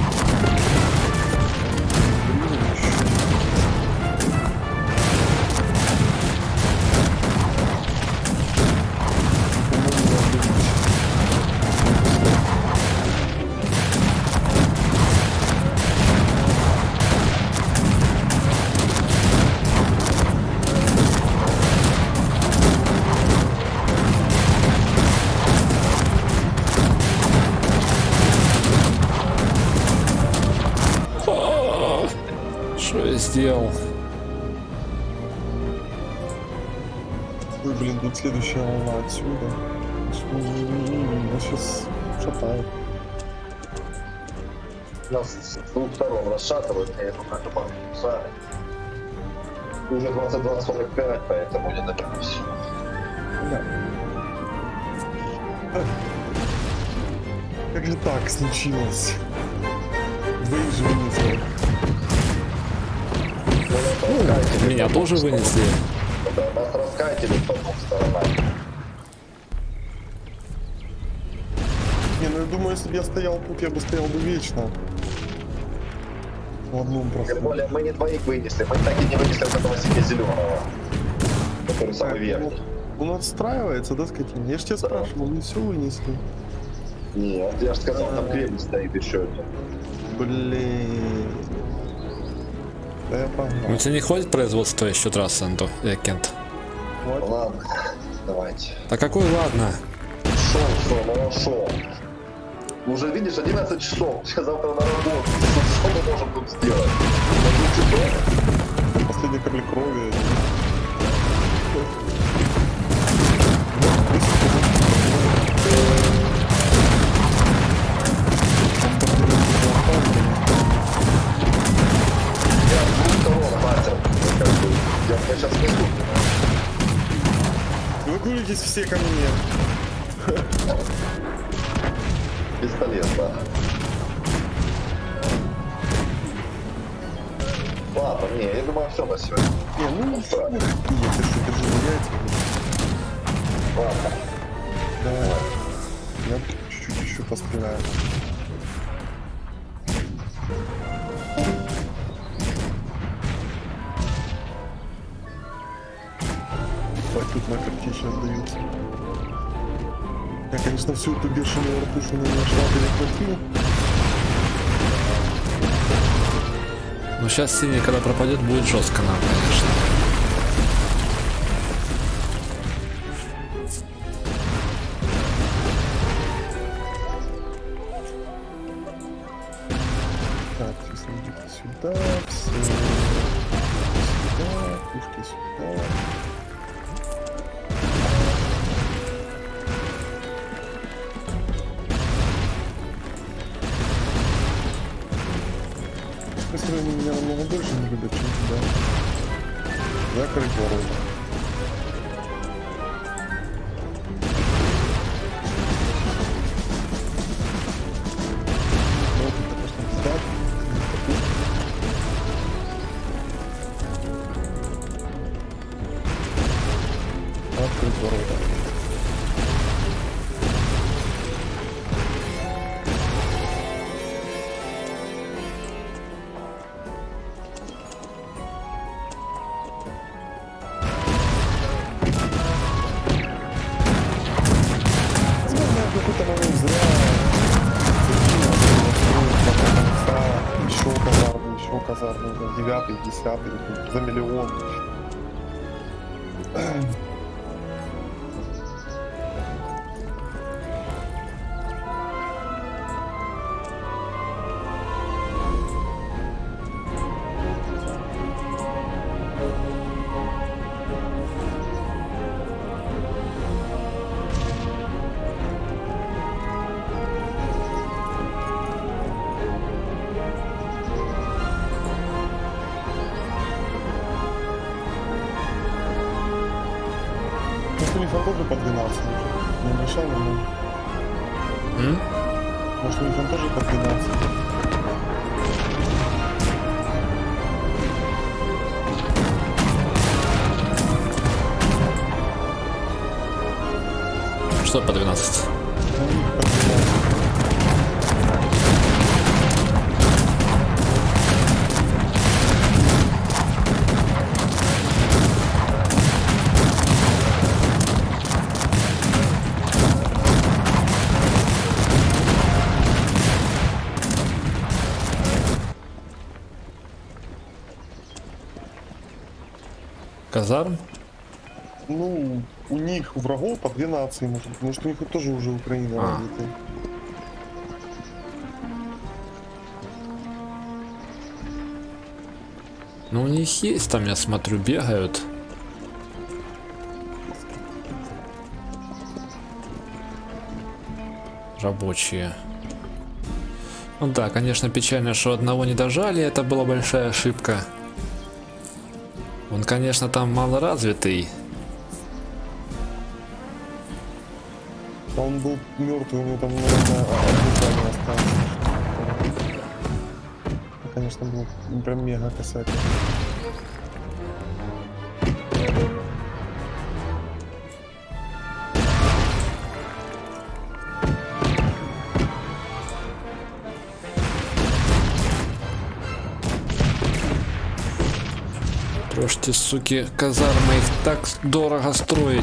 Сделал.
Ой, блин, тут следующая волна отсюда. Нас сейчас шатает.
Нас с двух сторон расшатывают, и эту карту писали. Уже двадцать два сорок пять, поэтому не доберусь.
Да. Как же так случилось? Вы же вынесли.
Ну, меня тоже вынесли.
Нас раскатили по двум сторонам.
Не, ну я думаю, если бы я стоял тут, я бы стоял бы вечно. В одном просто.
Тем более мы не двоих вынесли, мы так и не вынесли вот этого себе зеленого. Который самый верхний.
Он отстраивается, да, скотина? Я ж тебя спрашивал, мы все вынесли.
Нет, я же сказал, там Кремль стоит еще один.
Блин. Да я погнал.
У тебя не хватит производства еще трассы, Антон, э, Кент?
Вот.
Ладно, давайте.
А какой ладно?
Шел, шел, ну шел. Уже видишь, одиннадцать часов. Я завтра на работу. Что мы можем тут сделать?
Последняя капля крови.
Я двух сторон хватит. Как бы, я меня сейчас несу.
Эвакуируйтесь все ко мне.
Пистолет, да. Ладно, не, я думаю, все на сегодня.
Не, ну не что, я что, держу яйца.
Ладно.
Давай. Я чуть-чуть еще постреляю. Ой, тут на карте сейчас даются. Я, конечно, всю эту бешеную ртушу на меня шла перехватил.
Ну сейчас синий, когда пропадет, будет жестко нам, конечно.
Так, все садите сюда, все сюда, пушки сюда. Если они меня намного больше не любят, чем тебя. Закрыть ворота. Вот это, конечно, пизда. Открыть ворота. Какой-то момент зря еще казармы, еще казармы, девятый, десятый, за миллион. Может, у них он тоже по двенадцать уже? Не мешай ему.
М?
Может, у них он тоже по двенадцать?
Что по двенадцать?
У них по двенадцать.
Казарм?
Ну, у них, у врагов по двенадцать, может быть. Может, у них тоже уже Украина
А.
развитая.
Ну у них есть там, я смотрю, бегают. Рабочие. Ну да, конечно, печально, что одного не дожали, это была большая ошибка. Он, конечно, там малоразвитый.
А он был мертвый, у него там, наверное, одно осталось. Это, конечно, был прям мега косяк.
Бросьте, суки, казармы, их так дорого строить.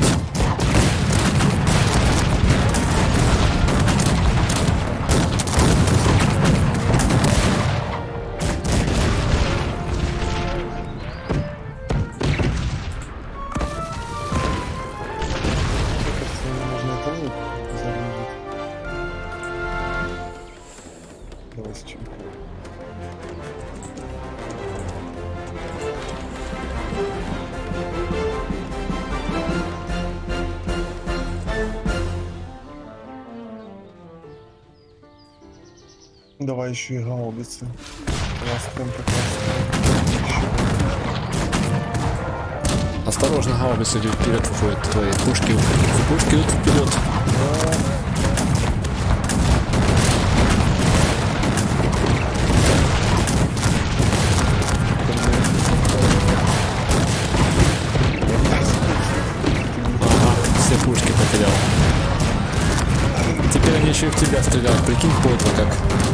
Можно тоже зарядить. Давай с чем. Давай еще и гаубицы. У нас прям прекрасно.
Осторожно, гаубицы вперед выходят, твои пушки, пушки идут вперед. Ага, все пушки потерял. Теперь они еще и в тебя стреляют, прикинь, подло как.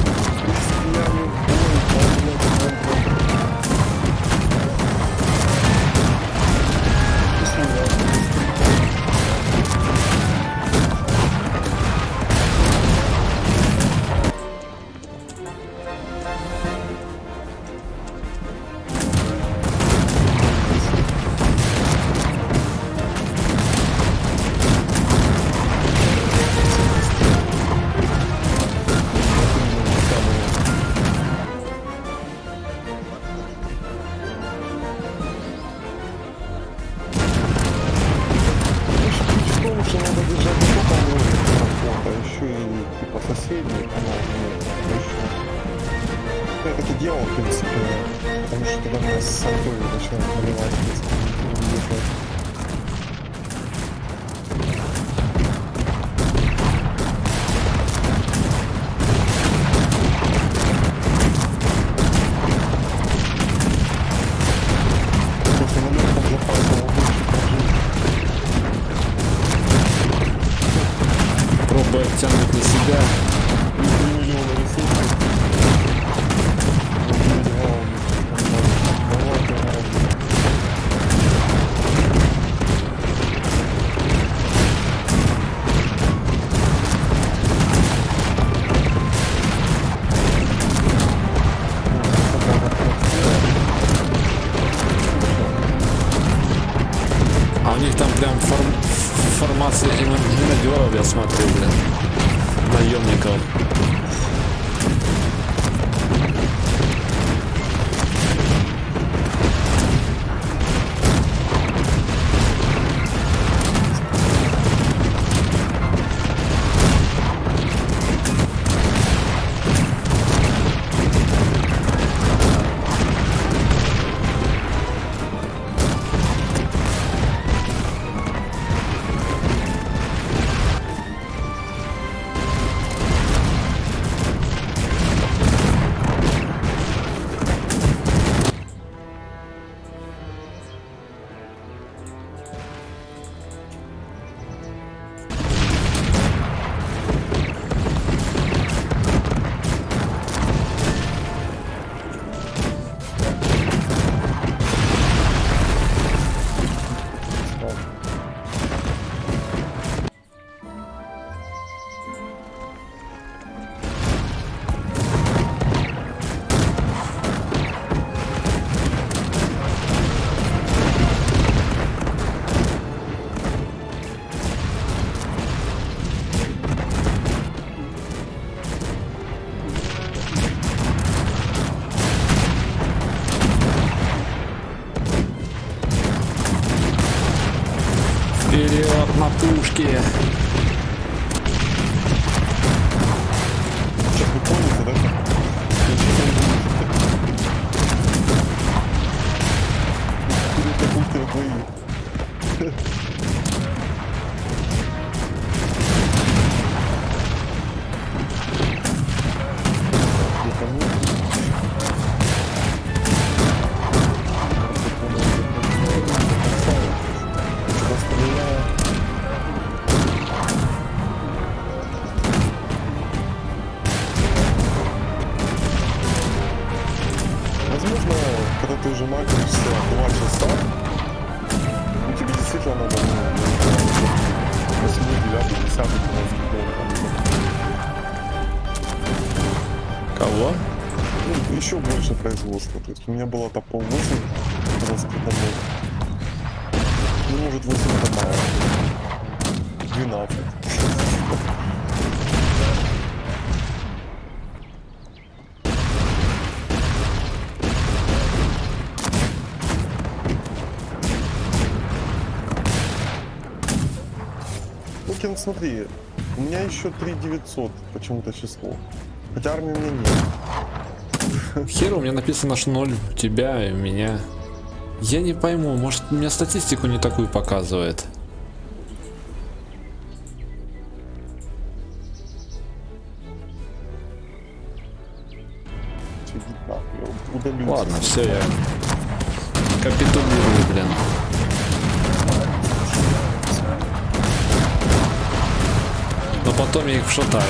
Я так и делал, в принципе, потому что тогда нас с Антоем начинают наливать, если не держать. Просто на легком запасе он лучше прожить.
Пробуя тянуть на себя. А у них там прям форм... формация генералов, я смотрю, блин, наемников. Вперед на пушки!
Сейчас вы помните, да? Катапульты твои. больше производства. То есть у меня было топов восемь распределенных. Ну, может, восемь это мало. двенадцать. Ну, Кен, смотри, у меня еще три девятьсот почему-то число. Хотя армии у меня нет.
Хер, у меня написано, что ноль у тебя и у меня. Я не пойму, может, у меня статистику не такую показывает.
Удалю.
Ладно, все, я капитулирую, блин. Но потом я их вшатаю.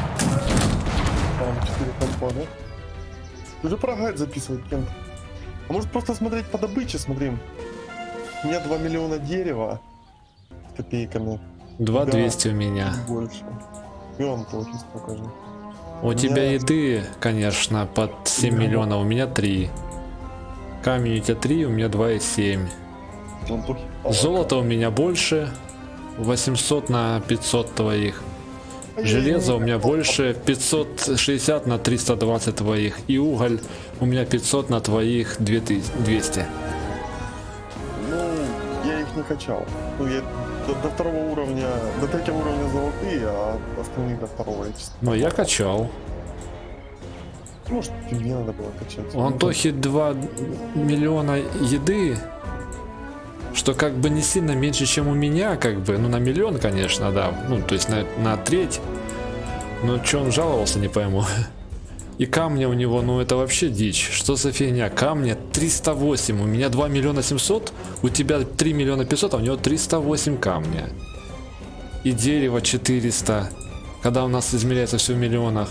Там четыре компа, да? Ты же про гайд записывать, Кент. А может просто смотреть по добыче, смотрим. У меня два миллиона дерева с копейками.
два
Да,
двести у меня.
больше. И он тоже столько же.
У
У
тебя
меня-
еды, конечно, под семь миллионов, у меня три. Камень у тебя три, у меня два и семь.
Он тут-
Золото у меня больше, восемьсот на пятьсот твоих. Железо у меня больше, пятьсот шестьдесят на триста двадцать твоих. И уголь у меня пятьсот на твоих двести.
Ну, я их не качал. Ну, я до, до второго уровня, до третьего уровня золотые, а остальные до второго я чисто.
Но я качал.
Может, тебе надо было качать.
У Антохи два миллиона еды, что как бы не сильно меньше, чем у меня, как бы, ну на миллион, конечно, да, ну то есть на, на треть. Но что он жаловался, не пойму. И камня у него, ну это вообще дичь. Что за фигня? Камня триста восемь, у меня два миллиона семьсот, у тебя три миллиона пятьсот, а у него триста восемь камня. И дерево четыреста, когда у нас измеряется все в миллионах.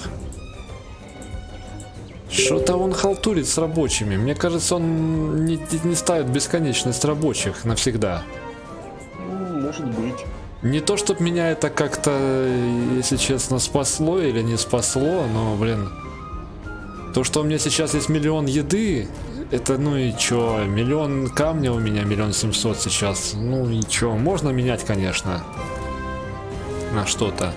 Что-то он халтурит с рабочими. Мне кажется, он не, не ставит бесконечность рабочих навсегда.
Ну, может быть.
Не то, чтобы меня это как-то, если честно, спасло или не спасло, но, блин, то, что у меня сейчас есть миллион еды, это, ну и чё, миллион камня у меня, миллион семьсот сейчас, ну и чё, можно менять, конечно, на что-то.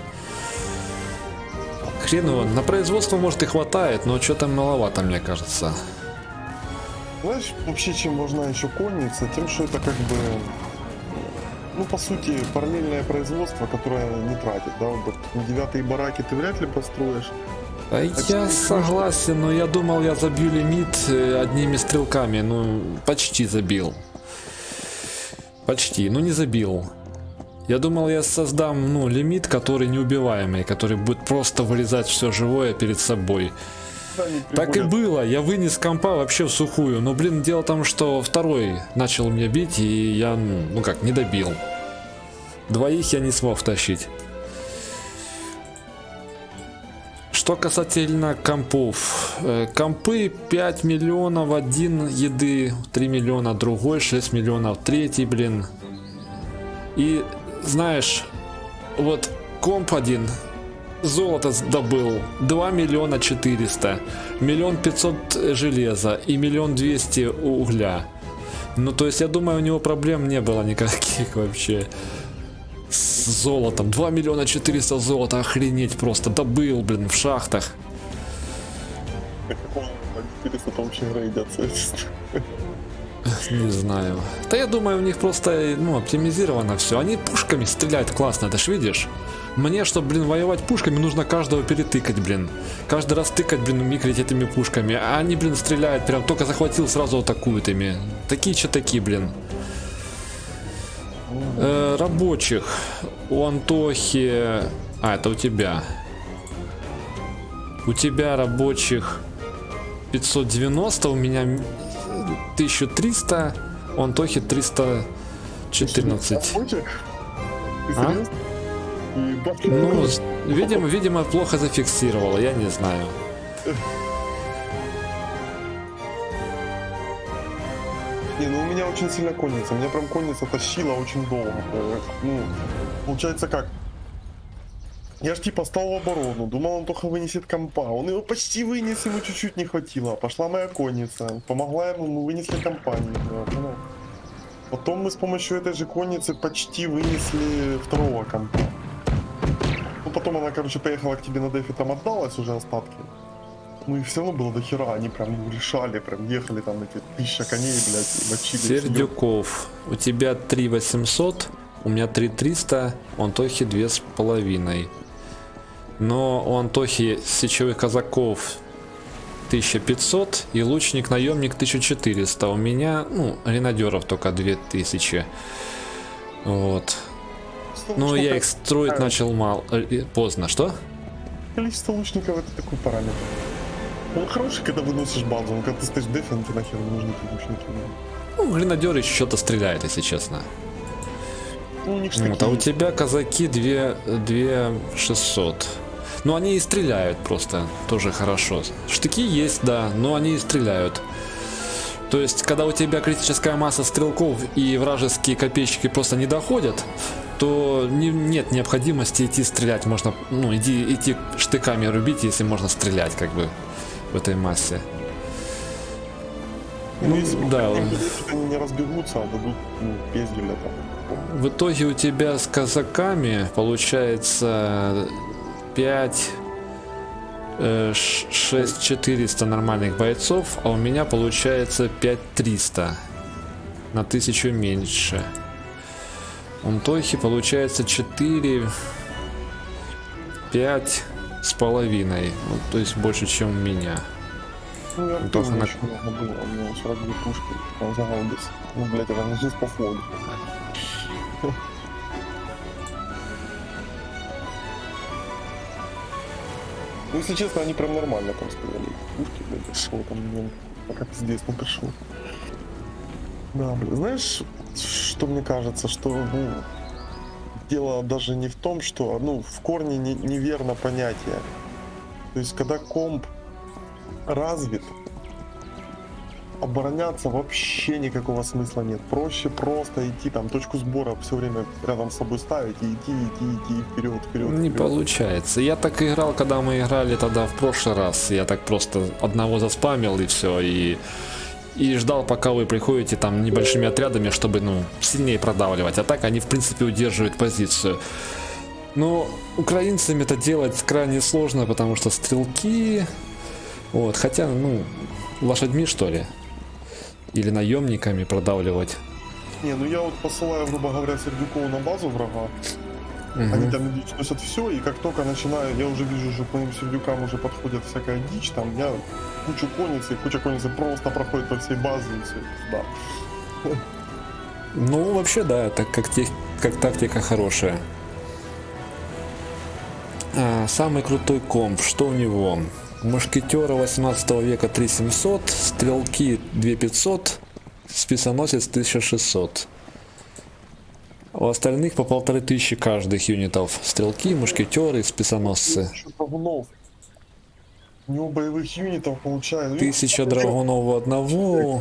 Хрен его, на производство, может, и хватает, но что-то маловато, мне кажется.
Знаешь, вообще, чем важна еще конница, тем, что это как бы, ну, по сути, параллельное производство, которое не тратит, да, вот девятые бараки ты вряд ли построишь.
А я согласен, но я думал, я забью лимит э, одними стрелками, ну, почти забил. Почти, ну не забил. Я думал, я создам, ну, лимит, который неубиваемый, который будет просто вырезать все живое перед собой.
Да, они
Так и
приводят-
было, я вынес компа вообще в сухую, но, блин, дело в том, что второй начал меня бить, и я, ну как, не добил. Двоих я не смог втащить. Что касательно компов. Э, Компы пять миллионов, один еды, три миллиона, другой шесть миллионов, третий, блин. И знаешь, вот комп один золото добыл два миллиона четыреста, миллион пятьсот железа и миллион двести угля. Ну то есть я думаю, у него проблем не было никаких вообще с золотом. два миллиона четыреста золота, охренеть просто, добыл, блин, в шахтах.
Как он, четыреста там вообще рейдятся.
Не знаю. Да я думаю, у них просто, ну, оптимизировано все. Они пушками стреляют классно, ты ж видишь? Мне, чтобы, блин, воевать пушками, нужно каждого перетыкать, блин. Каждый раз тыкать, блин, микрить этими пушками. А они, блин, стреляют, прям только захватил, сразу атакуют ими. Такие чё-таки, блин. Э, рабочих. У Антохи... А, это у тебя. У тебя рабочих пятьсот девяносто, у меня тысяча триста, у Антохи триста четырнадцать.
Рабочих? Ты
А?
серьезно? И бабки-
Ну, с- видимо, видимо, плохо зафиксировала, я не знаю.
Не, ну у меня очень сильно конница. Меня прям конница тащила очень долго. Э, Ну, получается как? Я ж типа стал в оборону, думал, Антоха вынесет компа. Он его почти вынес, ему чуть-чуть не хватило. Пошла моя конница, помогла ему, мы вынесли компанию. Ну. Потом мы с помощью этой же конницы почти вынесли второго компа. Ну потом она, короче, поехала к тебе на дефе, там отдалась уже остатки. Ну и все равно было до хера, они прям ну, решали, прям ехали там эти тысяча коней, блядь, и мочили.
Сердюков, у тебя три восемьсот, у меня три триста, у Антохи две с половиной. Но у Антохи сечевых казаков тысяча пятьсот и лучник-наемник тысяча четыреста. У меня, ну, гренадеров только две тысячи. Вот. Ну, я их строить начал мало, поздно. Что?
Количество лучников — это такой параметр. Он хороший, когда выносишь базу, но когда ты стоишь дефен, тебе нахер не нужны эти лучники.
Ну, гренадеры еще что-то стреляют, если честно.
Ну, у них
вот, а у тебя казаки две шестьсот. Ну, они и стреляют просто, тоже хорошо. Штыки есть, да, но они и стреляют. То есть, когда у тебя критическая масса стрелков и вражеские копейщики просто не доходят, то не, нет необходимости идти стрелять. Можно, ну, иди, идти штыками рубить, если можно стрелять, как бы, в этой массе.
Ну, ну да. Они не разбегутся, а дадут ну, пиздюля там.
В итоге у тебя с казаками получается пять, шесть четыреста нормальных бойцов, а у меня получается пять триста, на тысячу меньше. У Антохи получается четыре, пять с половиной, ну, то есть больше, чем у меня.
Ну, я Антоха на... еще много было, у него сорок две пушки, он загалбился. Ну, блядь, это не жизнь по флоту. Ну, если честно, они прям нормально там стояли. Пушки, блядь, шел там, блин, пока пиздец не пришел. Да, блин, знаешь, что мне кажется, что, ну, дело даже не в том, что, ну, в корне не, неверно понятие. То есть, когда комп развит, обороняться вообще никакого смысла нет. Проще просто идти там, точку сбора все время рядом с собой ставить и идти, идти, идти вперед, вперед.
Не
вперед.
получается. Я так играл, когда мы играли тогда в прошлый раз. Я так просто одного заспамил и все. И, и ждал, пока вы приходите там небольшими отрядами, чтобы, ну, сильнее продавливать. А так они, в принципе, удерживают позицию. Но украинцам это делать крайне сложно, потому что стрелки... Вот, хотя, ну, лошадьми, что ли? Или наемниками продавливать.
Не, ну я вот посылаю, грубо говоря, Сердюкова на базу врага. Угу. Они там идут, сносят все, и как только начинаю, я уже вижу, что к моим Сердюкам уже подходит всякая дичь, там я кучу конницы, куча конницы просто проходит по всей базе, и все, да.
Ну, вообще, да, так как, тех, как тактика хорошая. А, самый крутой комп, что у него? Мушкетера восемнадцатого века три семьсот, стрелки две пятьсот, списоносец тысяча шестьсот. У остальных по полторы тысячи каждых юнитов. Стрелки, мушкетеры, списоносцы.
Драгунов. У него боевых юнитов получается.
Тысяча драгунов у одного.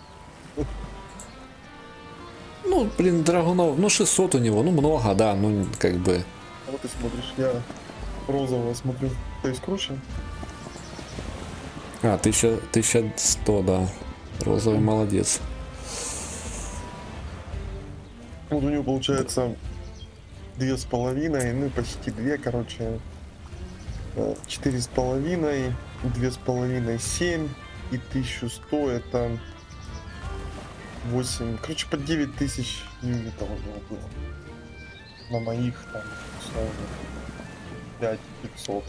Ну, блин, драгунов, ну шестьсот у него, ну много, да, ну как бы.
А вот ты смотришь, я розового смотрю, то есть круче.
А, тысяча сто, да. Розовый молодец.
Вот у него получается две с половиной, ну почти две, короче. Четыре с половиной, две с половиной, семь и тысяча сто это восемь. Короче, по девять тысяч юнитов у него было. На моих там пять пятьсот.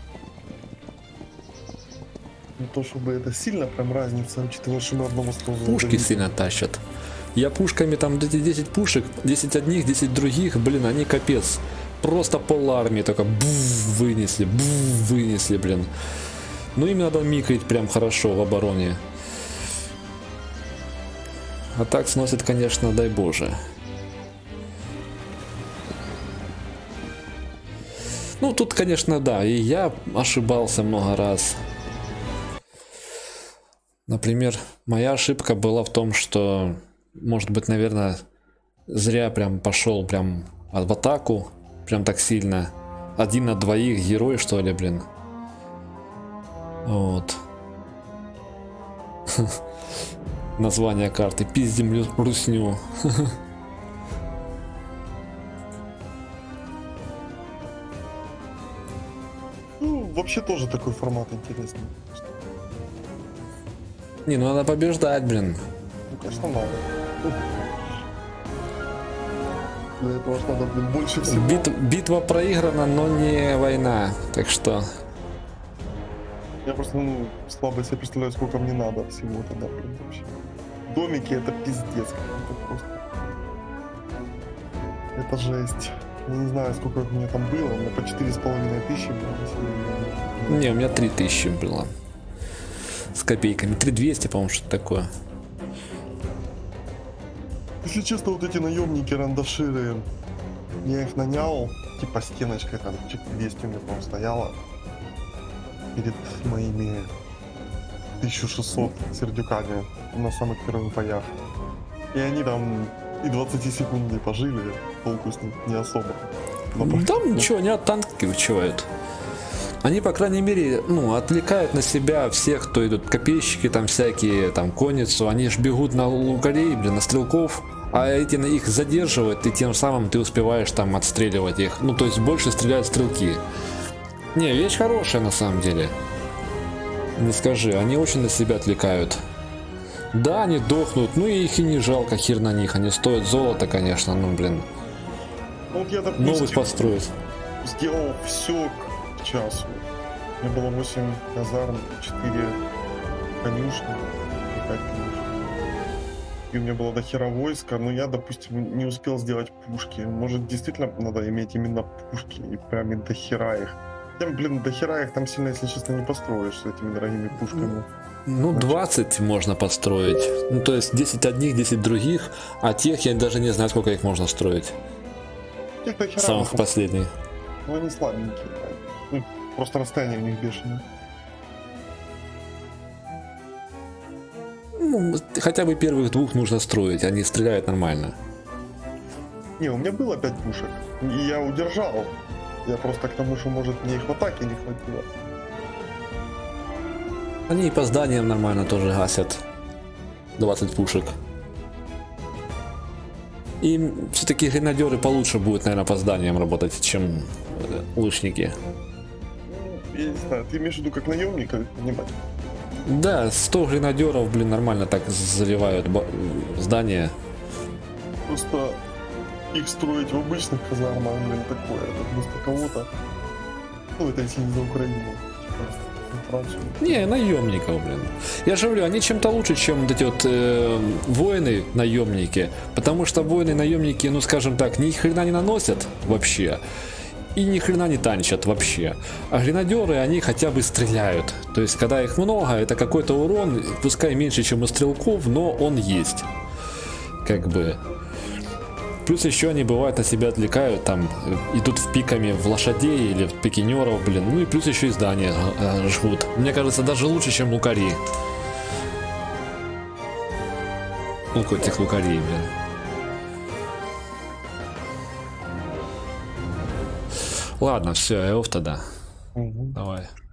Не то чтобы это сильно прям разница, учитывая, что мы одного сразу.
Пушки сильно тащат. Я пушками там десять пушек, десять одних, десять других, блин, они капец. Просто пол армии только був, вынесли, був, вынесли, блин. Ну им надо микрить прям хорошо в обороне. А так сносит, конечно, дай боже. Ну тут, конечно, да, и я ошибался много раз. Например, моя ошибка была в том, что, может быть, наверное, зря прям пошел прям в атаку, прям так сильно. один на двоих герой, что ли, блин. Вот. Название карты. Пиздим лю- русню.
Ну, вообще тоже такой формат интересный.
Не, ну надо побеждать, блин.
Ну, конечно, надо. Для этого ж надо, блин, больше всего.
Бит- битва проиграна, но не война. Так что...
Я просто, ну, слабо себе представляю, сколько мне надо всего тогда, блин, вообще. Домики — это пиздец какой-то просто. Это жесть. Я не знаю, сколько у меня там было, у меня по четыре с половиной тысячи было.
Не, у меня три тысячи было. С копейками. три двести, по-моему, что-то такое.
Если честно, вот эти наемники, рандаширы, я их нанял, типа стеночкой там, чуть двести у меня, по-моему, стояло перед моими тысяча шестьсот сердюками на самых первых боях. И они там и двадцать секунд не пожили, толку с них не особо. Но
Там ничего, они оттанкивают. Они, по крайней мере, ну, отвлекают на себя всех, кто идут, копейщики там всякие, там, конницу, они ж бегут на лукарей, блин, на стрелков, а эти на их задерживают, и тем самым ты успеваешь там отстреливать их. Ну, то есть больше стреляют стрелки. Не, вещь хорошая на самом деле. Не скажи, они очень на себя отвлекают. Да, они дохнут, ну и их и не жалко, хер на них, они стоят золото, конечно, ну, блин.
Ну, вот я, допустим,
Новый построить.
сделал все к часу. У меня было восемь казарм, четыре конюшни, и пять конюшен. И у меня было дохера войска, но я, допустим, не успел сделать пушки. Может, действительно надо иметь именно пушки и прям и дохера их. Там, блин, дохера их там сильно, если честно, не построишь с этими дорогими пушками.
Ну, двадцать можно построить. Ну, то есть десять одних, десять других, а тех я даже не знаю, сколько их можно строить.
Тех дохера,
Самых
ну,
последних.
ну, они слабенькие. Да. Ну, просто расстояние у них бешеное.
Ну, хотя бы первых двух нужно строить, они стреляют нормально.
Не, у меня было пять пушек, и я удержал. Я просто к тому, что, может, мне их в атаке не хватило.
Они и по зданиям нормально тоже гасят. двадцать пушек. И все-таки гренадеры получше будут, наверное, по зданиям работать, чем э, лучники.
Ну, я не знаю, ты имеешь в виду как наемника, понимать?
Да, сто гренадеров, блин, нормально так заливают ба- здания.
Просто их строить в обычных казармах, блин, такое, это вместо кого-то. Ну, это если не за Украину, типа, на Францию.
Не, наемников, блин. Я же говорю, они чем-то лучше, чем вот эти вот э, воины наемники. Потому что воины наемники, ну скажем так, ни хрена не наносят вообще. И ни хрена не танчат вообще. А гренадеры, они хотя бы стреляют. То есть, когда их много, это какой-то урон, пускай меньше, чем у стрелков, но он есть. Как бы. Плюс еще они бывают на себя отвлекают, там идут в пиками в лошадей или в пикинеров, блин. Ну и плюс еще и здания э, жгут. Мне кажется, даже лучше, чем лукари. Ну, хоть этих лукарей, блин. Ладно, все, я оф тогда.
Угу.
Давай.